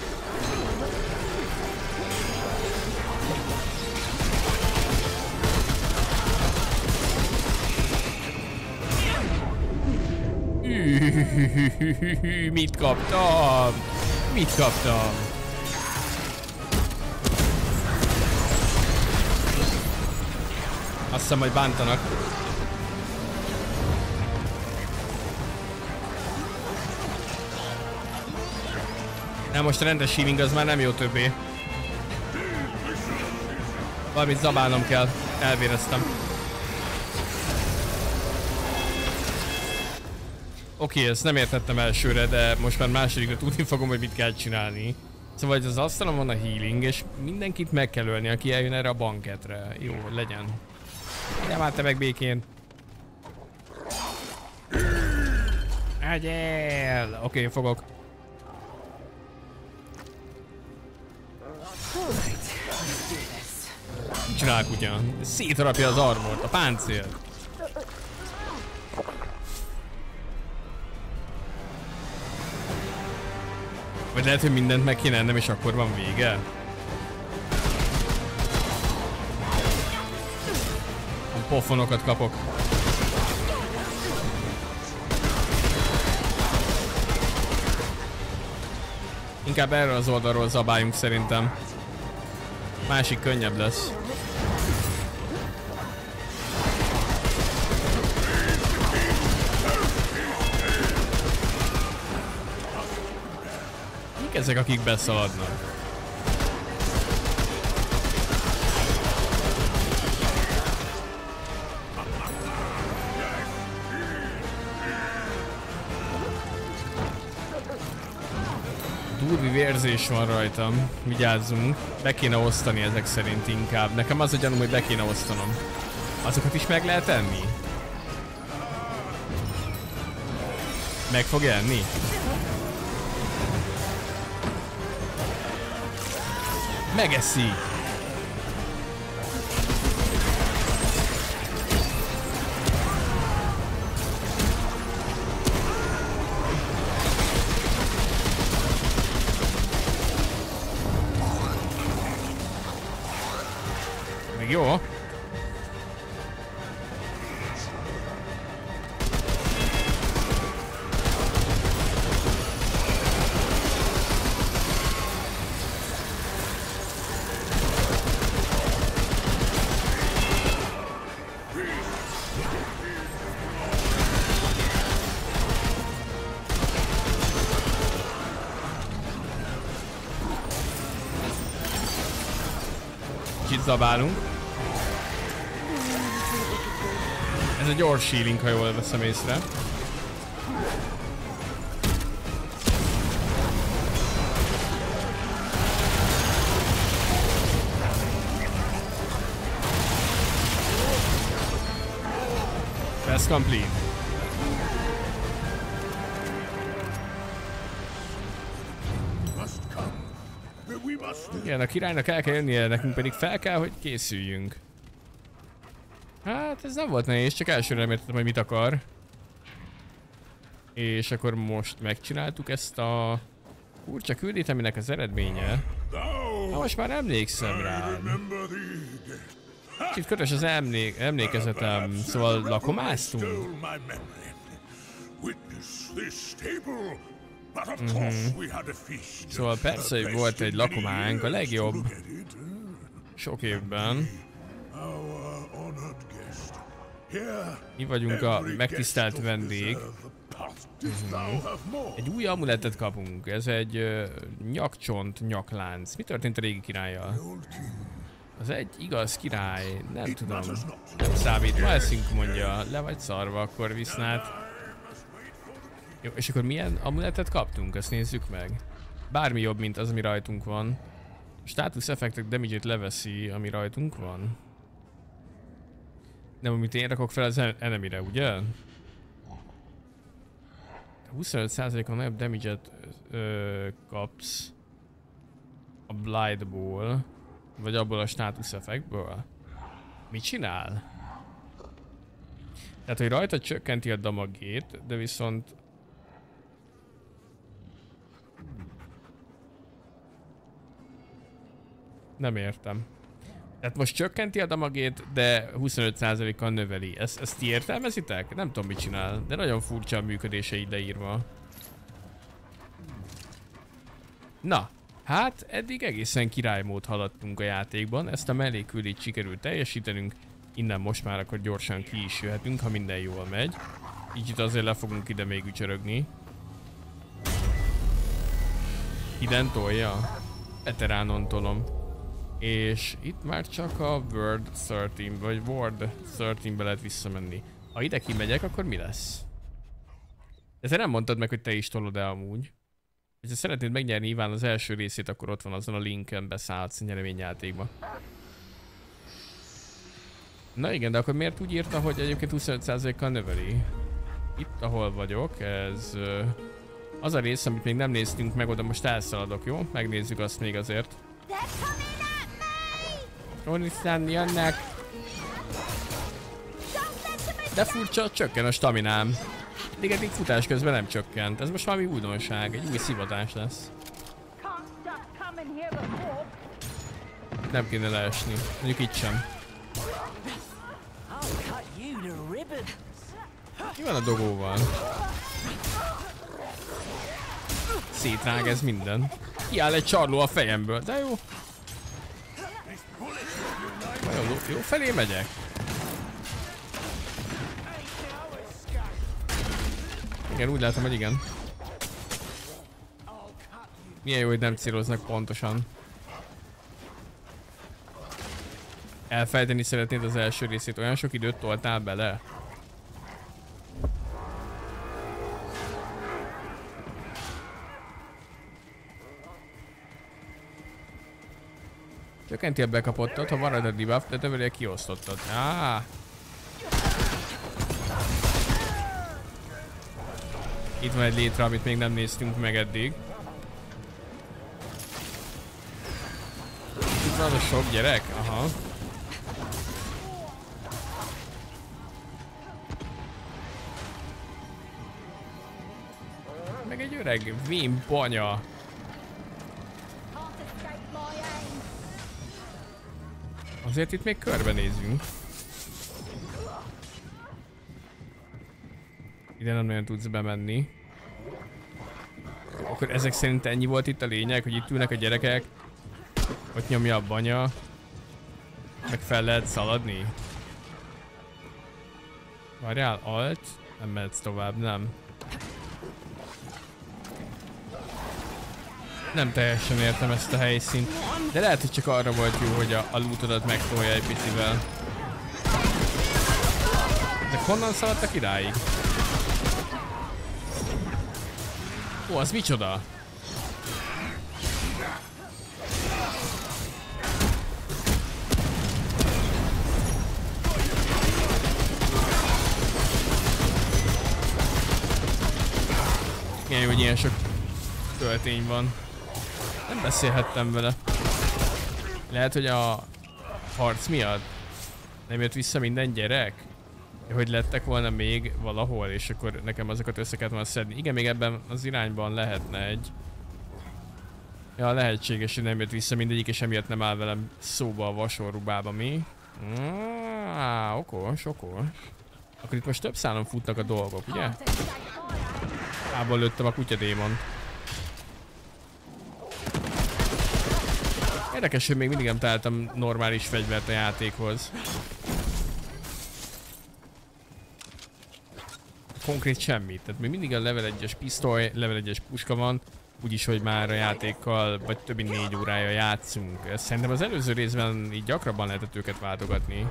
Mit kaptam? Mit kaptam? Azt hiszem, hogy bántanak. Na most a rendes healing az már nem jó többé. Valamit zabálnom kell. Elvéreztem. Oké, ezt nem értettem elsőre, de most már másodikra tudni fogom, hogy mit kell csinálni. Szóval az asztalon van a healing, és mindenkit meg kell ölni, aki eljön erre a banketre. Jó, legyen. Nem állt te meg békén. Egyél! Oké, fogok. Mit csinálok ugyan? Szétharapja az armort, a páncélt. Vagy lehet, hogy mindent meg kéne ennem, és akkor van vége? Pofonokat kapok. Inkább erről az oldalról zabáljunk szerintem. Másik könnyebb lesz. Mik ezek, akik beszaladnak? Durvi vérzés van rajtam, vigyázzunk. Be kéne osztani ezek szerint inkább. Nekem az a gyanúm, hogy be kéne osztanom. Azokat is meg lehet enni? Meg fog enni? Megeszi! Jó. Kicsit zabálunk. Ez a gyors healing, ha jól veszem észre. Quest complete. Igen, a királynak el kell jönnie, nekünk pedig fel kell, hogy készüljünk. Hát ez nem volt nehéz, csak elsőre nem értettem, hogy mit akar. És akkor most megcsináltuk ezt a furcsa küldét, aminek az eredménye. Na most már emlékszem rá. Kicsit kötös az emlékezetem, szóval lakomáztunk. Szóval persze, hogy volt egy lakománk, a legjobb sok évben. Mi vagyunk a megtisztelt vendég. Egy új amuletet kapunk, ez egy nyakcsont, nyaklánc. Mi történt a régi királlyal? Az egy igaz király, nem tudom. Nem számít, ma eszünk, mondja. Le vagy szarva, akkor visznát. Jó, és akkor milyen amuletet kaptunk? Ezt nézzük meg. Bármi jobb, mint az, ami rajtunk van. A status effektek damage-ét leveszi, ami rajtunk van. Nem, amit én rakok fel az enemire, ugye? 25%-on nagyobb damage-et kapsz a Blightból, vagy abból a státusz effektből. Mit csinál? Tehát, hogy rajta csökkenti a damagét, de viszont... Nem értem. Tehát most csökkenti a damagét, de 25%-kal növeli. Ezt ti értelmezitek? Nem tudom, mit csinál, de nagyon furcsa a működése így leírva. Na, hát eddig egészen királymód haladtunk a játékban. Ezt a mellékküldét sikerült teljesítenünk. Innen most már akkor gyorsan ki is jöhetünk, ha minden jól megy. Így itt azért le fogunk ide még ücsörögni. Iden tolja? Veteránon tolom. És itt már csak a Ward 13-be lehet visszamenni. Ha ide kimegyek, akkor mi lesz? De te nem mondtad meg, hogy te is tolod el amúgy. Ha szeretnéd megnyerni Iván az első részét, akkor ott van azon a linken, beszállsz a nyereményjátékba. Na igen, de akkor miért úgy írta, hogy egyébként 25%-kal növeli? Itt, ahol vagyok, ez... az a rész, amit még nem néztünk meg, oda most elszaladok, jó? Megnézzük azt még azért. Onisztán jönnek. De furcsa, csökken a staminám. Eddig futás közben nem csökkent. Ez most valami újdonság, egy új szivatás lesz. Nem kéne leesni, mondjuk itt sem. Mi van a dogóval? Szétrág ez minden. Kiáll egy csarló a fejemből, de jó. Jó felé megyek. Igen, úgy látom, hogy igen. Milyen jó, hogy nem céloznak pontosan. Elfejteni szeretnéd az első részét, olyan sok időt toltál bele? Csökkenti a bekapottat, ha van rajta debuff, de te vele kiosztottad. Itt van egy létre, amit még nem néztünk meg eddig. Itt van a sok gyerek? Aha. Meg egy öreg vén banya. Azért itt még körbenézünk. Ide nem nagyon tudsz bemenni. Akkor ezek szerint ennyi volt itt a lényeg, hogy itt ülnek a gyerekek. Ott nyomja a banya. Meg fel lehet szaladni. Várjál, alt. Nem mehetsz tovább, nem. Nem teljesen értem ezt a helyszínt. De lehet, hogy csak arra volt jó, hogy a lootodat megtolja egy picivel. De honnan szaladtak idáig? Ó, az micsoda? Milyen jó, hogy ilyen sok töltény van. Nem beszélhettem vele. Lehet, hogy a harc miatt nem jött vissza minden gyerek? Hogy lettek volna még valahol, és akkor nekem azokat össze kellett volna szedni. Igen, még ebben az irányban lehetne egy. Ja, lehetséges, hogy nem jött vissza mindegyik, és emiatt nem áll velem szóba a vasorrubába, mi? Okos, okos. Akkor itt most több szálon futnak a dolgok, ugye? Ából lőttem a kutyadémont. Érdekes, hogy még mindig nem találtam normális fegyvert a játékhoz. Konkrét semmit, tehát még mindig a level 1-es pisztoly, level 1-es puska van, úgyis, hogy már a játékkal vagy több mint 4 órája játszunk. Szerintem az előző részben így gyakrabban lehetett őket váltogatni.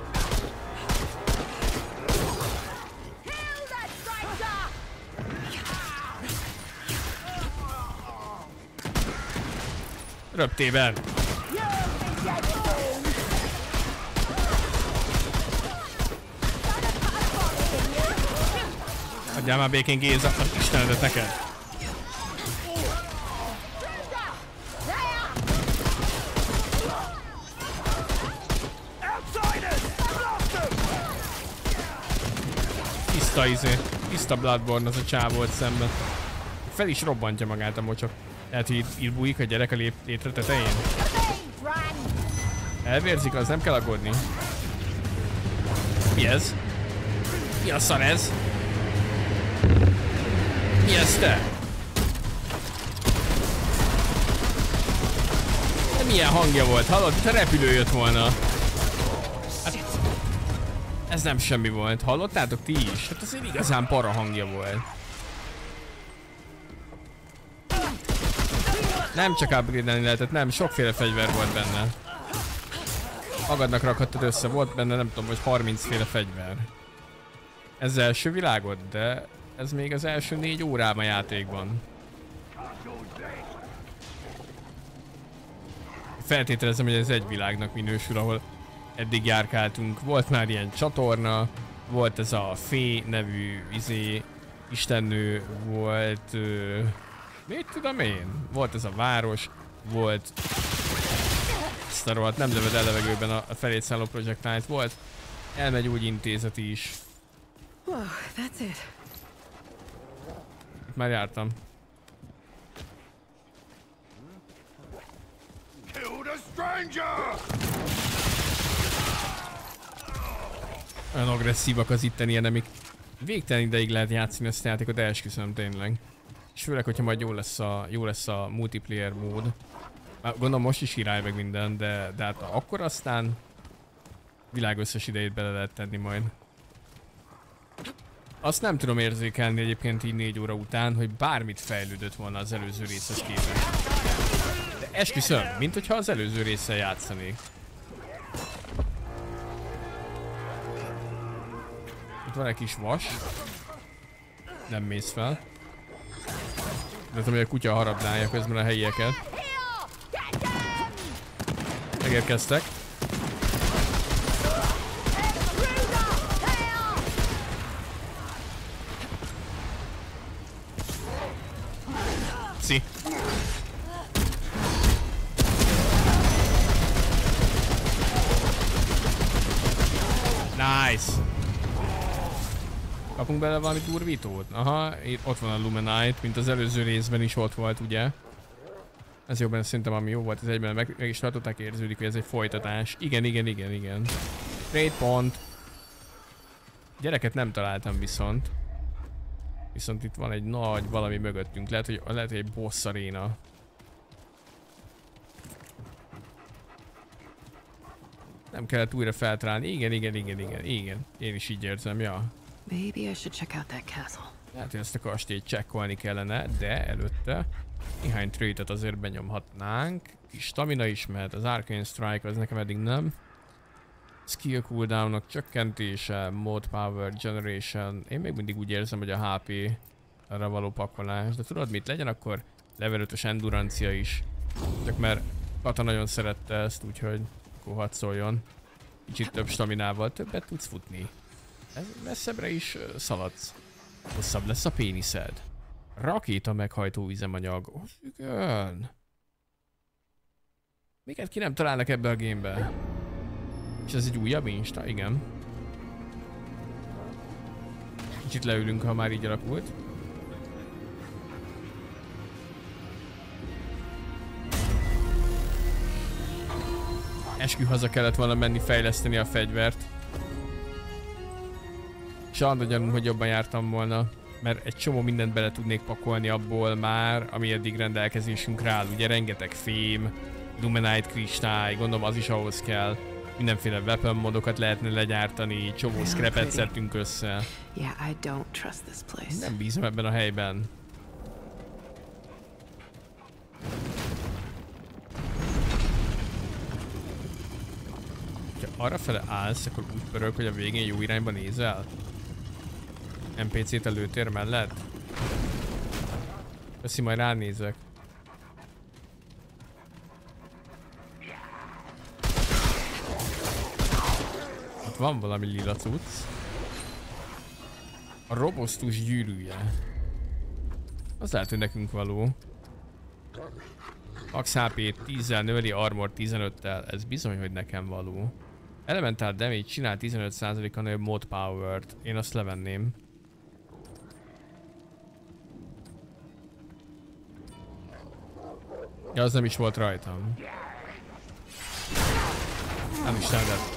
Röptében! Adjál már békén Géza, az Istenedet neked! Tiszta Bloodborne az a csávolt szemben. Fel is robbantja magát a mocsok. Tehát, hogy itt bújik a gyerek a létre tetején. Elvérzik, az nem kell aggódni. Mi ez? Mi a szar ez? Mi ez te? De milyen hangja volt? Hallod? Itt a repülő jött volna. Hát, ez nem semmi volt. Hallottátok ti is? Hát azért igazán para hangja volt. Nem csak upgrade-elni lehetett, nem, sokféle fegyver volt benne. Magadnak rakhattad össze, volt benne nem tudom, hogy 30 féle fegyver. Ez az első világod, de ez még az első 4 órában a játékban. Feltételezem, hogy ez egy világnak minősül, ahol eddig járkáltunk. Volt már ilyen csatorna, volt ez a Fé nevű istennő, volt... mit tudom én? Volt ez a város, volt... Ezt a rohadt, nem lövöd el levegőben a felét szálló projektált, volt elmegy intézet is. Whoa, that's it. Itt már jártam. Kill the stranger! Olyan agresszívak az itteni enemik. Végtelen ideig lehet játszani ezt a játékot, esküszöm tényleg. És főleg, hogyha majd jó lesz a multiplayer mód. Gondolom most is király meg minden, de hát akkor aztán világ összes idejét bele lehet tenni majd. Azt nem tudom érzékelni egyébként így 4 óra után, hogy bármit fejlődött volna az előző részhez képest. De esküszöm, mint hogyha az előző résszel játszanék. Itt van egy kis vas. Nem mész fel. De tudom, hogy a kutya harabdálja közben a helyieket. Megérkeztek. Szi. Nice. Kapunk bele valami durvítót? Aha, ott van a Lumenite, mint az előző részben is ott volt, ugye? Ez jobban szerintem ami jó volt, ez egyben meg is tartották, érződik, hogy ez egy folytatás. Igen. Great pont. Gyereket nem találtam viszont. Viszont itt van egy nagy valami mögöttünk. Lehet, hogy egy boss aréna. Nem kellett újra feltalálni. Igen. Én is így érzem, ja. Maybe I should check out that castle. Hát ezt a kastélyt csekkolni kellene, de előtte néhány trait-et azért benyomhatnánk. Kis stamina is mehet, az Arcane Strike az nekem eddig nem. Skill cooldownok csökkentése, Mode Power Generation. Én még mindig úgy érzem, hogy a HP-ra való pakolás. De tudod mit, legyen akkor level 5-ös endurancia is. Csak mert Kata nagyon szerette ezt, úgyhogy akkor hadd szóljon. Kicsit több staminával többet tudsz futni. Messzebbre is szaladsz. Hosszabb lesz a péniszed. Rakéta meghajtó üzemanyag. Oh, igen. Miket ki nem találnak ebbe a gamebe? És ez egy újabb insta? Igen. Kicsit leülünk, ha már így alakult. Eskü haza kellett volna menni fejleszteni a fegyvert. És arra gyanúm, hogy jobban jártam volna, mert egy csomó mindent bele tudnék pakolni abból már, ami eddig rendelkezésünkre áll. Ugye rengeteg fém, Lumenite kristály, gondolom az is ahhoz kell. Mindenféle weapon modokat lehetne legyártani, csomó scrapet szedtünk össze. Yeah, I don't trust this place. Nem bízom ebben a helyben. Ha arrafele állsz, akkor úgy pörög, hogy a végén jó irányba nézel? NPC-t a lőtér mellett? Köszi, majd ránézek. Ott van valami lila cucc. A robosztus gyűrűje. Az lehet, hogy nekünk való. Max HP 10-zel növeli, armor 15-tel. Ez bizony, hogy nekem való. Elemental damage csinál 15%-a nagyobb mod power-t. Én azt levenném. Ja, az nem is volt rajtam. Nem is lehetett.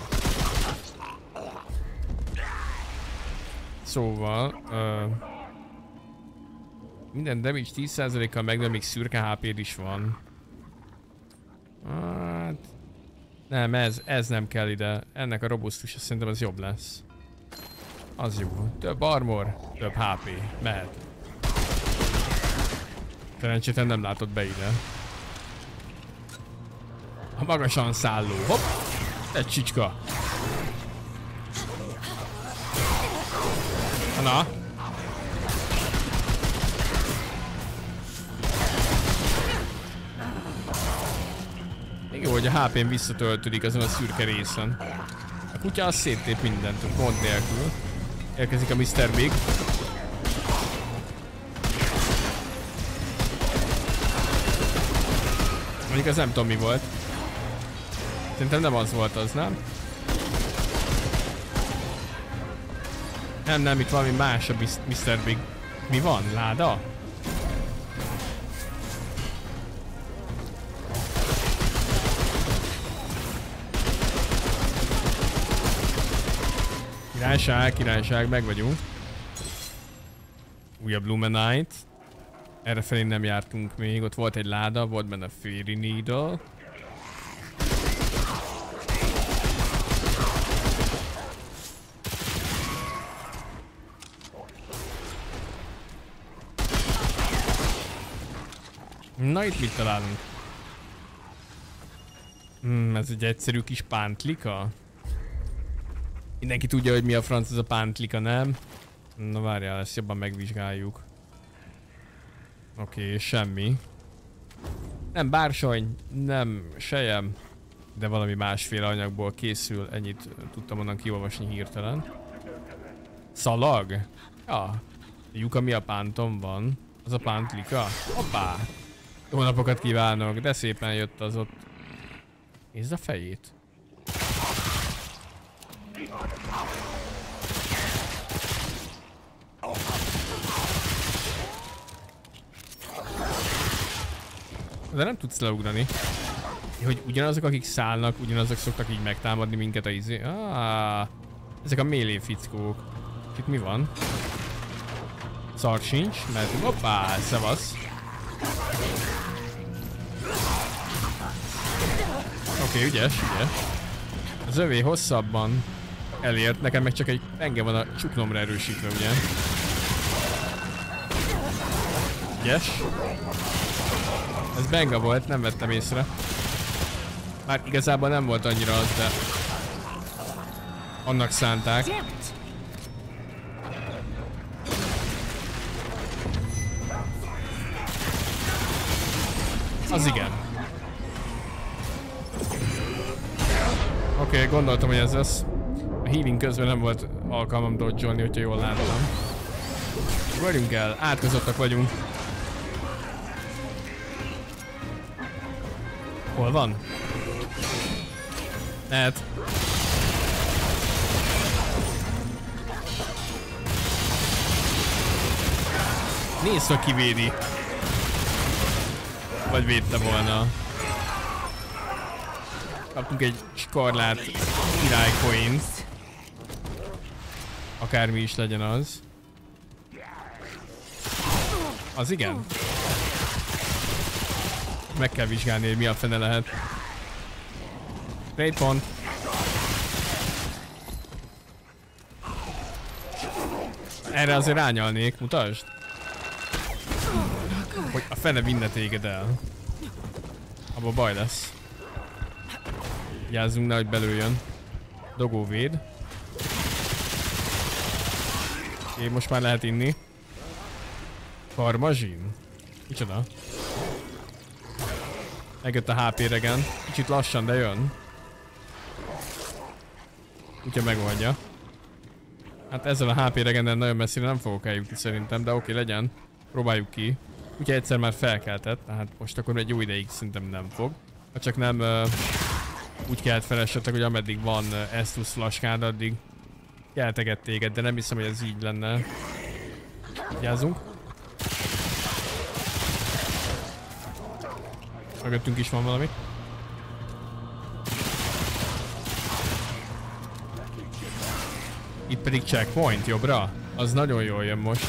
Szóval... minden damage 10%-kal meg, de még szürke HP-d is van. Hát... nem, ez nem kell ide. Ennek a robusztus, szerintem az jobb lesz. Az jó. Több armor, több HP. Mehet. Szerencsétlen nem látott be ide. A magasan szálló. Hopp! Egy csicska. Na. Még jó, hogy a HP-n visszatöltődik azon a szürke részen. A kutya az széttép mindent, gond nélkül. Érkezik a Mr. Big. Mondjuk az nem tudom mi volt. Szerintem nem az volt az, nem? Nem, itt valami más a Mr. Big. Mi van? Láda? Királyság, meg vagyunk. Újabb Lumenite. Errefelé nem jártunk még, ott volt egy láda, volt benne Fairy Needle. Na, itt mit találunk? Ez egy egyszerű kis pántlika? Mindenki tudja, hogy mi a franc ez a pántlika, nem? Na várjál, ezt jobban megvizsgáljuk. Oké, semmi. Nem bársony, nem sejem, de valami másféle anyagból készül, ennyit tudtam onnan kiolvasni hirtelen. Szalag? Ja. Lyuk, ami a pánton van. Az a pántlika. Hoppá! Jó napokat kívánok, de szépen jött az ott. Nézd a fejét. De nem tudsz leugrani. Hogy ugyanazok, akik szállnak, ugyanazok szoktak így megtámadni minket a izé. Ezek a melee fickók. Itt mi van? Szar sincs, mert hoppá, szevasz. Oké, ügyes. Az övé hosszabban elért, nekem meg csak egy penge van a csuklomra erősítve, ugye? Ügyes. Ez benga volt, nem vettem észre. Már igazából nem volt annyira az, de annak szánták. Az igen. Oké, gondoltam, hogy ez lesz. A healing közben nem volt alkalmam dodge-olni, hogyha jól láttam. Vagyunk el, átkozottak vagyunk. Hol van? Lehet. Nézd, hogy kivédi. Vagy védte volna. Kaptunk egy skarlát királycoint. Akármi is legyen az. Az igen. Meg kell vizsgálni, hogy mi a fene lehet. Trade pont. Erre azért rányalnék, mutasd. Hogy a fene vinne téged el. Abba baj lesz. Vigyázzunk, nehogy belőjön. Dogó véd. Oké, most már lehet inni. Karmazsin? Micsoda? Megjött a HP regen. Kicsit lassan, de jön. Úgyhogy megoldja. Hát ezzel a HP regenden nagyon messzire nem fogok eljutni szerintem, de oké, legyen. Próbáljuk ki. Úgyhogy egyszer már felkeltett, tehát most akkor egy jó ideig szerintem nem fog. Ha csak nem úgy kelt fel esetleg, hogy ameddig van Estus flaskád, addig kelteget téged, de nem hiszem, hogy ez így lenne. Vigyázzunk. Mögöttünk is van valami. Itt pedig checkpoint jobbra. Az nagyon jól jön most.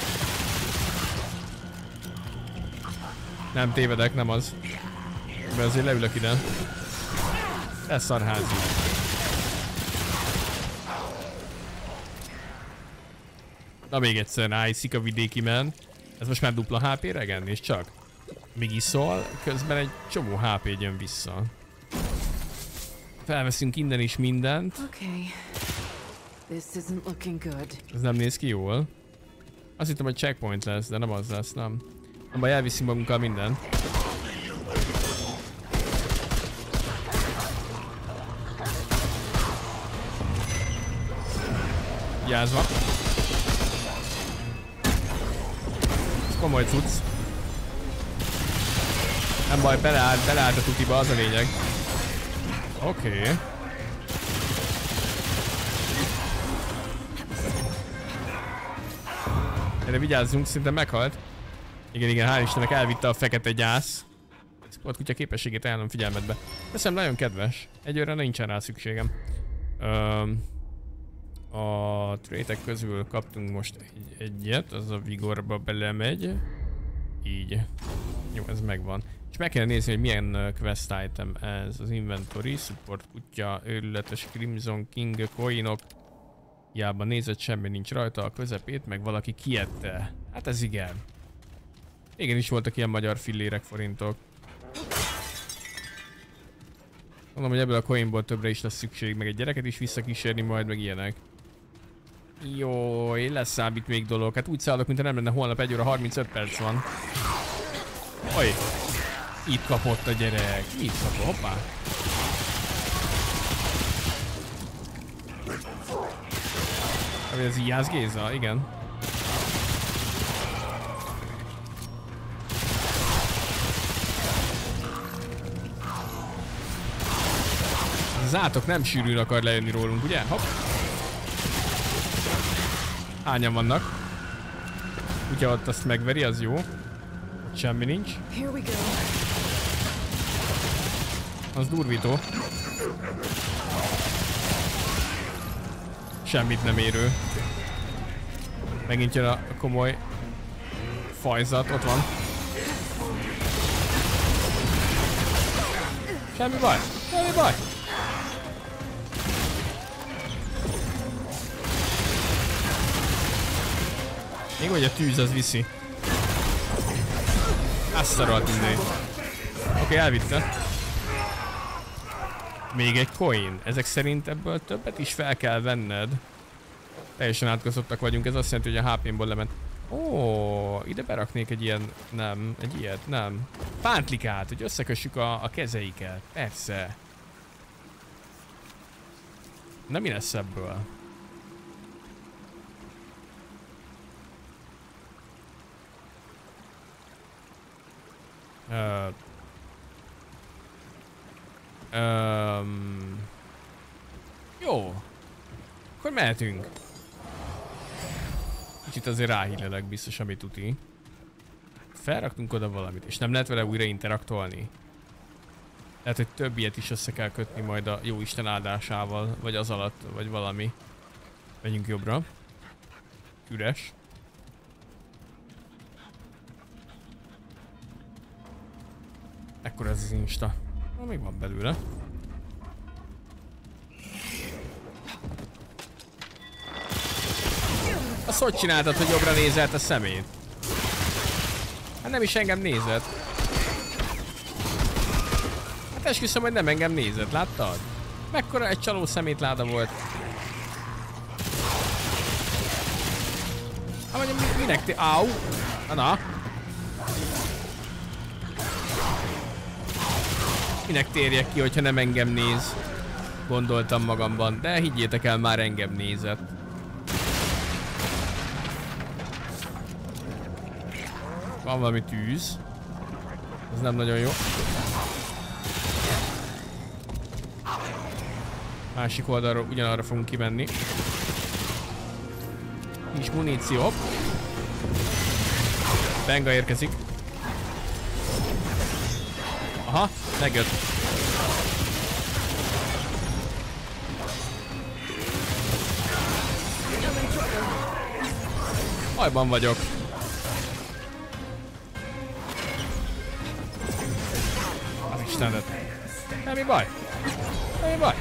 Nem tévedek, nem az. De azért leülök ide. Ez szarházi. Na még egyszer, ráiszik a vidéki men. Ez most már dupla HP regen, és csak. Még iszol, közben egy csomó HP jön vissza. Felveszünk innen is mindent. Okay. This isn't looking good. Ez nem néz ki jól. Azt hittem, hogy checkpoint lesz, de nem az lesz, nem. Nem baj, elviszünk magunkkal mindent. Vigyázva. Ez komoly cucc. Nem baj, beleállt a tutiba, az a lényeg. Oké. Erre vigyázzunk, szinte meghalt. Igen, hál' Istennek elvitte a fekete gyász. Sport kutya képességét ajánlom figyelmetbe. Teszem, nagyon kedves. Egyőre nincsen rá szükségem. A trétek közül kaptunk most egyet, az a vigorba belemegy. Így. Jó, ez megvan. És meg kell nézni, hogy milyen quest item ez. Az inventory, support kutya, őrületes Crimson King, coinok. Hiába nézett, semmi nincs rajta, a közepét meg valaki kiette. Hát ez igen. Igen is voltak ilyen magyar fillérek, forintok. Mondom, hogy ebből a coinból többre is lesz szükség, meg egy gyereket is visszakísérni majd, meg ilyenek. Jó, leszámít még dolog. Hát úgy szállok, mintha nem lenne holnap 1 óra 35 perc van. Oj! Itt kapott a gyerek. Itt kapott, hoppá! Ez Ijász Géza, igen. Az átok nem sűrűn akar lejönni rólunk, ugye? Hopp! Hányan vannak? Ugye ott azt megveri, az jó. Ott semmi nincs. Az durvító. Semmit nem érő. Megint jön a komoly fajzat, ott van. Semmi baj, semmi baj. Még hogy a tűz az viszi. Azt szarolt minden. Oké, elvitte. Még egy coin. Ezek szerint ebből többet is fel kell venned. Teljesen átkozottak vagyunk, ez azt jelenti, hogy a HP-mból lement. Ó, ide beraknék egy ilyen, nem, egy ilyet, nem. Pántlikát, hogy összekössük a kezeiket. Persze. Na mi lesz ebből? Jó. Akkor mehetünk. Kicsit azért ráhílelek biztos, amit tuti. Felraktunk oda valamit, és nem lehet vele újra interaktolni. Lehet, hogy több ilyet is össze kell kötni majd a jóisten áldásával, vagy az alatt, vagy valami. Menjünk jobbra. Üres. Ekkor ez az insta. Na, még van belőle. Azt hogy csináltad, hogy jobbra nézett a szemét? Hát nem is engem nézett. Hát esküszöm, hogy nem engem nézett, láttad? Mekkora egy csaló szemétláda volt. Hát mondjam, minek ti... Áú! Na. Minek térjek ki, hogyha nem engem néz? Gondoltam magamban, de higgyétek el, már engem nézett. Van valami tűz. Ez nem nagyon jó. Másik oldalról ugyanarra fogunk kimenni. Nincs muníció. Benga érkezik. Aha, megjött. Bajban vagyok. Az Istenet. Semmi baj. Semmi baj.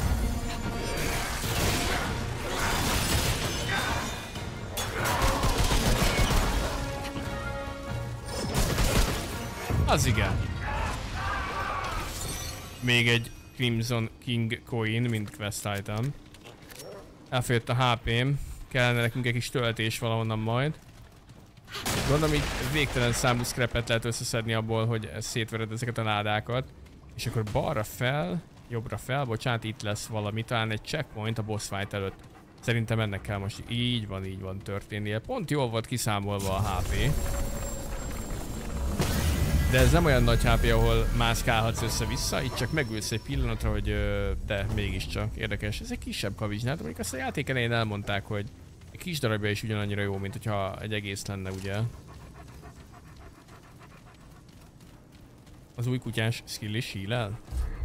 Az igen. Még egy Crimson King coin, mint quest item. Elfogyott a HP-m. Kellene nekünk egy kis töltés valahonnan majd. Gondolom így végtelen számú scrapet lehet összeszedni abból, hogy szétvered ezeket a ládákat. És akkor balra fel, jobbra fel, bocsánat, itt lesz valami, talán egy checkpoint a boss fight előtt. Szerintem ennek kell most így van történnie. Pont jól volt kiszámolva a HP. De ez nem olyan nagy HP, ahol mászkálhatsz össze-vissza, itt csak megülsz egy pillanatra, hogy de mégiscsak érdekes. Ez egy kisebb kavizsnát, mondjuk azt a játék elején elmondták, hogy egy kis darabja is ugyanannyira jó, mint hogyha egy egész lenne, ugye? Az új kutyás skill is heal-el?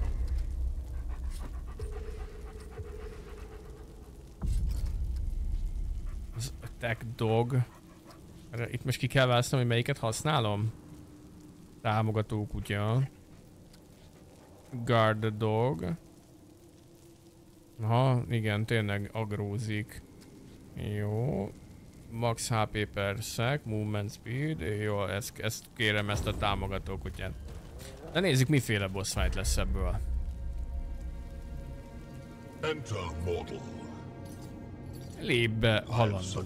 Az attack dog. Itt most ki kell választanom, hogy melyiket használom? Támogató kutya. Guard the dog. Aha, igen, tényleg agrózik. Jó. Max HP per sec, movement speed. Jó, ezt kérem, ezt a támogató kutyát. De nézzük, miféle boss fight lesz ebből. Enter mortal. Lépj be, halandó.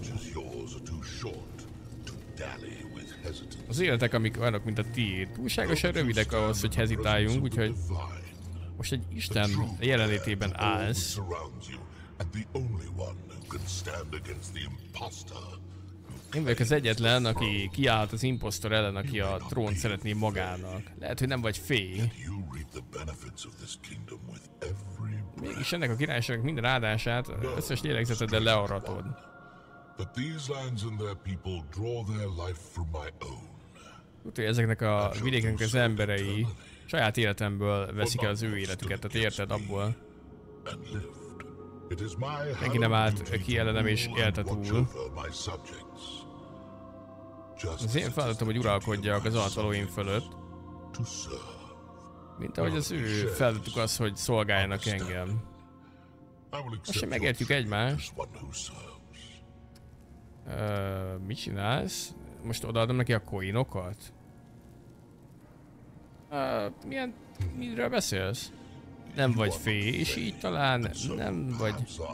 Az életek, amik olyanok, mint a tiéd, túlságosan rövidek ahhoz, hogy hezitáljunk, úgyhogy most egy Isten jelenlétében állsz. Én vagyok az egyetlen, aki kiállt az imposztor ellen, aki a trónt szeretné magának. Lehet, hogy nem vagy fély. Mégis ennek a királyságnak minden áldását összes lélegzeteddel learatod. Tudja, hogy ezeknek a vidéknek az emberei saját életemből veszik el az ő életüket, tehát érted abból. Senki nem állt ki ellenem és élte túl. Az én feladatom, hogy uralkodjak az alattvalóim fölött. Mint ahogy az ő feladatuk az, hogy szolgáljanak engem. Most sem megértjük egymást. Mit csinálsz? Most odaadom neki a coinokat? Miről beszélsz? Nem vagy fél, és így talán nem vagy...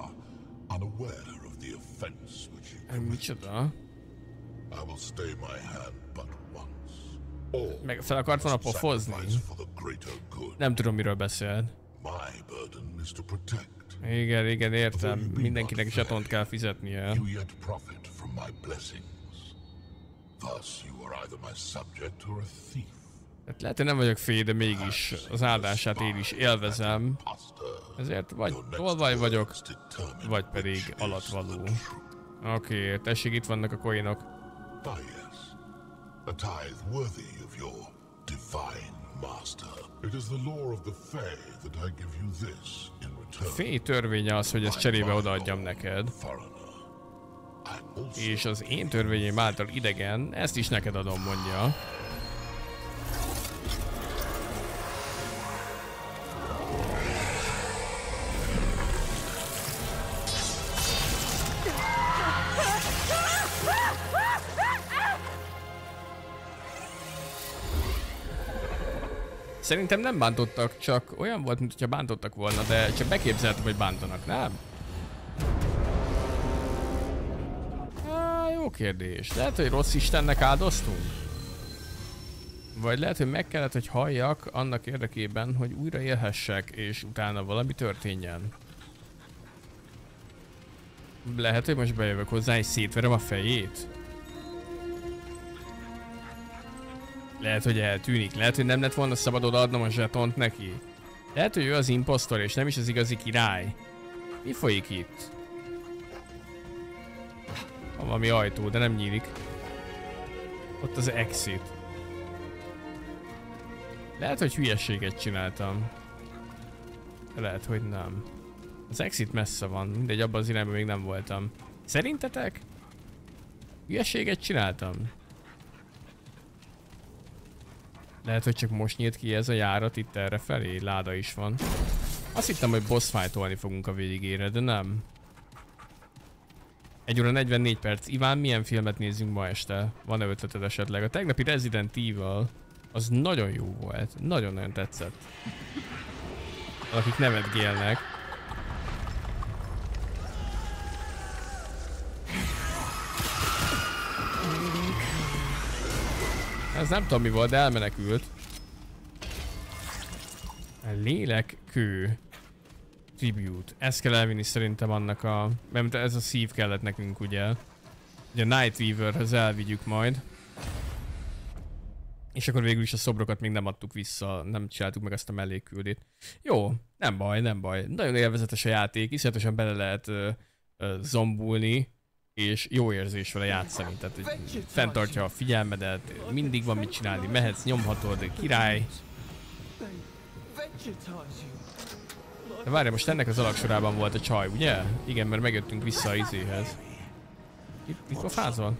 Micsoda? Meg fel akart volna pofozni? Nem tudom, miről beszél. Igen, értem. Mindenkinek zsetont kell fizetnie. Hát lehet, hogy nem vagyok fél, de mégis az áldását én is élvezem. Ezért vagy tolvaj vagyok, vagy pedig alattvaló. Oké, tessék, itt vannak a coinok. A fély törvénye az, hogy ezt cserébe odaadjam neked. És az én törvényem által idegen, ezt is neked adom, mondja. Szerintem nem bántottak, csak olyan volt, mintha bántottak volna, de csak beképzeltem, hogy bántanak, nem? Jó kérdés. Lehet, hogy rossz istennek áldoztunk? Vagy lehet, hogy meg kellett, hogy halljak annak érdekében, hogy újra élhessek, és utána valami történjen. Lehet, hogy most bejövök hozzá és szétverem a fejét? Lehet, hogy eltűnik. Lehet, hogy nem lett volna szabad odaadnom a zsetont neki. Lehet, hogy ő az imposztor, és nem is az igazi király. Mi folyik itt? Van valami ajtó, de nem nyílik. Ott az exit. Lehet, hogy hülyeséget csináltam. De lehet, hogy nem. Az exit messze van. Mindegy, abban az irányban még nem voltam. Szerintetek? Hülyeséget csináltam? Lehet, hogy csak most nyílt ki ez a járat itt errefelé. Láda is van. Azt hittem, hogy boss fight-olni fogunk a végére, de nem. 1 óra 44 perc. Iván, milyen filmet nézzünk ma este? Van-e ötleted esetleg? A tegnapi Resident Evil az nagyon jó volt. Nagyon-nagyon tetszett. Akik nevetgélnek. Ez nem tudom mi volt, de elmenekült. A lélekkő. Tribute. Ezt kell elvinni szerintem annak a... Mert ez a szív kellett nekünk, ugye? Ugye a Nightweaverhez elvigyük majd. És akkor végül is a szobrokat még nem adtuk vissza, nem csináltuk meg ezt a mellékküldét. Jó, nem baj, nem baj. Nagyon élvezetes a játék, iszonyatosan bele lehet zombulni, és jó érzés vele játszani. Tehát fenntartja a figyelmedet, mindig van mit csinálni, mehetsz, nyomhatod, király. De várj, most ennek az alaksorában volt a csaj, ugye? Igen, mert megjöttünk vissza a izéhez. Itt a fázol?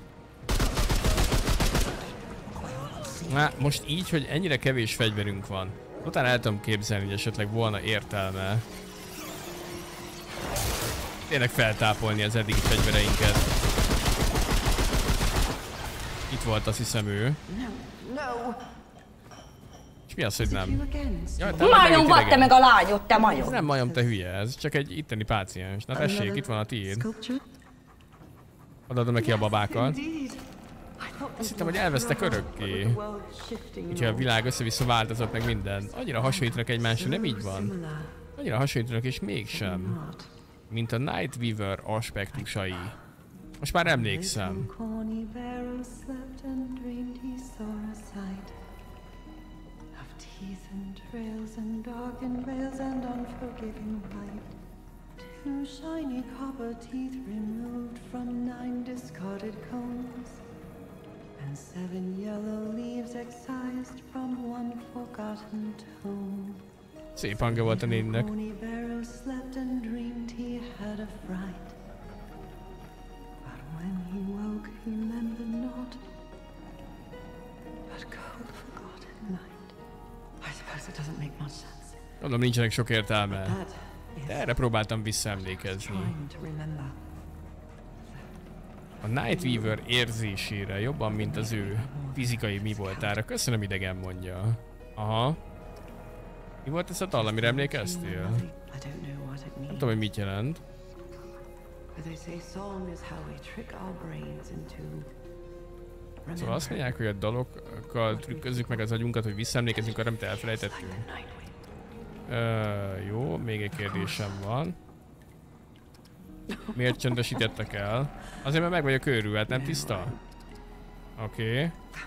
Na, most így, hogy ennyire kevés fegyverünk van. Utána el tudom képzelni, hogy esetleg volna értelme tényleg feltápolni az eddigi fegyvereinket. Itt volt, azt hiszem ő. És mi az, hogy nem? Majom vagy te meg a lányod, te majom! Ez nem majom, te hülye, ez csak egy itteni páciens. Na tessék, itt van a tiéd. Odaadom neki a babákat. Azt hittem, hogy elvesztek örökké. Úgyhogy a világ össze-vissza változott meg minden. Annyira hasonlítanak egymásra, nem így van? Annyira hasonlítanak és mégsem. Mint a Nightweaver aspektusai. Most már emlékszem. Two shiny copper teeth removed from 9 discarded cones, and 7 yellow leaves excised from 1 forgotten tome. Szép hangja volt a nénnek. Pony Barrow slept and dreamed he had a fright, but when he woke he remembered not, but cold forgotten night. I suppose it doesn't make much sense. Mondom, nincsenek sok értelme. De erre próbáltam visszaemlékezni. A Nightweaver érzésére jobban, mint az ő fizikai mi voltára. Köszönöm, idegen mondja. Aha. Mi volt ez a dal, amire emlékeztél? Nem tudom, hogy mit jelent. Szóval azt mondják, hogy a dalokkal trükközzük meg az agyunkat, hogy visszaemlékezünk arra, amit elfelejtettünk. Jó, még egy kérdésem van. Miért csöndesítettek el? Azért, mert meg vagyok őrült, nem tiszta? Oké.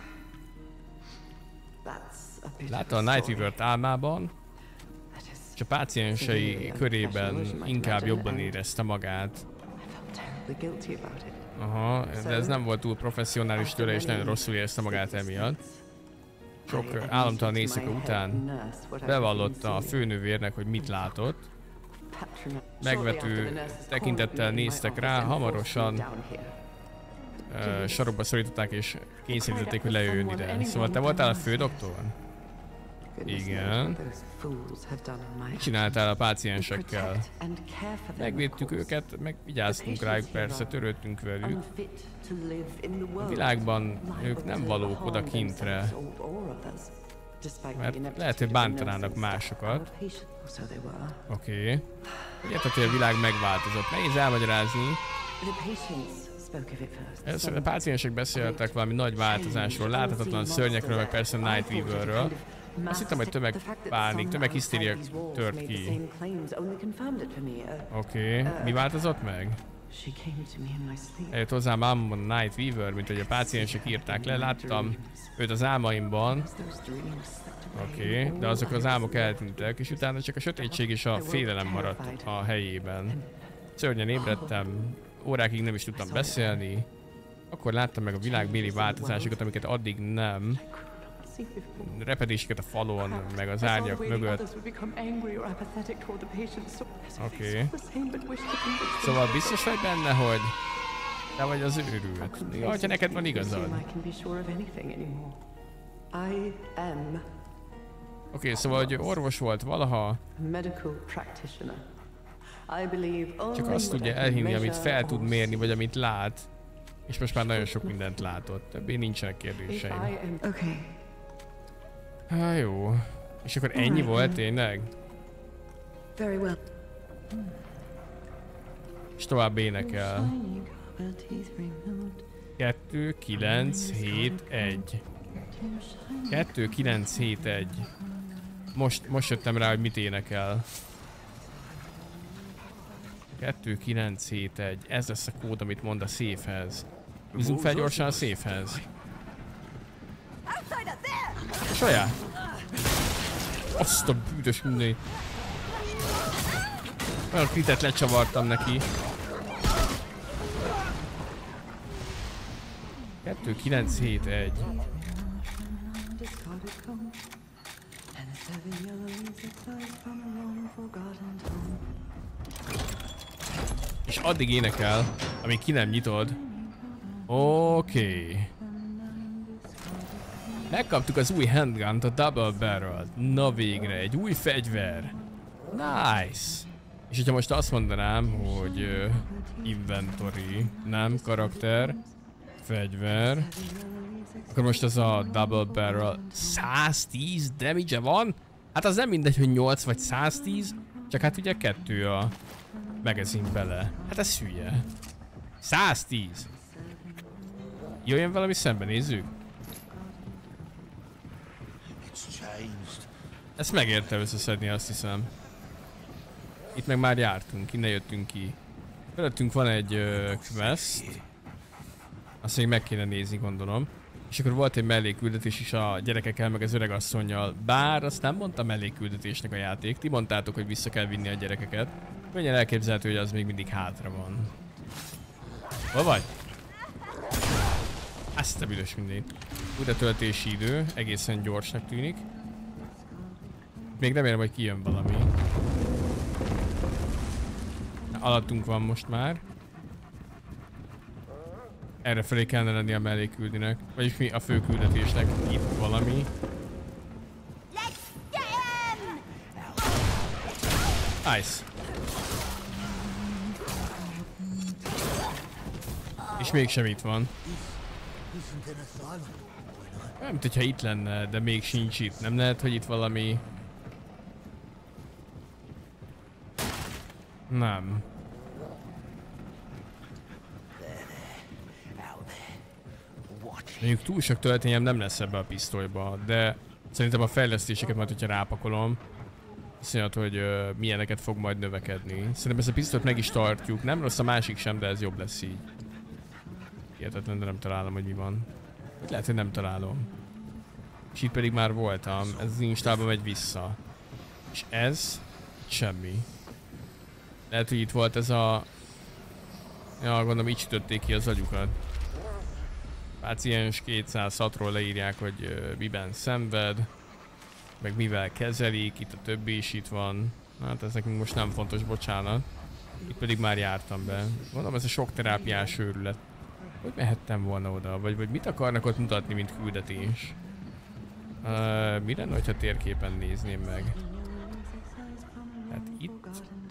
Látta a Nightweaver-t álmában, és a páciensei körében inkább jobban érezte magát. Aha, de ez nem volt túl professzionális tőle, és nagyon rosszul érezte magát emiatt. Sok államtalan éjszaka után bevallotta a főnővérnek, hogy mit látott. Megvető tekintettel néztek rá, hamarosan sarokba szorították és kényszerítették, hogy lejöjjön ide. Szóval te voltál a fődoktor? Igen. Mit csináltál a páciensekkel? Megvédtük őket, meg vigyáztunk rájuk, persze, törődtünk velük. A világban ők nem valók oda kintre. Mert lehet, hogy bántanának másokat. Oké. Érted, hogy a világ megváltozott. Nehéz elmagyarázni. Először a páciensek beszéltek valami nagy változásról, láthatatlan szörnyekről, meg persze Nightweaverről. Azt hittem, hogy tömegpánik, tömeghisztéria tört ki. Oké. Mi változott meg? She came to me in my sleep. Eljött hozzám álmomban Night Weaver, mint hogy a páciensek írták le. Láttam őt az álmaimban. Oké, de azok az álmok eltűntek, és utána csak a sötétség és a félelem maradt a helyében. Szörnyen ébredtem, órákig nem is tudtam beszélni. Akkor láttam meg a világbéli változásokat, amiket addig nem. Repedéseket a falon, meg az árnyak mögött. Oké. Szóval biztos vagy benne, hogy te vagy az őrült. Ja, ha neked van igazad. Oké, szóval, hogy orvos volt valaha. Csak azt tudja elhinni, amit fel tud mérni, vagy amit lát. És most már nagyon sok mindent látott. Többé nincsenek kérdéseim. Há, jó. És akkor ennyi volt tényleg? És tovább énekel. 2, 9, 7, 1. 2, 9, 7, 1. Most jöttem rá, hogy mit énekel. 2, 9, 7, 1. Ez lesz a kód, amit mond a széfhez. Bízunk fel gyorsan a széfhez. Saját! Azt a bűtös mindenit. Olyan kritet lecsavartam neki. 2, 9, 7, 1. És addig énekel, amíg ki nem nyitod. Oké. Megkaptuk az új handgunt, a Double Barrel. Na végre, egy új fegyver. Nice. És hogyha most azt mondanám, hogy inventory, nem karakter, fegyver, akkor most az a Double Barrel 110 damage-e van? Hát az nem mindegy, hogy 8 vagy 110, csak hát ugye 2 a magazine bele. Hát ez hülye. 110. Jöjjön valami szembe, nézzük. Ezt megérte összeszedni, azt hiszem. Itt meg már jártunk, innen jöttünk ki. Felettünk van egy quest. Azt még meg kéne nézni, gondolom. És akkor volt egy mellékküldetés is a gyerekekkel, meg az öregasszonnyal. Bár azt nem mondta mellékküldetésnek a játék. Ti mondtátok, hogy vissza kell vinni a gyerekeket. Könnyen elképzelhető, hogy az még mindig hátra van. Hol vagy? Ezt a büdös mindent. Újratöltési idő, egészen gyorsnak tűnik. Még remélem, hogy kijön valami. Alattunk van most már. Errefelé kellene lenni a mellékküldinek. Vagyis mi a főküldetésnek. Itt valami. Nice. És mégsem itt van. Nem, mint hogyha itt lenne, de még sincs itt. Nem lehet, hogy itt valami... Nem. Mondjuk túl sok töltényem nem lesz ebbe a pisztolyba, de szerintem a fejlesztéseket majd, hogyha rápakolom, azt mondja, hogy milyeneket fog majd növekedni. Szerintem ezt a pisztolyt meg is tartjuk. Nem rossz a másik sem, de ez jobb lesz így. Hihetetlen, de nem találom, hogy mi van. Vagy lehet, hogy nem találom. És itt pedig már voltam. Ez az instában megy vissza. És ez... semmi. Lehet, hogy itt volt ez a... Ja, gondolom így sütötték ki az agyukat. Páciens 206-ról leírják, hogy miben szenved. Meg mivel kezelik. Itt a többi is itt van. Hát ez nekünk most nem fontos, bocsánat. Itt pedig már jártam be. Mondom, ez a sok terápiás őrület. Hogy mehettem volna oda? Vagy mit akarnak ott mutatni, mint küldetés? Mi lenne, hogyha térképen nézném meg? Hát itt...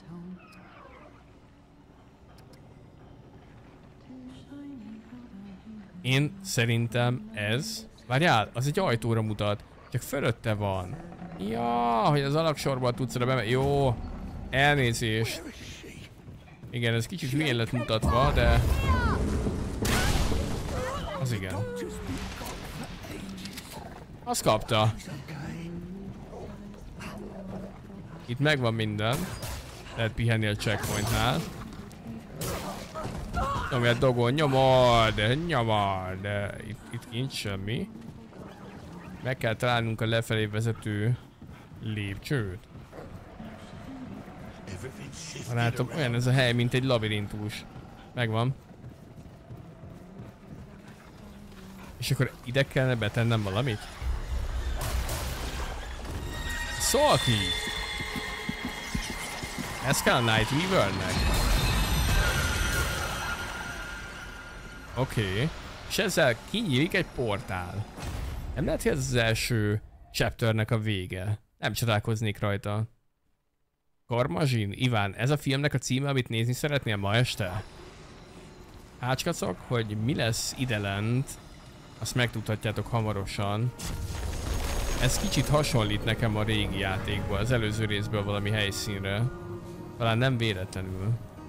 Én szerintem ez... Várjál, az egy ajtóra mutat. Csak fölötte van. Ja, hogy az alaksorban tudsz oda bemenni. Jó. Elnézést. Igen, ez kicsit hülyén lett mutatva, de... Az igen. Azt kapta. Itt megvan minden. Lehet pihenni a checkpointnál. Ami a dogon nyomod. Itt nincs semmi. Meg kell találnunk a lefelé vezető lépcsőt. Látom, olyan ez a hely, mint egy labirintus. Megvan. És akkor ide kellene betennem valamit? Salty! Ez kell a Night Weavernek. Oké. És ezzel kinyílik egy portál. Nem lehet, hogy ez az első chapternek a vége. Nem csodálkoznék rajta. Karmazsin, Iván, ez a filmnek a címe, amit nézni szeretnél ma este? Hácskacok, hogy mi lesz idelent, azt megtudhatjátok hamarosan. Ez kicsit hasonlít nekem a régi játékból, az előző részből valami helyszínre. Talán nem véletlenül.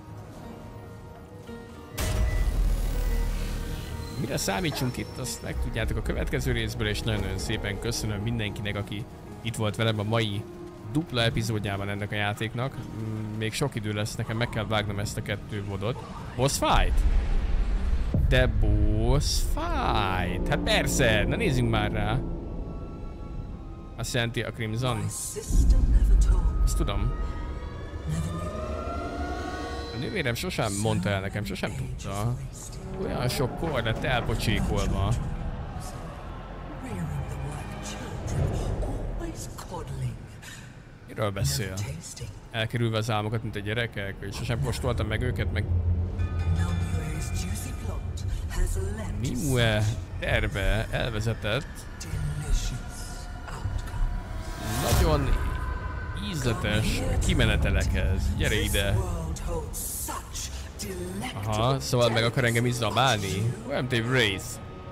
Mire számítsunk itt, azt megtudjátok a következő részből, és nagyon-nagyon szépen köszönöm mindenkinek, aki itt volt velem a mai dupla epizódjában ennek a játéknak. Még sok idő lesz, nekem meg kell vágnom ezt a 2 modot. Boss fight? De boss fight? Hát persze, na nézzünk már rá. Azt jelenti a Crimson. Ezt tudom. A nővérem sosem mondta el nekem, sosem tudta. Olyan sok kor lett elpocsékolva. Miről beszél? Elkerülve az álmokat, mint a gyerekek, és sosem kóstoltam meg őket, meg... Nimue terve elvezetett nagyon ízletes kimenetelekhez. Gyere ide! Aha, szóval meg akar engem is zabálni? Olyan, mint egy Wraith.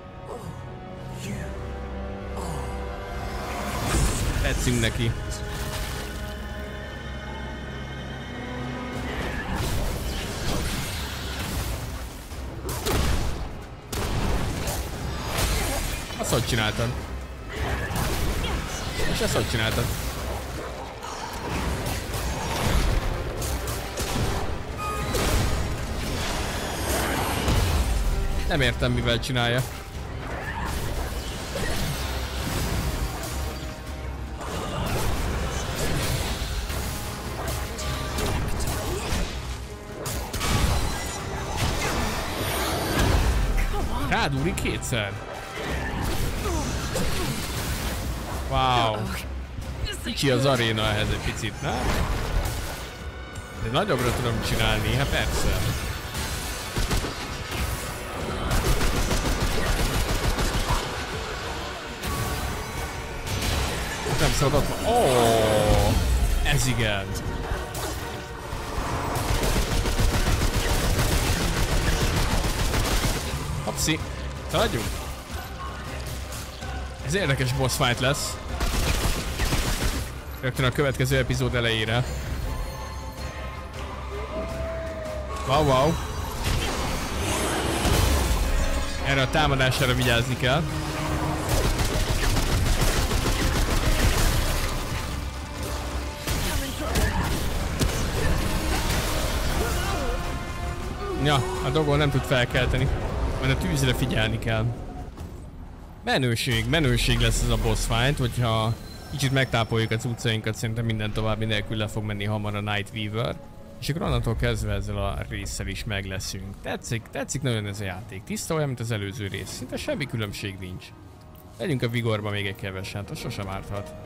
Tetszünk neki. Azt hogy csináltad? És ezt hogy csináltad? Nem értem, mivel csinálja. Rádúrik kétszer. Wow. Kicsi az aréna ehhez egy picit, nem? De nagyobbra tudom csinálni, hát persze. Nem szabad ott van. Oh, ez igen. Hopszi. Szaladjunk. Ez érdekes boss fight lesz. Rögtön a következő epizód elejére. Wow, wow. Erre a támadására vigyázni kell. Ja, a dogon nem tud felkelteni. Majd a tűzre figyelni kell. Menőség lesz ez a boss fight, hogyha kicsit megtápoljuk a cuccainkat, szerintem minden további nélkül le fog menni hamar a Night Weaver. És akkor onnantól kezdve ezzel a résszel is meg leszünk. Tetszik nagyon ez a játék. Tiszta olyan, mint az előző rész. Szinte semmi különbség nincs. Legyünk a vigorba még egy keveset, az sosem árthat.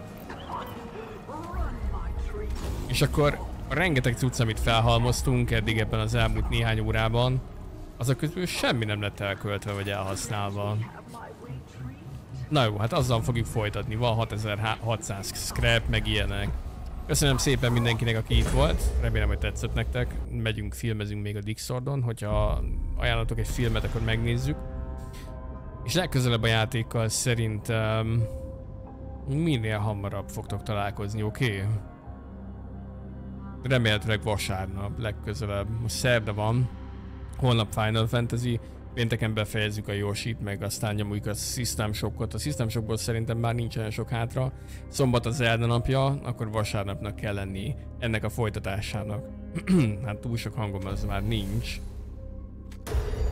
És akkor a rengeteg cucc, amit felhalmoztunk eddig ebben az elmúlt néhány órában, azok közül semmi nem lett elköltve vagy elhasználva. Na jó, hát azzal fogjuk folytatni. Van 6600 scrap, meg ilyenek. Köszönöm szépen mindenkinek, aki itt volt. Remélem, hogy tetszett nektek. Megyünk, filmezünk még a Dixordon. Hogyha ajánlatok egy filmet, akkor megnézzük. És legközelebb a játékkal szerintem minél hamarabb fogtok találkozni, oké? Remélhetőleg vasárnap legközelebb. Most szerda van. Holnap Final Fantasy. Pénteken befejezzük a Yoshit, meg aztán nyomjuk a System Shockot. A System Shockból szerintem már nincs olyan sok hátra. Szombat a Zelda napja, akkor vasárnapnak kell lenni ennek a folytatásának. Hát túl sok hangom az már nincs.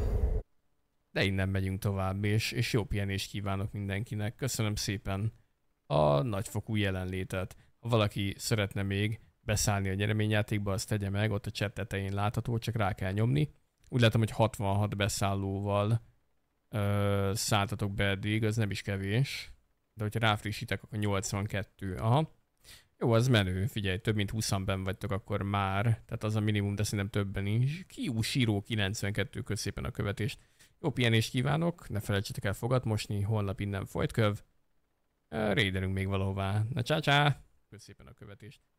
De innen megyünk tovább, és jó pihenést kívánok mindenkinek. Köszönöm szépen a nagyfokú jelenlétet. Ha valaki szeretne még beszállni a nyereményjátékba, azt tegye meg, ott a chat tetején látható, csak rá kell nyomni. Úgy látom, hogy 66 beszállóval szálltatok be eddig, az nem is kevés. De hogyha ráfrissítek, akkor 82. Aha. Jó, az menő. Figyelj, több mint 20-an benn vagytok akkor már. Tehát az a minimum, de szerintem többen is. Kiú Síró 92, kösz szépen a követést. Jó pihenést kívánok, ne felejtsetek el fogatmosni, holnap innen folyt köv. Raiderünk még valahová. Na csá-csá! Kösz szépen a követést.